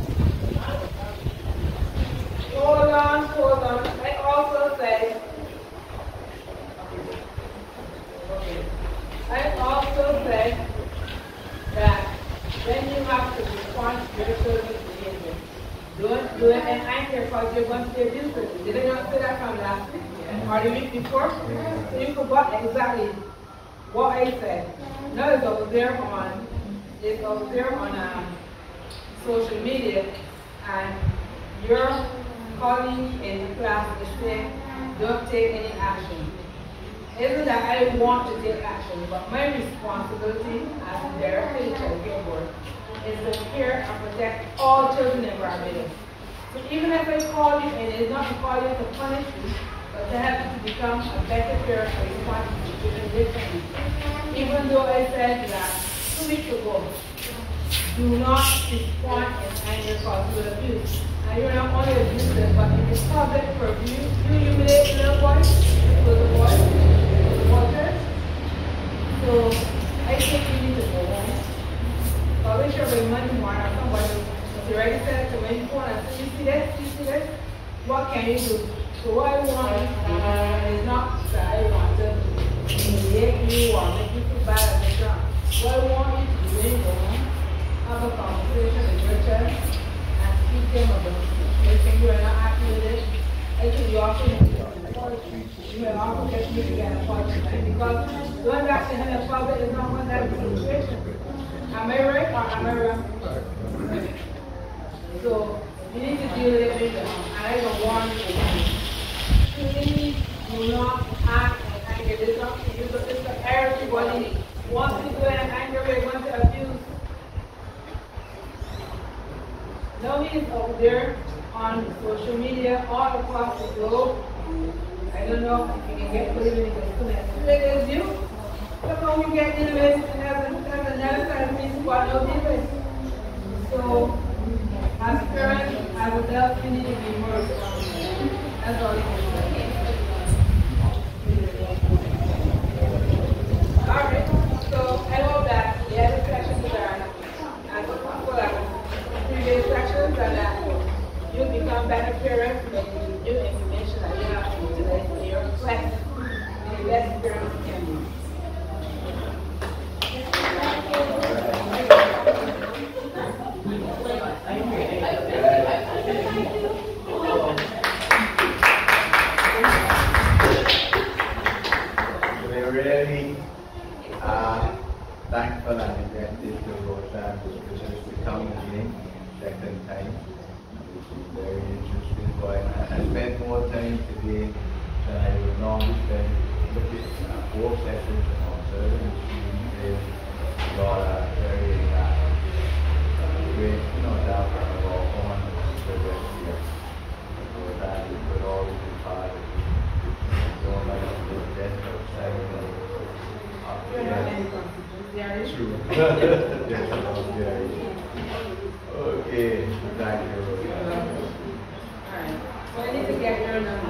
Hold on. I also said that then you have to respond to your children's behavior. Don't do it in anger because you're going to be abusive. Did I not say that from last week or the week before? So you forgot exactly what I said. Now it's over there on social media, and your colleague in the class is saying, don't take any action. Isn't that I want to take action, but my responsibility as the director of the child care board is to care and protect all children in Barbados. So even if I call you, and it is not to call you to punish you, but to help you to become a better parent and respond to children differently. Even though I said that 2 weeks ago, do not respond in anger because you will abuse. And And you're not only abusive, but if it's public for you humiliate little boys, with the boys, with the waters. So I think you need to go home. But we should bring money more or somebody is already said to when you phone and say, you see this, what can you do? So what I want is not that I want to humiliate you or make you feel bad at the job. What I want you to do is go home, have a conversation with Richard, and speak to him about it. They think you are not happy with it. Actually, you also need to you may also get me to get a apology because going back to him in public is not one type of situation. Am I right or am I wrong? So you need to deal with it, and I don't want you to. Please do not act in anger. This is everybody wants to do it in anger, they want to abuse. Now he is out there on social media all across the globe. I don't know if you can get believe in it. It is you. Come on, you get in with and that's another side of me what no difference. So as parents, I would love you need to be more responsible. That's all you can say. Alright, so I hope that the other sections are as full as previous sections and that you become better parents with the new information that you have to utilize for your class. The best parents can be. We're really thankful and grateful to Rosa because it's coming again second time. It's very interesting. So I spent more time today than I would normally spend looking at 4 sessions on Thursday and Tuesday. Got a very great, doubt about on the rest here. So that we could always be part of it. Don't like to look dead outside of the true. Yes, okay, thank you. Alright, so I need to get your number.